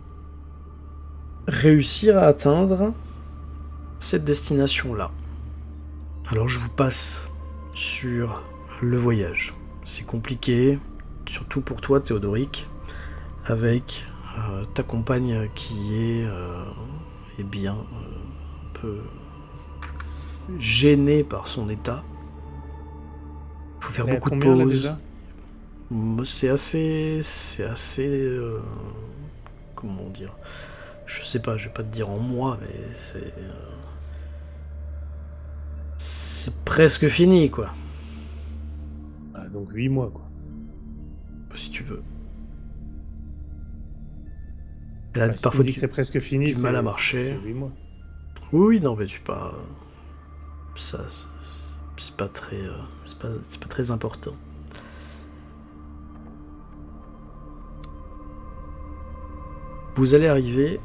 réussir à atteindre cette destination-là. Alors je vous passe sur le voyage. C'est compliqué, surtout pour toi Théodoric, avec euh, ta compagne qui est euh, eh bien euh, un peu gênée par son état. Il faut faire Elle est à beaucoup de combien, là, pauses. déjà Moi, C'est assez, c'est assez, euh, comment dire, je sais pas, je vais pas te dire en mois, mais c'est, euh, c'est presque fini quoi, Ah, donc huit mois, quoi. si tu veux. Elle a Bah, si parfois tu me dis du, que c'est presque fini, du mal c'est- à marcher. c'est huit mois. Oui, oui, non, mais tu pas, ça, c'est c'est pas très, euh, c'est pas, c'est pas très important. Vous allez arriver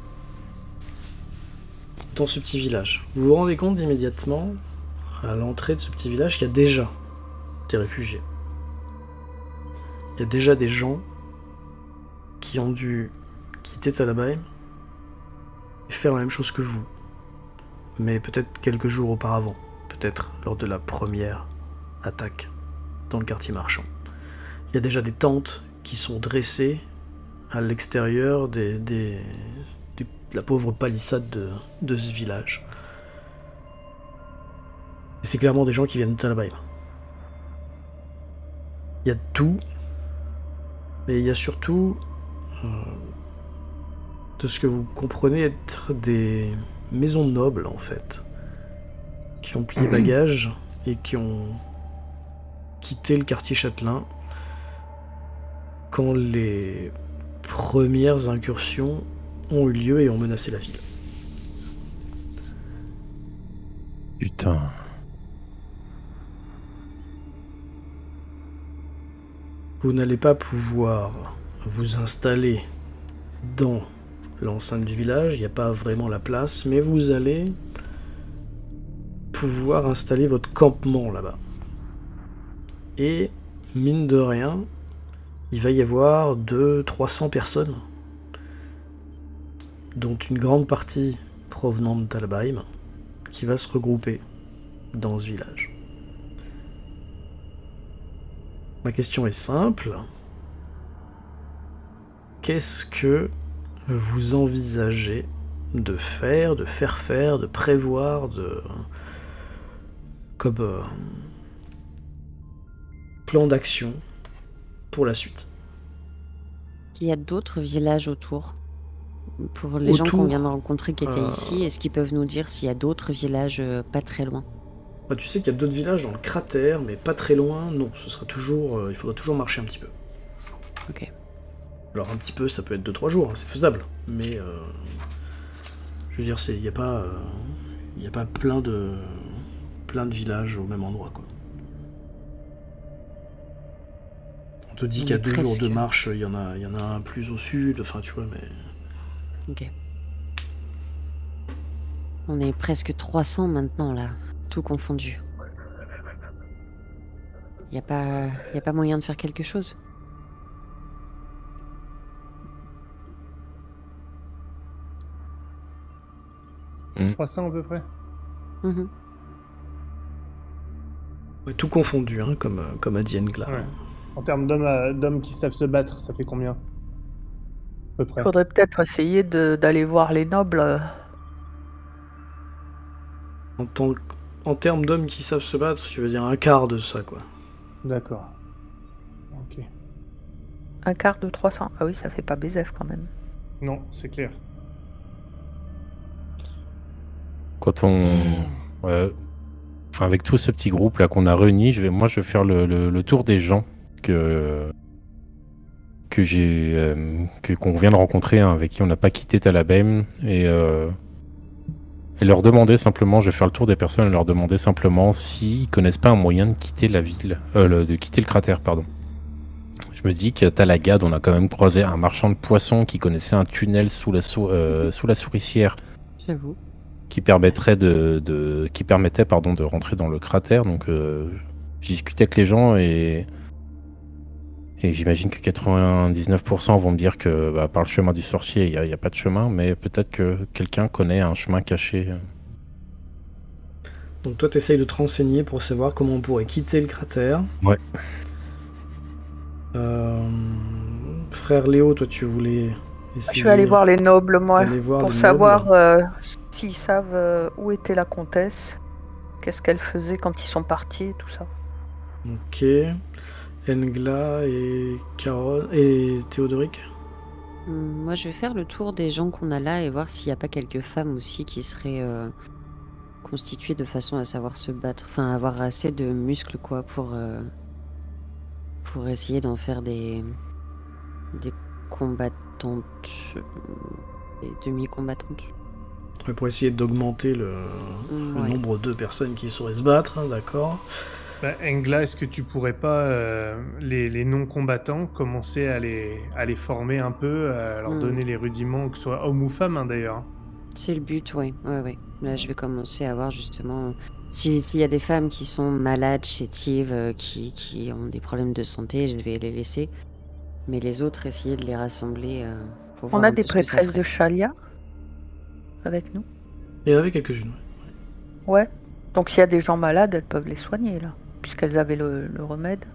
dans ce petit village. Vous vous rendez compte immédiatement, à l'entrée de ce petit village, qu'il y a déjà des réfugiés. Il y a déjà des gens qui ont dû quitter Talabheim et faire la même chose que vous. Mais peut-être quelques jours auparavant. Peut-être lors de la première attaque dans le quartier marchand. Il y a déjà des tentes qui sont dressées à l'extérieur des, des, des- de la pauvre palissade de, de ce village. Et c'est clairement des gens qui viennent de Talabheim. Il y a tout, mais il y a surtout, euh, de ce que vous comprenez être des maisons nobles en fait, qui ont plié bagages et qui ont quitté le quartier châtelain quand les premières incursions ont eu lieu et ont menacé la ville. Putain. Vous n'allez pas pouvoir vous installer dans l'enceinte du village, il n'y a pas vraiment la place, mais vous allez pouvoir installer votre campement là-bas. Et, mine de rien, il va y avoir deux à trois cents personnes, dont une grande partie provenant de Talabheim, qui va se regrouper dans ce village. Ma question est simple. Qu'est-ce que vous envisagez de faire, de faire faire, de prévoir, de comme euh, plan d'action pour la suite? Il y a d'autres villages autour. Pour les gens qu'on Autour, vient de rencontrer qui étaient euh, ici, est-ce qu'ils peuvent nous dire s'il y a d'autres villages euh, pas très loin? Bah, tu sais qu'il y a d'autres villages dans le cratère, mais pas très loin. Non, ce sera toujours, euh, il faudra toujours marcher un petit peu. Ok. Alors un petit peu, ça peut être deux trois jours, hein, c'est faisable. Mais euh, je veux dire, il n'y a pas, euh, y a pas plein de, plein de villages au même endroit, quoi. On te dit On qu'il y a est deux jours de presque. marche, il y en a, il y en a un plus au sud. Enfin, tu vois, mais Ok. On est presque trois cents maintenant là, tout confondu. Y a pas, y a pas moyen de faire quelque chose? trois cents à peu près. Mhm. ouais, tout confondu, hein, comme, euh, comme a dit Engla. Ouais. En termes d'hommes à- d'hommes qui savent se battre, ça fait combien? À peu près. Il faudrait peut-être essayer de- d'aller voir les nobles. euh, En, tant- en termes d'hommes qui savent se battre, tu veux dire un quart de ça, quoi. D'accord. Ok. Un quart de trois cents. Ah oui, ça fait pas Bézef quand même. Non, c'est clair. Quand on. Ouais. Enfin, avec tout ce petit groupe là qu'on a réuni, je vais, moi je vais faire le, le- le tour des gens que, que j'ai euh, que qu'on vient de rencontrer, hein, avec qui on n'a pas quitté Talabheim, et, euh, et leur demander simplement, je vais faire le tour des personnes et leur demander simplement s'ils connaissent pas un moyen de quitter la ville, euh, le- de quitter le cratère, pardon. Je me dis qu'à Talagad, on a quand même croisé un marchand de poissons qui connaissait un tunnel sous la, sou- euh, sous la souricière J'avoue. qui permettrait de, de qui permettait pardon de rentrer dans le cratère. Donc euh, j'ai discuté avec les gens et et j'imagine que quatre-vingt-dix-neuf pour cent vont me dire que bah, par le chemin du sorcier il n'y a, il y a pas de chemin, mais peut-être que quelqu'un connaît un chemin caché. Donc toi, t'essayes de te renseigner pour savoir comment on pourrait quitter le cratère. Ouais. Euh, Frère Léo, toi, tu voulais Je essayer vais aller voir les nobles, moi, d'aller voir pour les savoir nobles. euh, s'ils savent euh, où était la comtesse, qu'est-ce qu'elle faisait quand ils sont partis et tout ça. Ok. Engla et Caron et Théodoric. Hum, Moi, je vais faire le tour des gens qu'on a là et voir s'il n'y a pas quelques femmes aussi qui seraient euh, constituées de façon à savoir se battre. Enfin, avoir assez de muscles, quoi, pour, euh, pour essayer d'en faire des, des combattantes. euh, Des demi-combattantes. Ouais, pour essayer d'augmenter le, le Ouais. nombre de personnes qui sauraient se battre, hein, d'accord. Bah, Engla, est-ce que tu pourrais pas, euh, les, les non-combattants, commencer à les, à les former un peu, à leur Mm. donner les rudiments, que ce soit homme ou femme, hein, d'ailleurs. C'est le but, oui. Ouais, ouais. Là, je vais commencer à voir justement si- s'il y a des femmes qui sont malades, chétives, euh, qui, qui ont des problèmes de santé, je vais les laisser. Mais les autres, essayer de les rassembler euh, pour On voir a un des peu ce que ça prêtresses de ferait. Chalia avec nous. Il y en avait quelques-unes. ouais. Ouais. Donc s'il y a des gens malades, elles peuvent les soigner, là, puisqu'elles avaient le, le remède.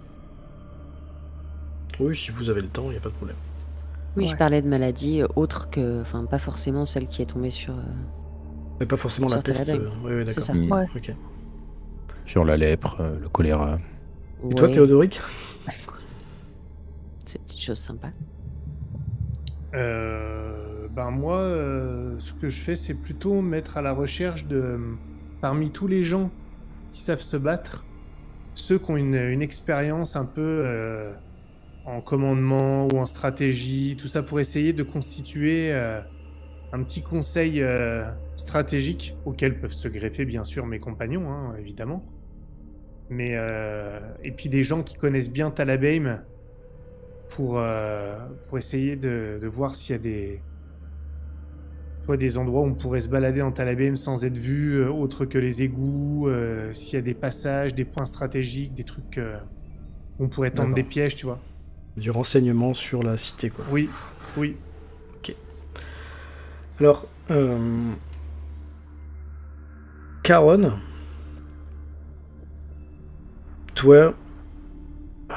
Oui, si vous avez le temps, il n'y a pas de problème. Oui, je Ouais. parlais de maladies euh, autres que, enfin, pas forcément celle qui est tombée sur. euh, Mais pas forcément la Sur peste. Talabheim. euh, Oui, oui, C'est d'accord. ça. Mm. Ouais. Ok. Sur la lèpre, euh, le choléra. Et toi, Ouais, Théodoric? c'est une petite chose sympa. Euh, ben moi, euh, ce que je fais, c'est plutôt mettre à la recherche de, parmi tous les gens qui savent se battre, ceux qui ont une, une expérience un peu euh, en commandement ou en stratégie, tout ça pour essayer de constituer euh, un petit conseil euh, stratégique auquel peuvent se greffer bien sûr mes compagnons, hein, évidemment. Mais euh, et puis des gens qui connaissent bien Talabheim pour, euh, pour essayer de, de voir s'il y a des, soit des endroits où on pourrait se balader en Talabheim sans être vu, euh, autre que les égouts, euh, s'il y a des passages, des points stratégiques, des trucs euh, où on pourrait tendre des D'accord. pièges, tu vois. Du renseignement sur la cité, quoi. Oui, oui. Alors, euh... Caron, toi, euh,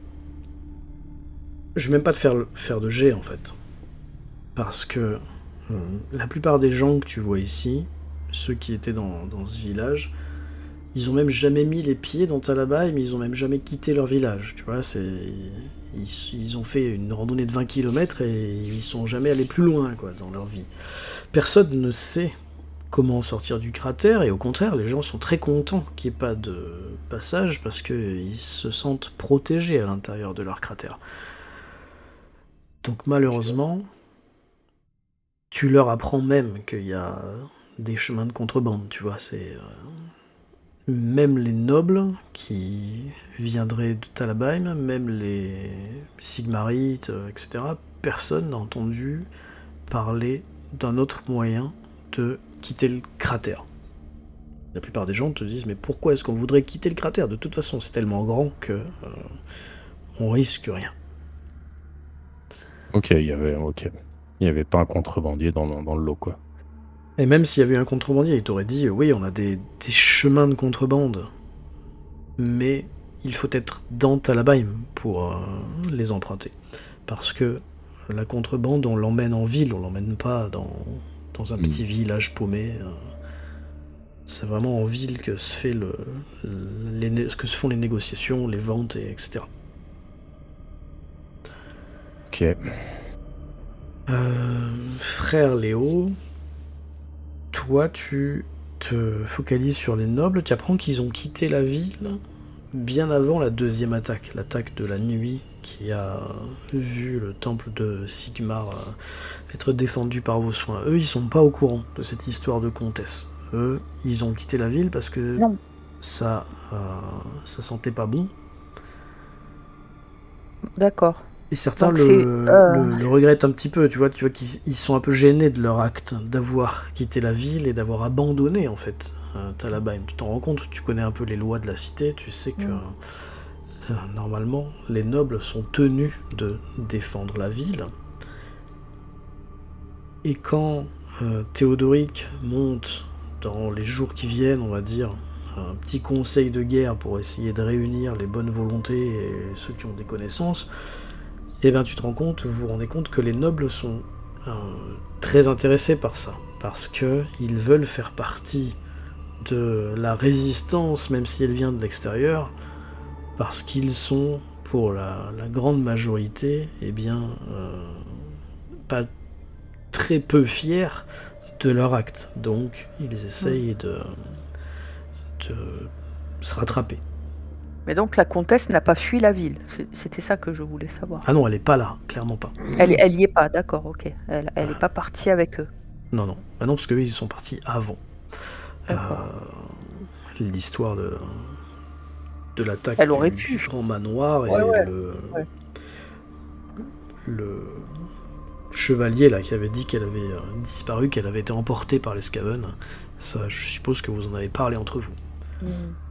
je vais même pas te faire, le- faire de jet en fait, parce que euh, la plupart des gens que tu vois ici, ceux qui étaient dans, dans ce village, ils ont même jamais mis les pieds dans Talabheim, ils ont même jamais quitté leur village, tu vois, c'est... Ils, ils ont fait une randonnée de vingt kilomètres et ils sont jamais allés plus loin, quoi, dans leur vie. Personne ne sait comment sortir du cratère, et au contraire, les gens sont très contents qu'il n'y ait pas de passage, parce qu'ils se sentent protégés à l'intérieur de leur cratère. Donc malheureusement, tu leur apprends même qu'il y a des chemins de contrebande, tu vois, c'est... euh, Même les nobles qui viendraient de Talabheim, même les Sigmarites, euh, et cetera, personne n'a entendu parler d'un autre moyen de quitter le cratère. La plupart des gens te disent, mais pourquoi est-ce qu'on voudrait quitter le cratère? De toute façon, c'est tellement grand que euh, on risque rien. Ok, il y avait, ok, il y avait pas un contrebandier dans, dans le lot, quoi. Et même s'il y avait eu un contrebandier, il t'aurait dit, oui, on a des, des chemins de contrebande, mais il faut être dans Talabheim pour euh, les emprunter. Parce que la contrebande, on l'emmène en ville, on l'emmène pas dans, dans un Mm. petit village paumé. euh. C'est vraiment en ville que se fait le, les, né- que se font les négociations, les ventes, et etc. Ok. Euh, frère Léo, toi tu te focalises sur les nobles, tu apprends qu'ils ont quitté la ville bien avant la deuxième attaque, l'attaque de la nuit qui a vu le temple de Sigmar euh, être défendu par vos soins. Eux, ils sont pas au courant de cette histoire de comtesse. Eux, ils ont quitté la ville parce que Non. ça, euh, ça sentait pas bon. D'accord. Et certains Donc le, c'est, euh, le, le regrettent un petit peu, tu vois, tu vois qu'ils ils sont un peu gênés de leur acte, d'avoir quitté la ville et d'avoir abandonné en fait euh, Talabheim. Tu t'en rends compte, tu connais un peu les lois de la cité, tu sais que Mm. euh, normalement les nobles sont tenus de défendre la ville. Et quand euh, Théodoric monte dans les jours qui viennent, on va dire, un petit conseil de guerre pour essayer de réunir les bonnes volontés et ceux qui ont des connaissances, et bien tu te rends compte, vous vous rendez compte que les nobles sont euh, très intéressés par ça, parce que ils veulent faire partie de la résistance, même si elle vient de l'extérieur, parce qu'ils sont, pour la, la grande majorité, eh bien, euh, pas très peu fiers de leur acte. Donc, ils essayent de, de se rattraper. Mais donc la comtesse n'a pas fui la ville. C'est- C'était ça que je voulais savoir. Ah non, elle est pas là, clairement pas. Elle, elle y est pas, d'accord, ok. Elle, elle est pas partie avec eux. Non, non. Ah non, parce qu'eux, ils sont partis avant. D'accord. Euh, L'histoire de, de l'attaque Elle aurait du, pu. du grand manoir et Ouais, ouais, le, ouais. le chevalier là qui avait dit qu'elle avait euh, disparu, qu'elle avait été emportée par les Skaven. Ça, je suppose que vous en avez parlé entre vous. Mm.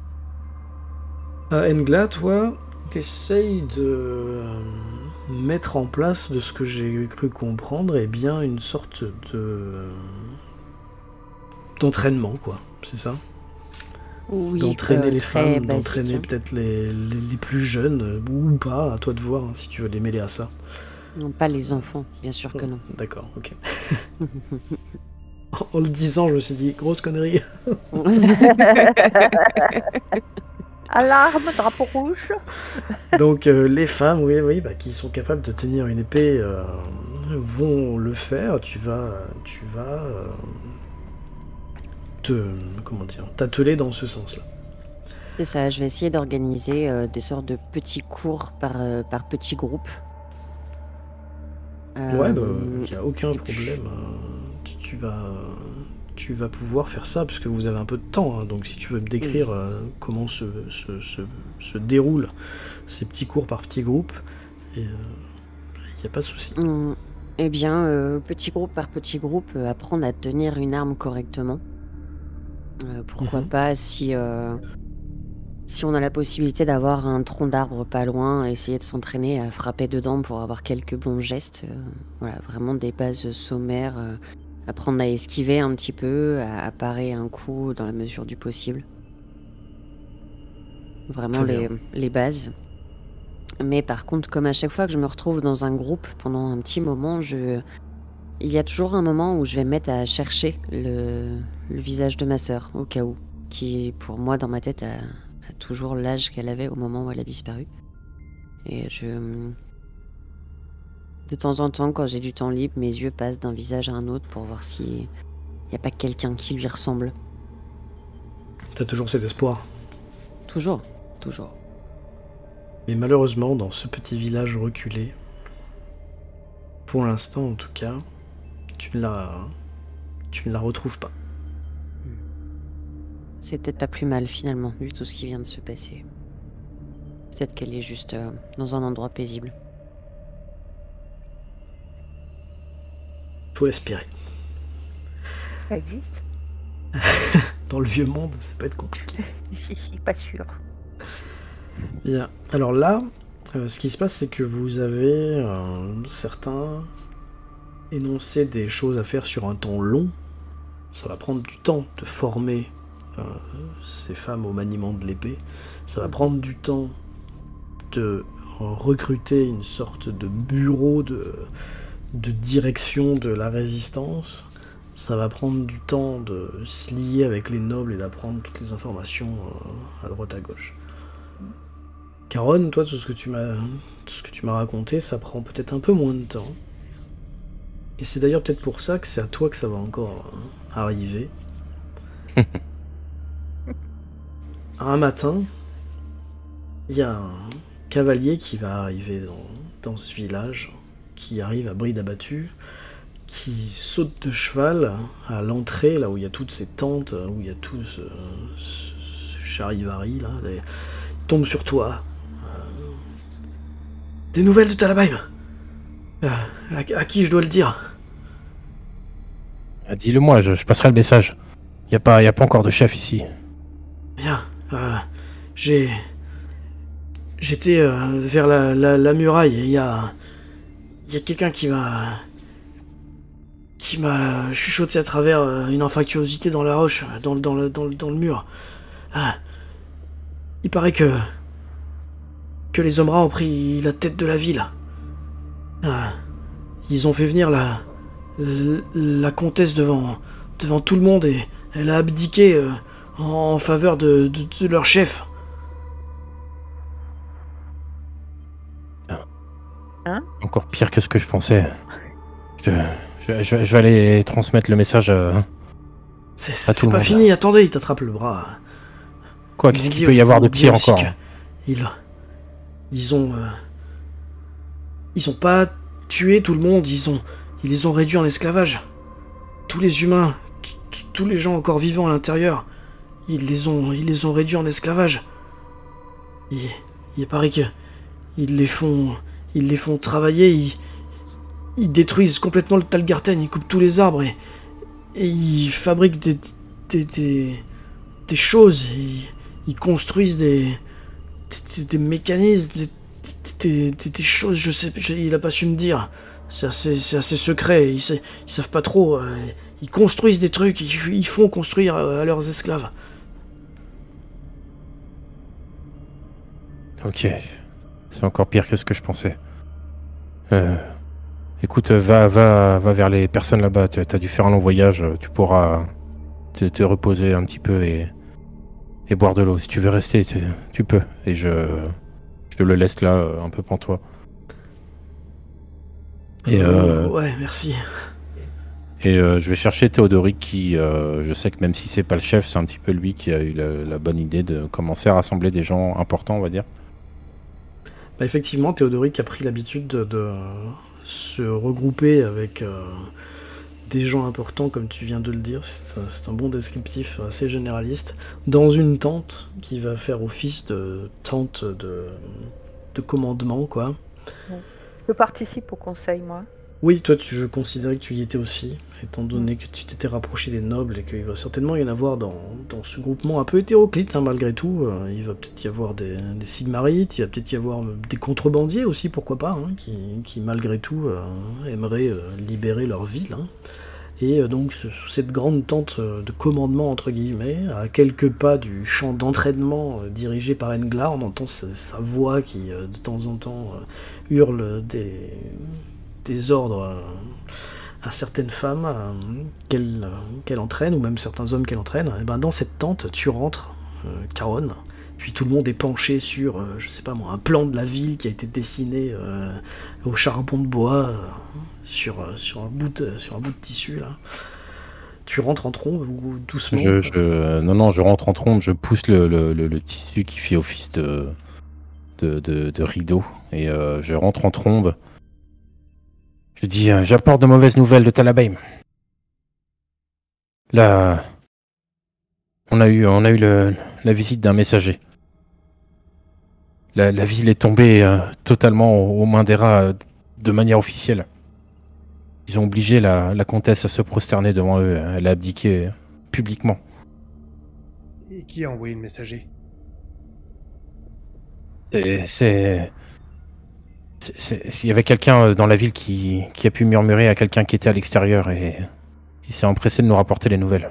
Euh, Engla, toi, t'essayes de euh, mettre en place, de ce que j'ai cru comprendre, eh bien une sorte de d'entraînement, quoi. C'est ça? Oui, D'entraîner euh, les très femmes, basique, d'entraîner hein. peut-être les, les, les plus jeunes, euh, ou pas, à toi de voir, hein, si tu veux les mêler à ça. Non, pas les enfants, bien sûr que non. D'accord, ok. En le disant, je me suis dit, grosse connerie. Alarme, drapeau rouge. Donc euh, les femmes, oui, oui, bah, qui sont capables de tenir une épée, euh, vont le faire. Tu vas, tu vas euh, te, comment dire, t'atteler dans ce sens-là. C'est ça, je vais essayer d'organiser euh, des sortes de petits cours par, euh, par petits groupes. Ouais, bah, Euh, il y a aucun et puis- problème. euh, tu, tu vas, tu vas pouvoir faire ça puisque vous avez un peu de temps. hein. donc si tu veux me décrire euh, comment se, se, se, se déroulent ces petits cours par petits groupes, il n'y a pas de souci. Hum, Eh bien, euh, petit groupe par petit groupe, euh, apprendre à tenir une arme correctement. Euh, pourquoi Mhm. pas si, euh, si on a la possibilité d'avoir un tronc d'arbre pas loin, essayer de s'entraîner à frapper dedans pour avoir quelques bons gestes. euh, voilà, vraiment des bases sommaires. euh, apprendre à esquiver un petit peu, à, à parer un coup dans la mesure du possible. Vraiment Très les, bien. les bases. Mais par contre, comme à chaque fois que je me retrouve dans un groupe pendant un petit moment, je... il y a toujours un moment où je vais me mettre à chercher le, le visage de ma sœur, au cas où, qui, pour moi, dans ma tête, a, a toujours l'âge qu'elle avait au moment où elle a disparu. Et je... De temps en temps, quand j'ai du temps libre, mes yeux passent d'un visage à un autre pour voir s'il n'y a pas quelqu'un qui lui ressemble. T'as toujours cet espoir. Toujours, toujours. Mais malheureusement, dans ce petit village reculé, pour l'instant en tout cas, tu ne la, tu ne la retrouves pas. C'est peut-être pas plus mal finalement, vu tout ce qui vient de se passer. Peut-être qu'elle est juste euh, dans un endroit paisible. Faut espérer. Ça existe? Dans le vieux monde, ça peut être compliqué. Si, pas sûr. Bien. Alors là, euh, ce qui se passe, c'est que vous avez euh, certains énoncé des choses à faire sur un temps long. Ça va prendre du temps de former euh, ces femmes au maniement de l'épée. Ça va prendre du temps de recruter une sorte de bureau de, de direction de la résistance. Ça va prendre du temps de se lier avec les nobles et d'apprendre toutes les informations euh, à droite à gauche. Caronne, toi, tout ce que tu m'as, tout ce que tu m'as raconté, ça prend peut-être un peu moins de temps. Et c'est d'ailleurs peut-être pour ça que c'est à toi que ça va encore euh, arriver. Un matin, Il y a un cavalier qui va arriver dans, dans ce village, qui arrive à bride abattue, qui saute de cheval à l'entrée, là où il y a toutes ces tentes, où il y a tout ce, ce, ce charivari, là. Il tombe sur toi. Euh, des nouvelles de Talabheim euh, à, à qui je dois le dire? Ah, dis-le moi, je, je passerai le message. Il n'y a, pas- y a pas encore de chef ici. Bien, euh, j'ai... J'étais euh, vers la, la, la muraille et il y a... Il y a quelqu'un qui m'a... qui m'a chuchoté à travers euh, une infractuosité dans la roche, dans, le- dans, le, dans, le, dans le mur. Ah, il paraît que... que les Omra ont pris la tête de la ville. Ah, ils ont fait venir la... la, la comtesse devant, devant tout le monde et elle a abdiqué euh, en, en faveur de, de, de leur chef. Encore pire que ce que je pensais. Je, je, je, je vais aller transmettre le message à... C'est À tout c'est le pas monde. fini, attendez, il t'attrape le bras. Quoi, Ils qu'est-ce ont qu'il dit- peut y avoir de ils ont dit pire aussi encore? que Ils, ils ont... euh, ils ont pas tué tout le monde, ils ont... Ils les ont réduits en esclavage. Tous les humains, t- t- tous les gens encore vivants à l'intérieur, ils les ont, ils les ont réduits en esclavage. Il, il paraît que... Ils les font... Ils les font travailler, ils... Ils détruisent complètement le Talgarten, ils coupent tous les arbres et... Et ils fabriquent des... Des... Des, des choses, ils, ils construisent des... Des, des mécanismes, des, des, des, des choses, je sais, je- il a pas su me dire. C'est assez, c'est assez secret, ils, sa- ils savent pas trop. euh, Ils construisent des trucs, ils, ils font construire euh, à leurs esclaves. Ok. C'est encore pire que ce que je pensais. Euh, écoute, va, va, va vers les personnes là-bas. Tu as dû faire un long voyage. Tu pourras te, te reposer un petit peu et, et boire de l'eau. Si tu veux rester, tu, tu peux. Et je, je te le laisse là, euh, un peu pantois. Et, euh, Ouais, merci. et euh, je vais chercher Théodoric qui, euh, je sais que même si c'est pas le chef, c'est un petit peu lui qui a eu la, la bonne idée de commencer à rassembler des gens importants, on va dire. Bah, effectivement, Théodoric a pris l'habitude de, de se regrouper avec euh, des gens importants, comme tu viens de le dire. C'est un, c'est un bon descriptif assez généraliste. Dans une tente qui va faire office de tente de, de commandement, quoi. Je participe au conseil, moi. Oui, toi, tu, je considérais que tu y étais aussi, étant donné que tu t'étais rapproché des nobles et qu'il va certainement y en avoir dans, dans ce groupement un peu hétéroclite, hein, malgré tout. Euh, il va peut-être y avoir des, des Sigmarites, il va peut-être y avoir euh, des contrebandiers aussi, pourquoi pas, hein, qui, qui, malgré tout euh, aimeraient euh, libérer leur ville. Hein. Et euh, donc, sous cette grande tente euh, de commandement, entre guillemets, à quelques pas du champ d'entraînement euh, dirigé par Englar, on entend sa, sa voix qui, euh, de temps en temps, euh, hurle des, des ordres euh, à certaines femmes euh, qu'elle euh, qu'elle entraîne, ou même certains hommes qu'elle entraîne. Et ben, dans cette tente, tu rentres, euh, Caron, puis tout le monde est penché sur, euh, je sais pas moi, un plan de la ville qui a été dessiné euh, au charbon de bois, euh, sur, euh, sur, un bout de, sur un bout de tissu, là. Tu rentres en trombe, ou doucement. Je, je, non, non, je rentre en trombe, je pousse le, le, le, le tissu qui fait office de, de, de, de rideau, et euh, je rentre en trombe. Je dis, euh, j'apporte de mauvaises nouvelles de Talabheim. Là, on a eu, on a eu le, la visite d'un messager. La, la ville est tombée euh, totalement aux, aux mains des rats euh, de manière officielle. Ils ont obligé la, la comtesse à se prosterner devant eux. Elle a abdiqué euh, publiquement. Et qui a envoyé le messager? C'est... c'est- c'est- c'est- Il y avait quelqu'un dans la ville qui, qui a pu murmurer à quelqu'un qui était à l'extérieur et il s'est empressé de nous rapporter les nouvelles.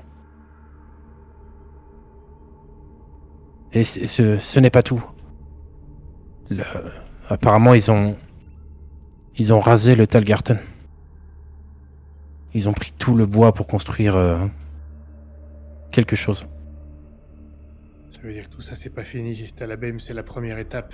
Et c'est- ce, ce n'est pas tout. Le- Apparemment, ils ont... Ils ont rasé le Talgarten. Ils ont pris tout le bois pour construire euh, quelque chose. Ça veut dire que tout ça, c'est pas fini. Talabheim, c'est la première étape.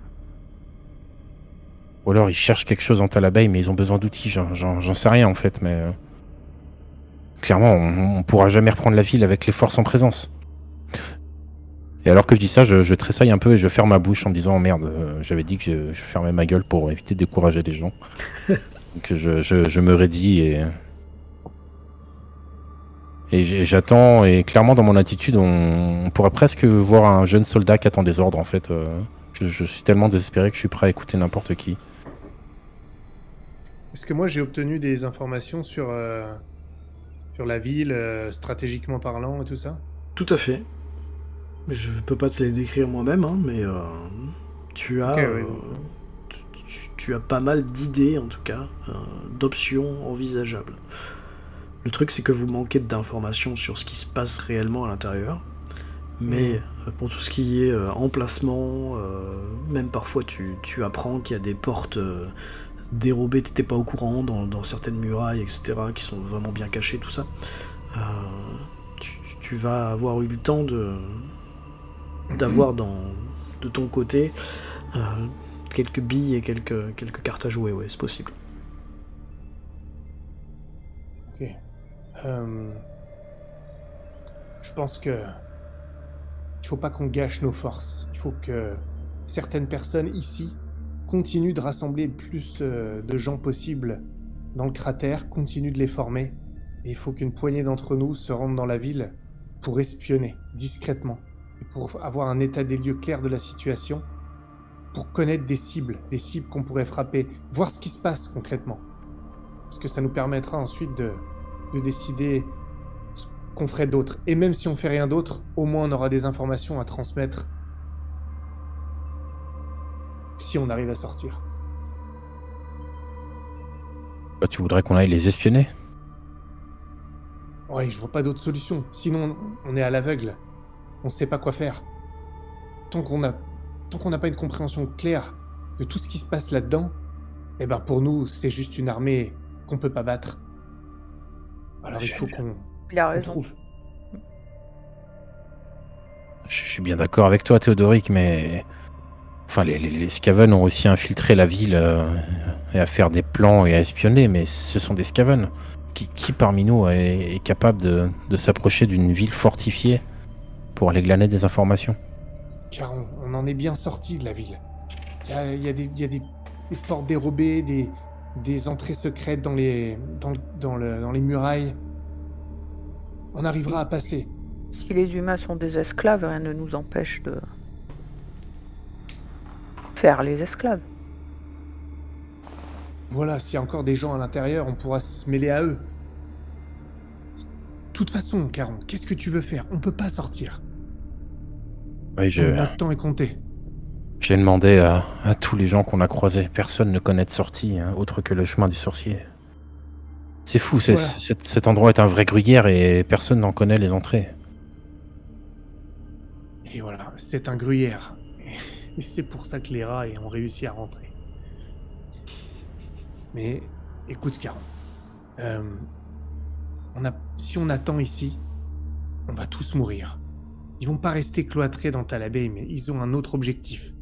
Ou alors ils cherchent quelque chose en Talabheim, mais ils ont besoin d'outils. J'en, j'en- j'en sais rien en fait, mais euh, clairement, on, on pourra jamais reprendre la ville avec les forces en présence. Et alors que je dis ça, je, je tressaille un peu et je ferme ma bouche en me disant oh, merde, euh, j'avais dit que je, je fermais ma gueule pour éviter de décourager les gens. Donc je, je, je me raidis et et j'ai- j'attends. Et clairement dans mon attitude, on, on pourrait presque voir un jeune soldat qui attend des ordres en fait. euh, je, je suis tellement désespéré que je suis prêt à écouter n'importe qui. Est-ce que moi j'ai obtenu des informations sur, euh, sur la ville, euh, stratégiquement parlant et tout ça? Tout à fait. Je peux pas te les décrire moi-même, hein, mais euh, tu as, Ok, euh, ouais. tu, tu- tu as pas mal d'idées, en tout cas, euh, d'options envisageables. Le truc, c'est que vous manquez d'informations sur ce qui se passe réellement à l'intérieur. Mais euh, pour tout ce qui est euh, emplacement, euh, même parfois tu, tu apprends qu'il y a des portes euh, dérobées, t'étais pas au courant, dans, dans certaines murailles, et cetera, qui sont vraiment bien cachées, tout ça. Euh, tu, tu vas avoir eu le temps de d'avoir dans de ton côté euh, quelques billes et quelques, quelques cartes à jouer, ouais, c'est possible. Ok. Euh, je pense que il faut pas qu'on gâche nos forces. Il faut que certaines personnes ici continuent de rassembler le plus euh, de gens possible dans le cratère, continuent de les former. Et il faut qu'une poignée d'entre nous se rendent dans la ville pour espionner discrètement et pour avoir un état des lieux clair de la situation, pour connaître des cibles, des cibles qu'on pourrait frapper, voir ce qui se passe concrètement. Parce que ça nous permettra ensuite de, de décider ce qu'on ferait d'autre. Et même si on fait rien d'autre, au moins on aura des informations à transmettre si on arrive à sortir. Bah, tu voudrais qu'on aille les espionner? Ouais, je vois pas d'autre solution. Sinon, on est à l'aveugle. On sait pas quoi faire. Tant qu'on a, tant qu'on n'a pas une compréhension claire de tout ce qui se passe là-dedans, eh ben pour nous, c'est juste une armée qu'on peut pas battre. Alors il faut qu'on Il a qu'on raison. trouve. Je suis bien d'accord avec toi, Théodoric, mais enfin, les, les, les Skaven ont aussi infiltré la ville euh, et à faire des plans et à espionner, mais ce sont des Skaven. Qui, qui parmi nous est, est capable de, de s'approcher d'une ville fortifiée pour aller glaner des informations? Car on, on en est bien sorti de la ville. Il y a, il y a des, il y a des, des portes dérobées, des, des entrées secrètes dans les, dans, dans, le, dans les murailles. On arrivera à passer. Si les humains sont des esclaves, rien ne nous empêche de faire les esclaves. Voilà, s'il y a encore des gens à l'intérieur, on pourra se mêler à eux. De toute façon, Caron, qu'est-ce que tu veux faire? On peut pas sortir. Oui, je, Notre temps est compté. j'ai demandé à, à tous les gens qu'on a croisés. Personne ne connaît de sortie, hein, autre que le chemin du sorcier. C'est fou, c'est- Voilà. c'est- cet endroit est un vrai gruyère et personne n'en connaît les entrées. Et voilà, c'est un gruyère. Et c'est pour ça que les rats ont réussi à rentrer. Mais écoute, Caron, euh, on a, si on attend ici, on va tous mourir. Ils vont pas rester cloîtrés dans Talabé, mais ils ont un autre objectif.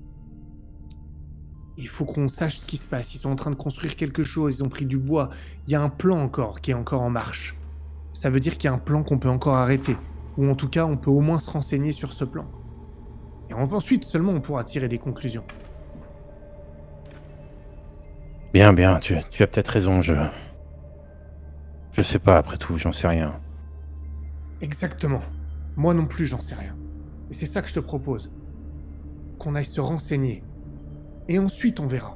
Il faut qu'on sache ce qui se passe. Ils sont en train de construire quelque chose, ils ont pris du bois. Il y a un plan encore qui est encore en marche. Ça veut dire qu'il y a un plan qu'on peut encore arrêter. Ou en tout cas, on peut au moins se renseigner sur ce plan. Et ensuite, seulement, on pourra tirer des conclusions. Bien, bien, tu, tu as peut-être raison, je... Je sais pas, après tout, j'en sais rien. Exactement. Moi non plus, j'en sais rien. Et c'est ça que je te propose. Qu'on aille se renseigner. Et ensuite, on verra.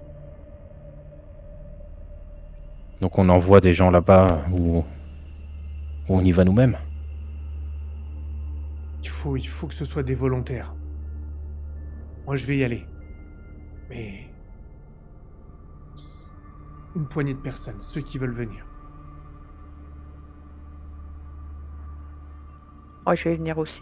Donc on envoie des gens là-bas ou... ou on y va nous-mêmes? Il faut, il faut que ce soit des volontaires. Moi, je vais y aller. Mais... une poignée de personnes, ceux qui veulent venir. Moi, je vais venir aussi.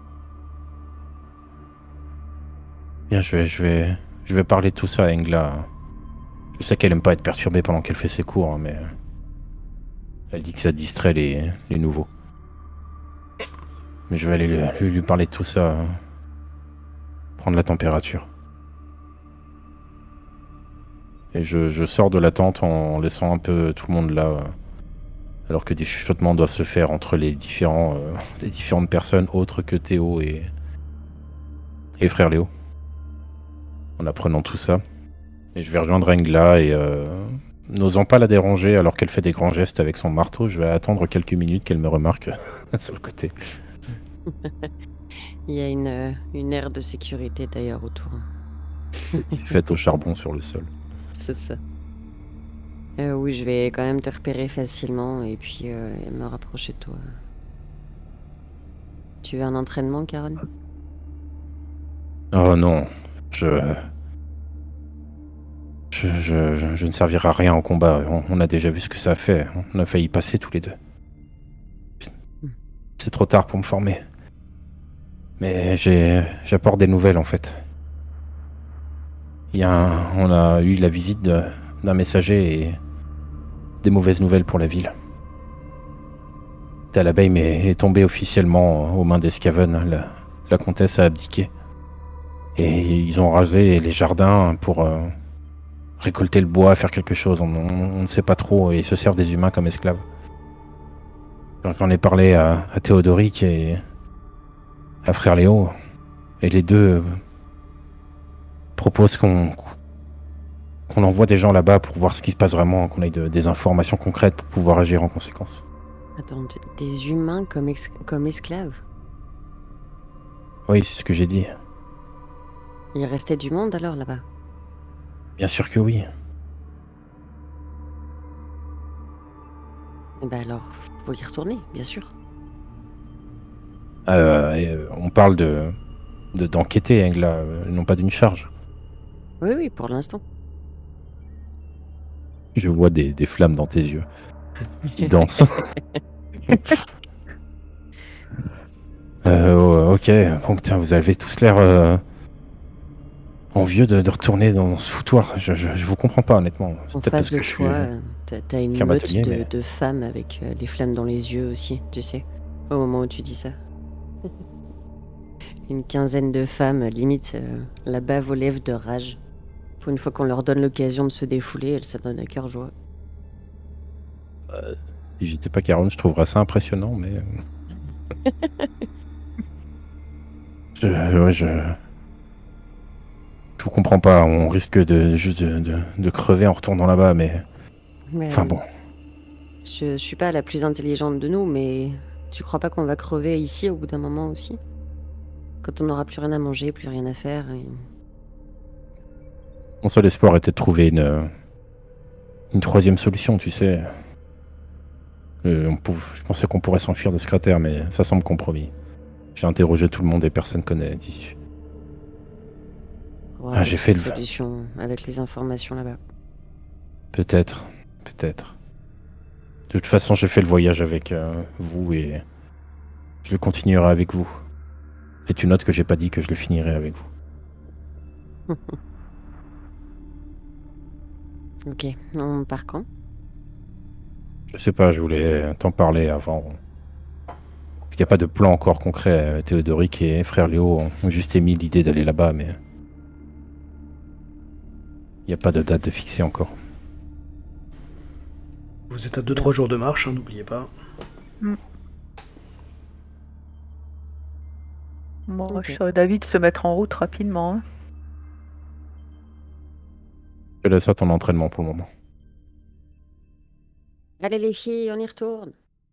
Bien, je vais, je vais, je vais parler de tout ça à Engla. Je sais qu'elle aime pas être perturbée pendant qu'elle fait ses cours, hein, mais elle dit que ça distrait les, les nouveaux. Mais je vais aller lui, lui- lui parler de tout ça, hein. Prendre la température. Et je, je sors de la tente en laissant un peu tout le monde là, euh, alors que des chuchotements doivent se faire entre les différents, euh, les différentes personnes autres que Théo et, et frère Léo. En apprenant tout ça. Et je vais rejoindre Engla et euh, n'osant pas la déranger alors qu'elle fait des grands gestes avec son marteau, je vais attendre quelques minutes qu'elle me remarque sur le côté. Il y a une, euh, une aire de sécurité d'ailleurs autour. Faite au charbon sur le sol. C'est ça. Euh, oui, je vais quand même te repérer facilement et puis euh, me rapprocher de toi. Tu veux un entraînement, Caron? Oh non, je... Je, je, je, je ne servirai à rien en combat. On, on a déjà vu ce que ça a fait. On a failli y passer tous les deux. C'est trop tard pour me former. Mais j'ai j'apporte des nouvelles en fait. Il y a un, on a eu la visite d'un messager et des mauvaises nouvelles pour la ville. Talabaim est, est tombé officiellement aux mains d'Escaven. La, la comtesse a abdiqué. Et ils ont rasé les jardins pour euh, récolter le bois, faire quelque chose. On, on, on ne sait pas trop et ils se servent des humains comme esclaves. J'en ai parlé à, à Théodoric et à frère Léo. Et les deux euh, proposent qu'on qu'on envoie des gens là-bas pour voir ce qui se passe vraiment, qu'on ait de, des informations concrètes pour pouvoir agir en conséquence. Attends, des humains comme, ex comme esclaves? Oui, c'est ce que j'ai dit. Il restait du monde alors là-bas? Bien sûr que oui. Eh ben alors, faut y retourner, bien sûr. Euh, et, euh, on parle de d'enquêter, hein, là, non pas d'une charge. Oui, oui, pour l'instant. Je vois des, des flammes dans tes yeux qui dansent. euh, oh, ok, bon, tiens, vous avez tous l'air euh, envieux de, de retourner dans ce foutoir. Je, je, je vous comprends pas, honnêtement. En Peut-être parce face de que je suis. toi, euh, t'as t'as une qu'un meute bâtonnier, de, mais- de femmes avec euh, les flammes dans les yeux aussi, tu sais, au moment où tu dis ça. Une quinzaine de femmes, limite euh, la bave aux lèvres de rage. Pour une fois qu'on leur donne l'occasion de se défouler, elles se donnent à cœur joie. Si j'étais pas Caron, je trouverais ça impressionnant, mais. euh, je, ouais, je. Je vous comprends pas. On risque de juste de, de, de crever en retournant là-bas, mais. Mais, Enfin euh, bon. Je, je suis pas la plus intelligente de nous, mais tu crois pas qu'on va crever ici au bout d'un moment aussi? Quand on n'aura plus rien à manger, plus rien à faire. Et... Mon seul espoir était de trouver une. Une troisième solution, tu sais. Euh, on pouvait- je pensais qu'on pourrait s'enfuir de ce cratère, mais ça semble compromis. J'ai interrogé tout le monde et personne connaît d'ici. Ouais, Ah, j'ai fait une le- solution avec les informations là-bas. Peut-être, peut-être. De toute façon, j'ai fait le voyage avec euh, vous et je le continuerai avec vous. Et tu notes que j'ai pas dit que je le finirai avec vous. Ok, on part quand? Je sais pas, je voulais t'en parler avant. Il n'y a pas de plan encore concret. Théodoric et frère Léo ont juste émis l'idée d'aller là-bas, mais il n'y a pas de date de fixée encore. Vous êtes à deux trois jours de marche, hein, n'oubliez pas. Bon, Ok. je serais d'avis de se mettre en route rapidement. hein. Je laisse ça ton entraînement pour le moment. Allez les filles, on y retourne.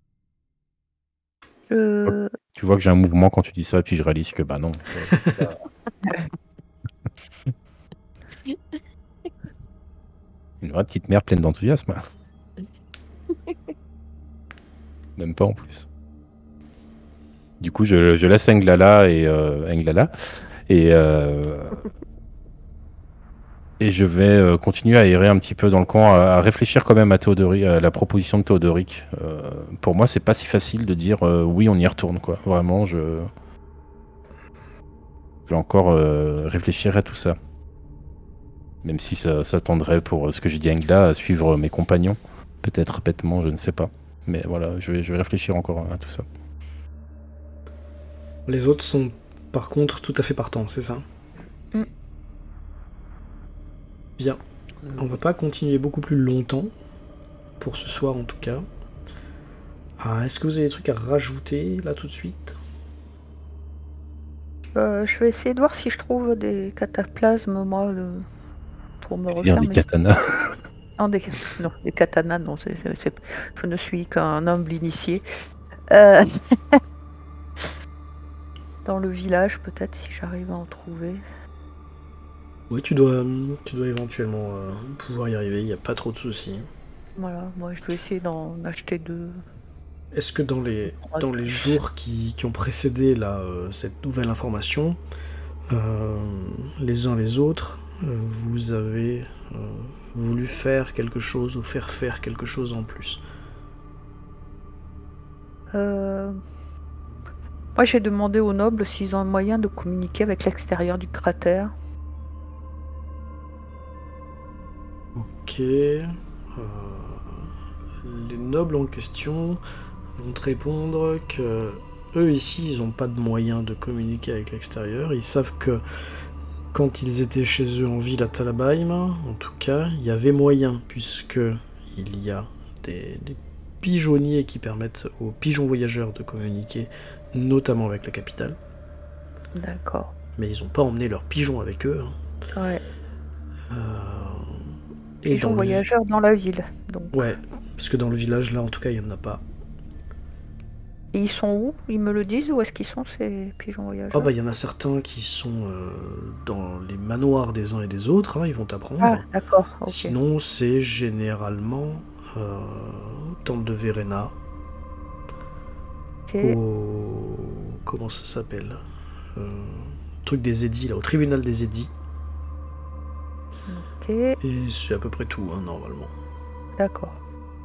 Euh, Tu vois que j'ai un mouvement quand tu dis ça, puis je réalise que bah non. Une vraie petite mère pleine d'enthousiasme. Même pas en plus. Du coup, je, je laisse Englala et euh, Englala et euh, et je vais euh, continuer à errer un petit peu dans le camp, à, à réfléchir quand même à Théodoric, à la proposition de Théodoric. Euh, pour moi, c'est pas si facile de dire euh, oui, on y retourne quoi. Vraiment, je je vais encore euh, réfléchir à tout ça. Même si ça, ça tendrait pour ce que j'ai dit à Engla à suivre mes compagnons, peut-être bêtement, je ne sais pas. Mais voilà, je vais, je vais réfléchir encore à tout ça. Les autres sont par contre tout à fait partants, c'est ça? Mm. Bien. On va pas continuer beaucoup plus longtemps, pour ce soir en tout cas. Ah, est-ce que vous avez des trucs à rajouter là tout de suite? Euh, je vais essayer de voir si je trouve des cataplasmes, moi, le- pour me Bien refaire des mes... katanas. Non, des... non, des katanas, non, c'est, c'est- c'est- je ne suis qu'un humble initié. Euh, Dans le village, peut-être, si j'arrive à en trouver. Oui, tu dois, tu dois éventuellement euh, pouvoir y arriver, il n'y a pas trop de soucis. Voilà, moi, je vais essayer d'en acheter deux. Est-ce que dans les, trois dans de les plus. jours qui, qui ont précédé là, euh, cette nouvelle information, euh, les uns les autres, euh, vous avez euh, voulu faire quelque chose ou faire faire quelque chose en plus? Euh, Moi, j'ai demandé aux nobles s'ils ont un moyen de communiquer avec l'extérieur du cratère. Ok. euh, les nobles en question vont te répondre que eux ici, ils n'ont pas de moyen de communiquer avec l'extérieur. Ils savent que quand ils étaient chez eux en ville à Talabheim, en tout cas, il y avait moyen, puisque il y a des, des pigeonniers qui permettent aux pigeons voyageurs de communiquer, notamment avec la capitale. D'accord. Mais ils n'ont pas emmené leurs pigeons avec eux. hein. Ouais. Euh, et Pigeons dans le vi- voyageurs dans la ville. Donc. Ouais, parce que dans le village là, en tout cas, il n'y en a pas. Et ils sont où? Ils me le disent? Où est-ce qu'ils sont, ces pigeons voyageurs? Oh bah il y en a certains qui sont euh, dans les manoirs des uns et des autres, hein, ils vont t'apprendre. Ah, d'accord. Ok. Sinon, c'est généralement euh, Temple de Verena, Ok. au... comment ça s'appelle euh, truc des édits, là, au tribunal des édits. Ok. Et c'est à peu près tout, hein, normalement. D'accord.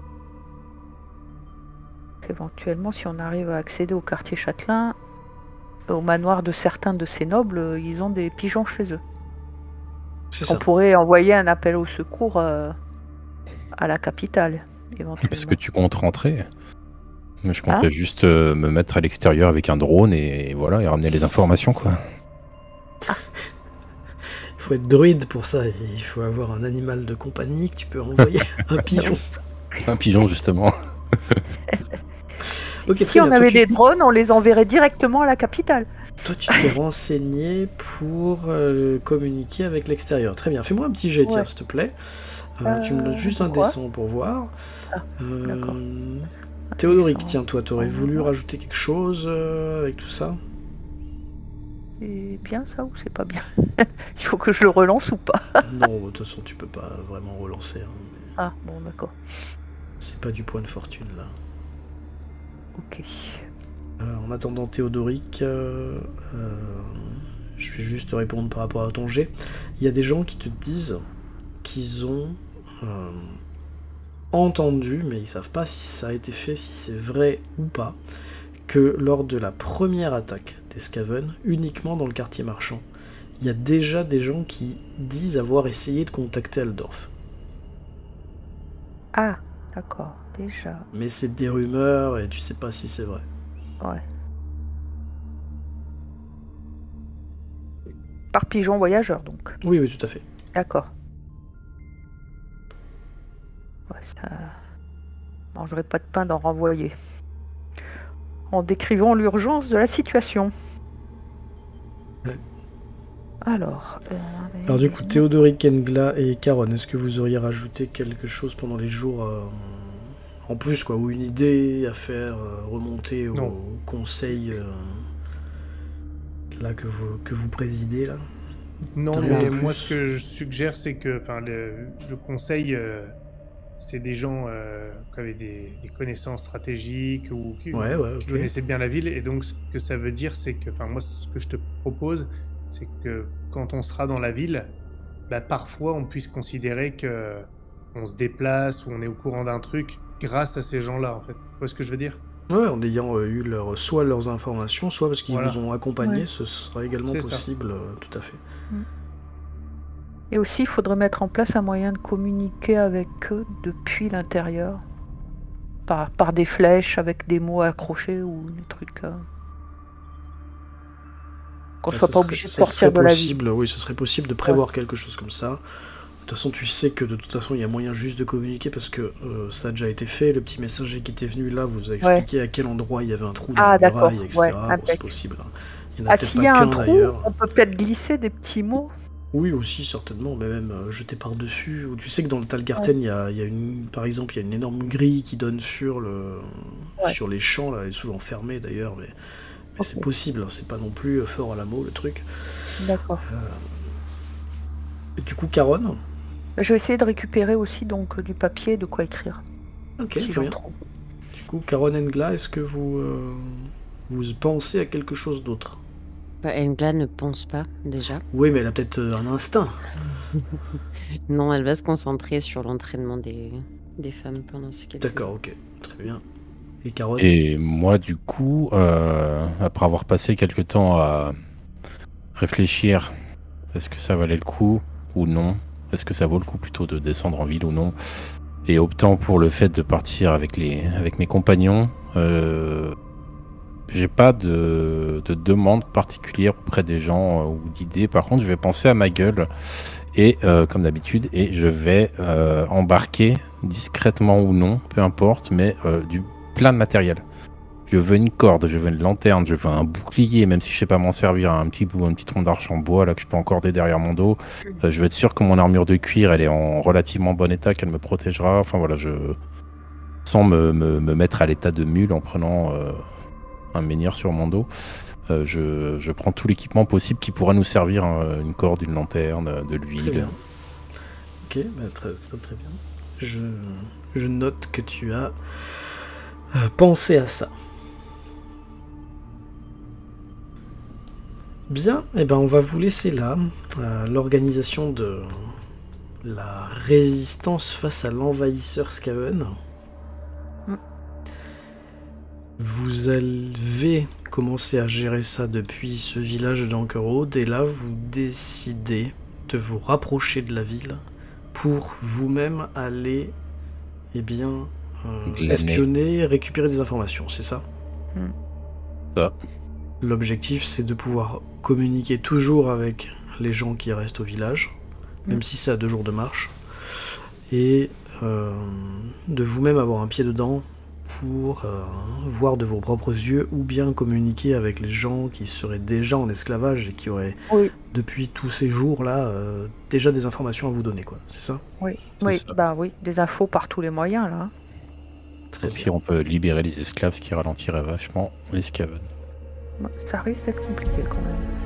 Éventuellement, si on arrive à accéder au quartier châtelain, au manoir de certains de ces nobles, euh, ils ont des pigeons chez eux. C'est On ça. pourrait envoyer un appel au secours euh, à la capitale, éventuellement. Parce que tu comptes rentrer. Mais je comptais Hein juste euh, me mettre à l'extérieur avec un drone et voilà, et ramener les informations, quoi. Il faut être druide pour ça, et il faut avoir un animal de compagnie que tu peux envoyer, un pigeon. Un pigeon, justement. Ok, si très on bien. avait Toi, des tu... drones, on les enverrait directement à la capitale. Toi, tu t'es renseigné pour euh, communiquer avec l'extérieur. Très bien, fais-moi un petit jet, tiens, Ouais. s'il te plaît. Euh, tu me donnes Euh, juste un quoi dessin pour voir. Ah, Euh, d'accord. Théodoric, dessin. tiens, toi, t'aurais voulu rajouter quelque chose euh, avec tout ça? C'est bien ça ou c'est pas bien? Il faut que je le relance ou pas? Non, de toute façon, tu peux pas vraiment relancer. hein, mais Ah, bon, d'accord. C'est pas du point de fortune, là. Ok. Euh, en attendant Théodoric, euh, euh, je vais juste te répondre par rapport à ton jet. Il y a des gens qui te disent qu'ils ont euh, entendu, mais ils savent pas si ça a été fait, si c'est vrai ou pas, que lors de la première attaque des Skaven, uniquement dans le quartier marchand, il y a déjà des gens qui disent avoir essayé de contacter Aldorf. Ah, d'accord. Déjà. Mais c'est des rumeurs et tu sais pas si c'est vrai. Ouais. Par pigeon voyageur, donc. Oui, oui, tout à fait. D'accord. Ouais, ça... mangerait pas de pain d'en renvoyer. En décrivant l'urgence de la situation. Ouais. Alors... euh, Alors du coup, Théodoric, Engla et Caron, est-ce que vous auriez rajouté quelque chose pendant les jours euh, en plus, quoi, ou une idée à faire euh, remonter au Non. conseil euh, là que vous, que vous présidez là? Non, Rien mais de moi, plus. ce que je suggère, c'est que enfin, le, le conseil, euh, c'est des gens euh, qui avaient des, des connaissances stratégiques ou qui, Ouais, ouais, qui ok. connaissaient bien la ville. Et donc, ce que ça veut dire, c'est que, enfin, moi, ce que je te propose, c'est que quand on sera dans la ville, bah, parfois, on puisse considérer que on se déplace ou on est au courant d'un truc grâce à ces gens-là, en fait. Tu vois ce que je veux dire? Ouais, en ayant euh, eu leur, soit leurs informations, soit parce qu'ils Voilà. vous ont accompagné, Ouais. ce sera également C'est ça. possible, euh, tout à fait. Et aussi, il faudrait mettre en place un moyen de communiquer avec eux depuis l'intérieur. Par, par des flèches, avec des mots accrochés ou des trucs... euh, Qu'on Bah, soit ça pas serait- obligé de ça sortir serait de la ville. possible, oui, ce serait possible de prévoir quelque chose comme ça. De toute façon, tu sais que de toute façon, il y a moyen juste de communiquer parce que euh, ça a déjà été fait. Le petit messager qui était venu là vous a expliqué à quel endroit il y avait un trou dans Ah, la d'accord, muraille, et ouais, cetera. Bon, impec. c'est possible. Il Il y en a Ah, peut-être s'il y a pas un qu'un trou, d'ailleurs. on peut peut-être glisser des petits mots. Oui, aussi, certainement, mais même euh, jeter par-dessus. Ou tu sais que dans le Talgarten, il y a, il y a une, par exemple, il y a une énorme grille qui donne sur, le, Ouais. sur les champs, là, elle est souvent fermée d'ailleurs, mais, mais c'est Ok. possible, hein, c'est pas non plus euh, fort à la mot le truc. D'accord. Et du coup, Caronne. Je vais essayer de récupérer aussi donc euh, du papier, de quoi écrire, Ok, si très j'en bien. trouve. Du coup, Caronne Engla, est-ce que vous, euh, vous pensez à quelque chose d'autre? Bah, Engla ne pense pas, déjà. Oui, mais elle a peut-être euh, un instinct. Non, elle va se concentrer sur l'entraînement des, des femmes pendant ce qu'elle fait. D'accord, ok, très bien. Et Caronne? Et moi, du coup, euh, après avoir passé quelques temps à réfléchir, est-ce que ça valait le coup ou non? Est-ce que ça vaut le coup plutôt de descendre en ville ou non? Et optant pour le fait de partir avec, les, avec mes compagnons, euh, j'ai pas de, de demande particulière auprès des gens euh, ou d'idées. Par contre, je vais penser à ma gueule et euh, comme d'habitude, et je vais euh, embarquer discrètement ou non, peu importe, mais euh, du plein de matériel. Je veux une corde, je veux une lanterne, je veux un bouclier, même si je sais pas m'en servir, un petit bout, un petit tronc d'arche en bois là que je peux encorder derrière mon dos. Euh, je veux être sûr que mon armure de cuir, elle est en relativement bon état, qu'elle me protégera. Enfin voilà, je sans me, me, me mettre à l'état de mule en prenant euh, un menhir sur mon dos. Euh, je, je prends tout l'équipement possible qui pourra nous servir, hein, une corde, une lanterne, de Très l'huile. bien. Ok, bah, très, très très bien. Je, je note que tu as euh, pensé à ça. Bien, et ben on va vous laisser là. Euh, L'organisation de la résistance face à l'envahisseur Skaven. Mm. Vous avez commencé à gérer ça depuis ce village d'Ankerode, et là vous décidez de vous rapprocher de la ville pour vous-même aller, eh bien, euh, Glaner. espionner, récupérer des informations, c'est ça? Ça. L'objectif, c'est de pouvoir communiquer toujours avec les gens qui restent au village, même Mm. si c'est à deux jours de marche, et euh, de vous-même avoir un pied dedans pour euh, voir de vos propres yeux ou bien communiquer avec les gens qui seraient déjà en esclavage et qui auraient, Oui, depuis tous ces jours-là, euh, déjà des informations à vous donner, quoi. C'est ça? oui, C'est oui. ça. Bah oui, des infos par tous les moyens là. Très Au bien. pire, on peut libérer les esclaves, ce qui ralentirait vachement les Skaven. Bah, ça risque d'être compliqué quand même.